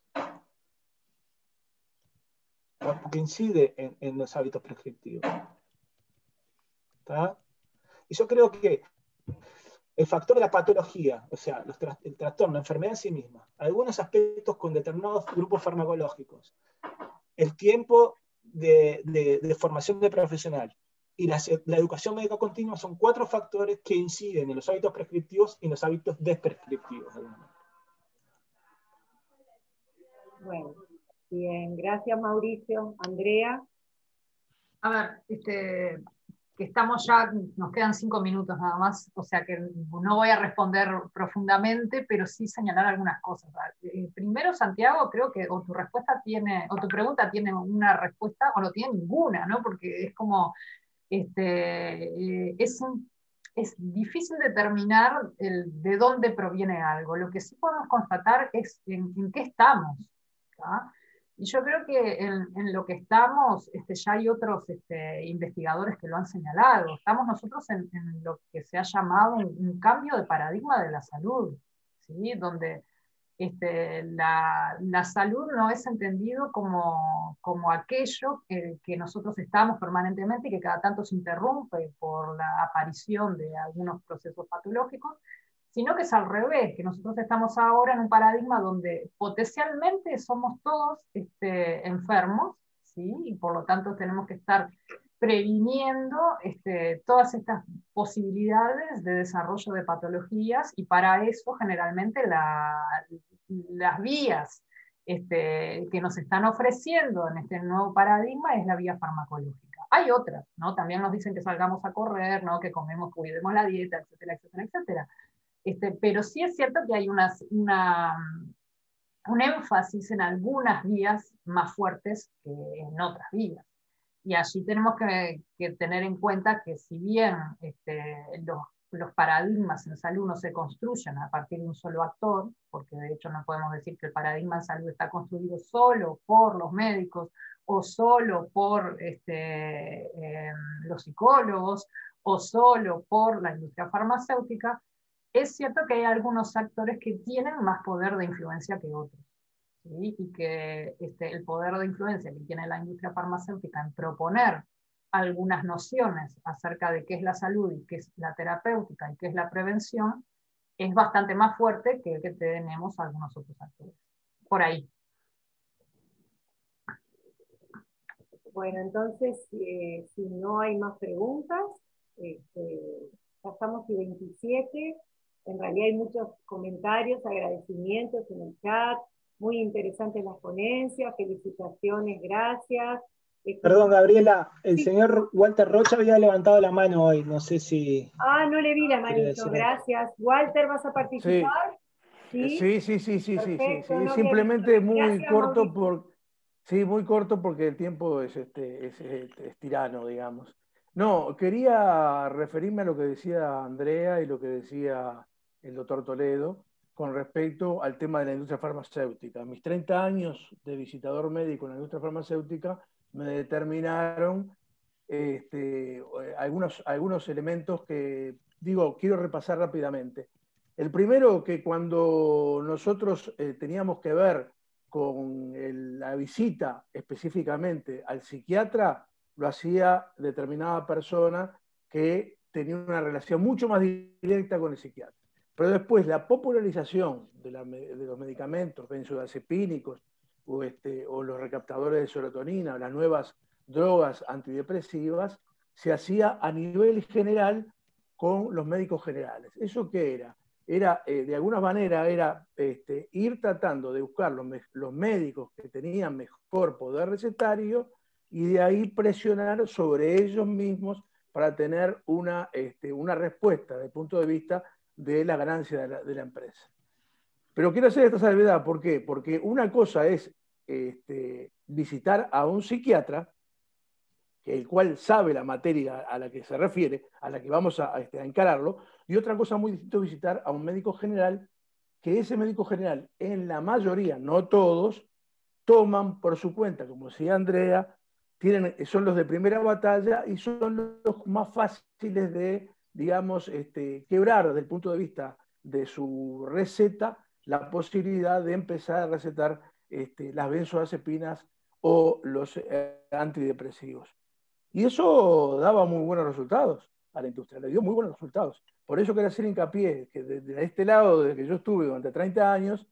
Porque incide en, en los hábitos prescriptivos. ¿Está? Y yo creo que el factor de la patología, o sea, los tra el trastorno, la enfermedad en sí misma, algunos aspectos con determinados grupos farmacológicos, el tiempo de, de, de formación de profesional y la, la educación médica continua son cuatro factores que inciden en los hábitos prescriptivos y en los hábitos desprescriptivos. Bueno, bien, gracias Mauricio. Andrea. A ver, este, que estamos ya, nos quedan cinco minutos nada más, o sea que no voy a responder profundamente, pero sí señalar algunas cosas. Eh, primero, Santiago, creo que o tu respuesta tiene, o tu pregunta tiene una respuesta, o no tiene ninguna, ¿no? Porque es como, este, eh, es, es difícil determinar el, de dónde proviene algo. Lo que sí podemos constatar es en, en qué estamos, ¿tá? Y yo creo que en, en lo que estamos, este, ya hay otros este, investigadores que lo han señalado. Estamos nosotros en, en lo que se ha llamado un, un cambio de paradigma de la salud. ¿sí? Donde este, la, la salud no es entendido como, como aquello que, que nosotros estamos permanentemente y que cada tanto se interrumpe por la aparición de algunos procesos patológicos, sino que es al revés, que nosotros estamos ahora en un paradigma donde potencialmente somos todos este, enfermos, ¿sí? Y por lo tanto tenemos que estar previniendo este, todas estas posibilidades de desarrollo de patologías, y para eso generalmente la, las vías este, que nos están ofreciendo en este nuevo paradigma es la vía farmacológica. Hay otras, ¿no? También nos dicen que salgamos a correr, ¿no? Que comemos, cuidemos la dieta, etcétera, etcétera, etcétera. Este, pero sí es cierto que hay una, una, un énfasis en algunas vías más fuertes que en otras vías. Y allí tenemos que, que tener en cuenta que si bien este, los, los paradigmas en salud no se construyen a partir de un solo actor, porque de hecho no podemos decir que el paradigma en salud está construido solo por los médicos o solo por este, eh, los psicólogos o solo por la industria farmacéutica, es cierto que hay algunos actores que tienen más poder de influencia que otros, ¿sí? Y que este, el poder de influencia que tiene la industria farmacéutica en proponer algunas nociones acerca de qué es la salud y qué es la terapéutica y qué es la prevención, es bastante más fuerte que el que tenemos algunos otros actores. Por ahí. Bueno, entonces, eh, si no hay más preguntas, este, ya estamos y veintisiete. En realidad hay muchos comentarios, agradecimientos en el chat, muy interesantes las ponencias, felicitaciones, gracias. Perdón, Gabriela, el sí. señor Walter Rocha había levantado la mano hoy, no sé si... Ah, no le vi la manito, gracias. Walter, ¿vas a participar? Sí, sí, sí, sí, sí, Perfecto, sí, sí. No Simplemente muy gracias, corto, por, sí, muy corto porque el tiempo es, este, es, es, es tirano, digamos. No, quería referirme a lo que decía Andrea y lo que decía el doctor Toledo con respecto al tema de la industria farmacéutica. Mis treinta años de visitador médico en la industria farmacéutica me determinaron este, algunos, algunos elementos que, digo, quiero repasar rápidamente. El primero, que cuando nosotros eh, teníamos que ver con el, la visita específicamente al psiquiatra, lo hacía determinada persona que tenía una relación mucho más directa con el psiquiatra. Pero después la popularización de, la, de los medicamentos benzodiazepínicos o, este, o los recaptadores de serotonina o las nuevas drogas antidepresivas se hacía a nivel general con los médicos generales. ¿Eso qué era? Era, eh, de alguna manera, era este, ir tratando de buscar los, los médicos que tenían mejor poder recetario y de ahí presionar sobre ellos mismos para tener una, este, una respuesta desde el punto de vista de la ganancia de la, de la empresa. Pero quiero hacer esta salvedad, ¿por qué? Porque una cosa es este, visitar a un psiquiatra, el cual sabe la materia a la que se refiere, a la que vamos a, a, este, a encararlo, y otra cosa muy distinta es visitar a un médico general, que ese médico general, en la mayoría, no todos, toman por su cuenta, como decía Andrea, tienen, son los de primera batalla y son los más fáciles de, digamos, este, quebrar desde el punto de vista de su receta la posibilidad de empezar a recetar este, las benzodiazepinas o los eh, antidepresivos. Y eso daba muy buenos resultados a la industria, le dio muy buenos resultados. Por eso quiero hacer hincapié que desde este lado, desde que yo estuve durante treinta años,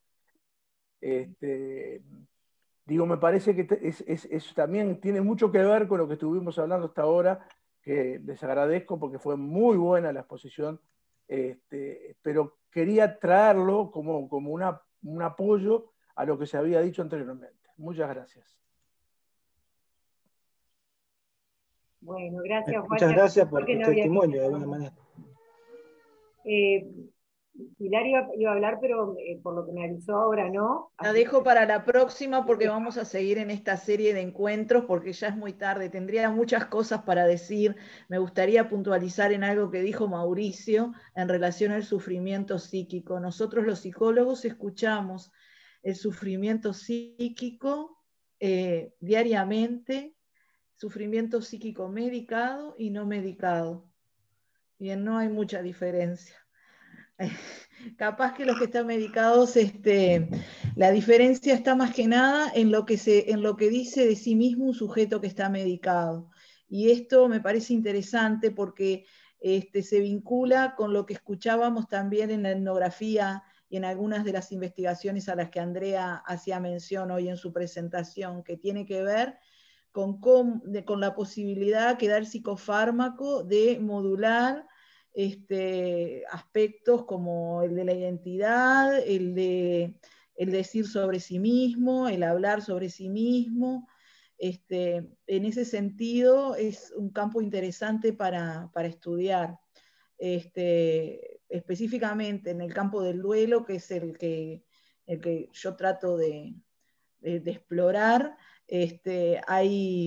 este, digo, me parece que es, es, es, también tiene mucho que ver con lo que estuvimos hablando hasta ahora, que les agradezco porque fue muy buena la exposición, este, pero quería traerlo como, como una, un apoyo a lo que se había dicho anteriormente. Muchas gracias. Bueno, gracias, Muchas Walter. gracias por tu no testimonio, de alguna manera. Eh, Pilar iba, iba a hablar, pero eh, por lo que me avisó ahora no. La dejo para la próxima porque vamos a seguir en esta serie de encuentros porque ya es muy tarde. Tendría muchas cosas para decir. Me gustaría puntualizar en algo que dijo Mauricio en relación al sufrimiento psíquico. Nosotros los psicólogos escuchamos el sufrimiento psíquico eh, diariamente, sufrimiento psíquico medicado y no medicado. Bien, no hay mucha diferencia. capaz que los que están medicados, este, la diferencia está más que nada en lo que, se, en lo que dice de sí mismo un sujeto que está medicado. Y esto me parece interesante porque este, se vincula con lo que escuchábamos también en la etnografía y en algunas de las investigaciones a las que Andrea hacía mención hoy en su presentación, que tiene que ver con, con, de, con la posibilidad que da el psicofármaco de modular este, aspectos como el de la identidad, el de el decir sobre sí mismo, el hablar sobre sí mismo. Este, en ese sentido es un campo interesante para, para estudiar. Este, específicamente en el campo del duelo, que es el que, el que yo trato de, de, de explorar, este, hay,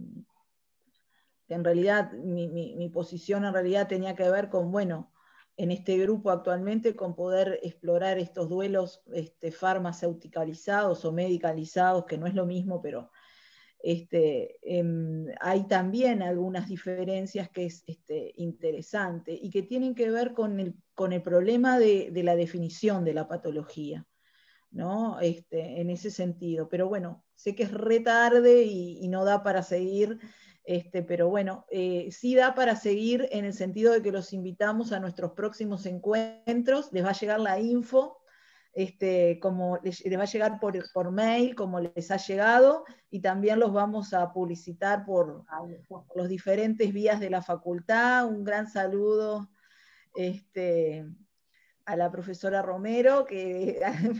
en realidad, mi, mi, mi posición en realidad tenía que ver con, bueno, en este grupo actualmente, con poder explorar estos duelos este, farmaceuticalizados o medicalizados, que no es lo mismo, pero este, eh, hay también algunas diferencias que es este, interesante y que tienen que ver con el, con el problema de, de la definición de la patología, ¿no? Este, en ese sentido. Pero bueno, sé que es re tarde y, y no da para seguir, este, pero bueno, eh, sí da para seguir en el sentido de que los invitamos a nuestros próximos encuentros, les va a llegar la info, este, como les, les va a llegar por, por mail, como les ha llegado, y también los vamos a publicitar por, por los diferentes vías de la facultad. Un gran saludo este, a la profesora Romero, que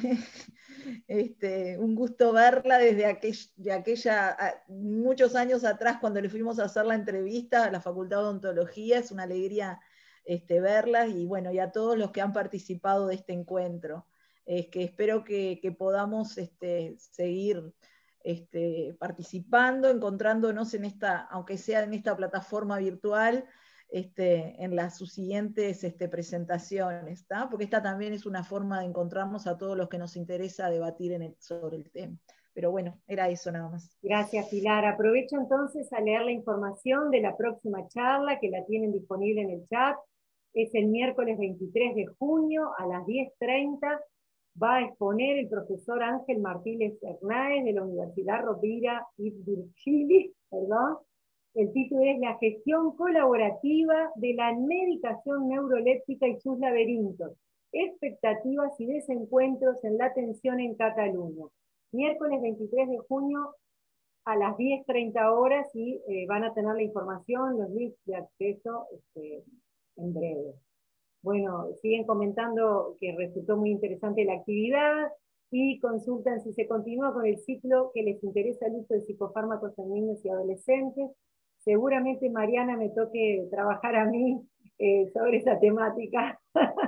este, un gusto verla desde aquel, de aquella, muchos años atrás, cuando le fuimos a hacer la entrevista a la Facultad de Odontología. Es una alegría este, verlas, y bueno, y a todos los que han participado de este encuentro. Es que espero que, que podamos este, seguir este, participando, encontrándonos en esta, aunque sea en esta plataforma virtual, este, en las sus siguientes este, presentaciones, ¿tá? Porque esta también es una forma de encontrarnos a todos los que nos interesa debatir en el, sobre el tema. Pero bueno, era eso nada más. Gracias, Pilar. Aprovecho entonces a leer la información de la próxima charla, que la tienen disponible en el chat. Es el miércoles veintitrés de junio a las diez treinta. Va a exponer el profesor Ángel Martínez Hernández de la Universidad Rovira y Virgili, perdón. El título es La gestión colaborativa de la medicación neuroléptica y sus laberintos, expectativas y desencuentros en la atención en Cataluña. Miércoles veintitrés de junio a las diez treinta horas, y eh, van a tener la información, los links de acceso este, en breve. Bueno, siguen comentando que resultó muy interesante la actividad y consultan si se continúa con el ciclo que les interesa el uso de psicofármacos en niños y adolescentes. Seguramente, Mariana, me toque trabajar a mí eh, sobre esa temática.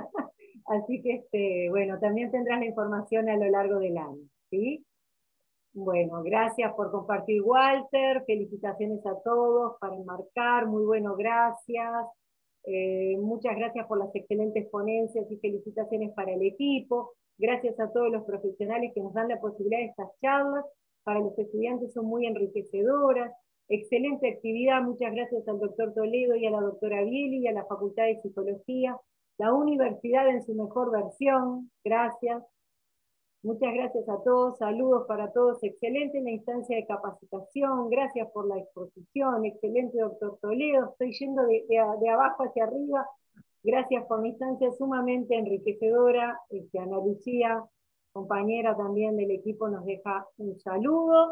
Así que, este, bueno, también tendrás la información a lo largo del año, ¿sí? Bueno, gracias por compartir, Walter. Felicitaciones a todos para enmarcar. Muy bueno, gracias. Eh, muchas gracias por las excelentes ponencias y felicitaciones para el equipo. Gracias a todos los profesionales que nos dan la posibilidad de estas charlas. Para los estudiantes son muy enriquecedoras. Excelente actividad. Muchas gracias al doctor Toledo y a la doctora Bieli y a la Facultad de Psicología. La universidad en su mejor versión. Gracias. Muchas gracias a todos, saludos para todos, excelente la instancia de capacitación, gracias por la exposición, excelente doctor Toledo, estoy yendo de, de, de abajo hacia arriba, gracias por la instancia sumamente enriquecedora. Este, Ana Lucía, compañera también del equipo, nos deja un saludo.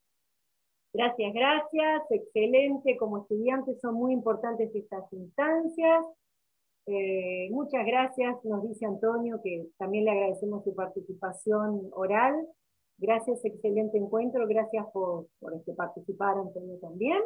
Gracias, gracias, excelente, como estudiantes son muy importantes estas instancias. Eh, muchas gracias, nos dice Antonio, que también le agradecemos su participación oral. Gracias, excelente encuentro, gracias por, por este, participar, Antonio, también.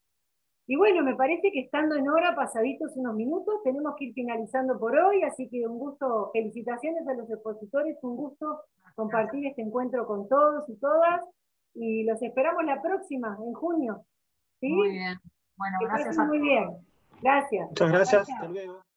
Y bueno, me parece que estando en hora, pasaditos unos minutos, tenemos que ir finalizando por hoy, así que un gusto, felicitaciones a los expositores, un gusto compartir este encuentro con todos y todas, y los esperamos la próxima, en junio. ¿Sí? Muy bien, bueno, que gracias pasen a muy todos. bien. Gracias. Muchas gracias, hasta luego.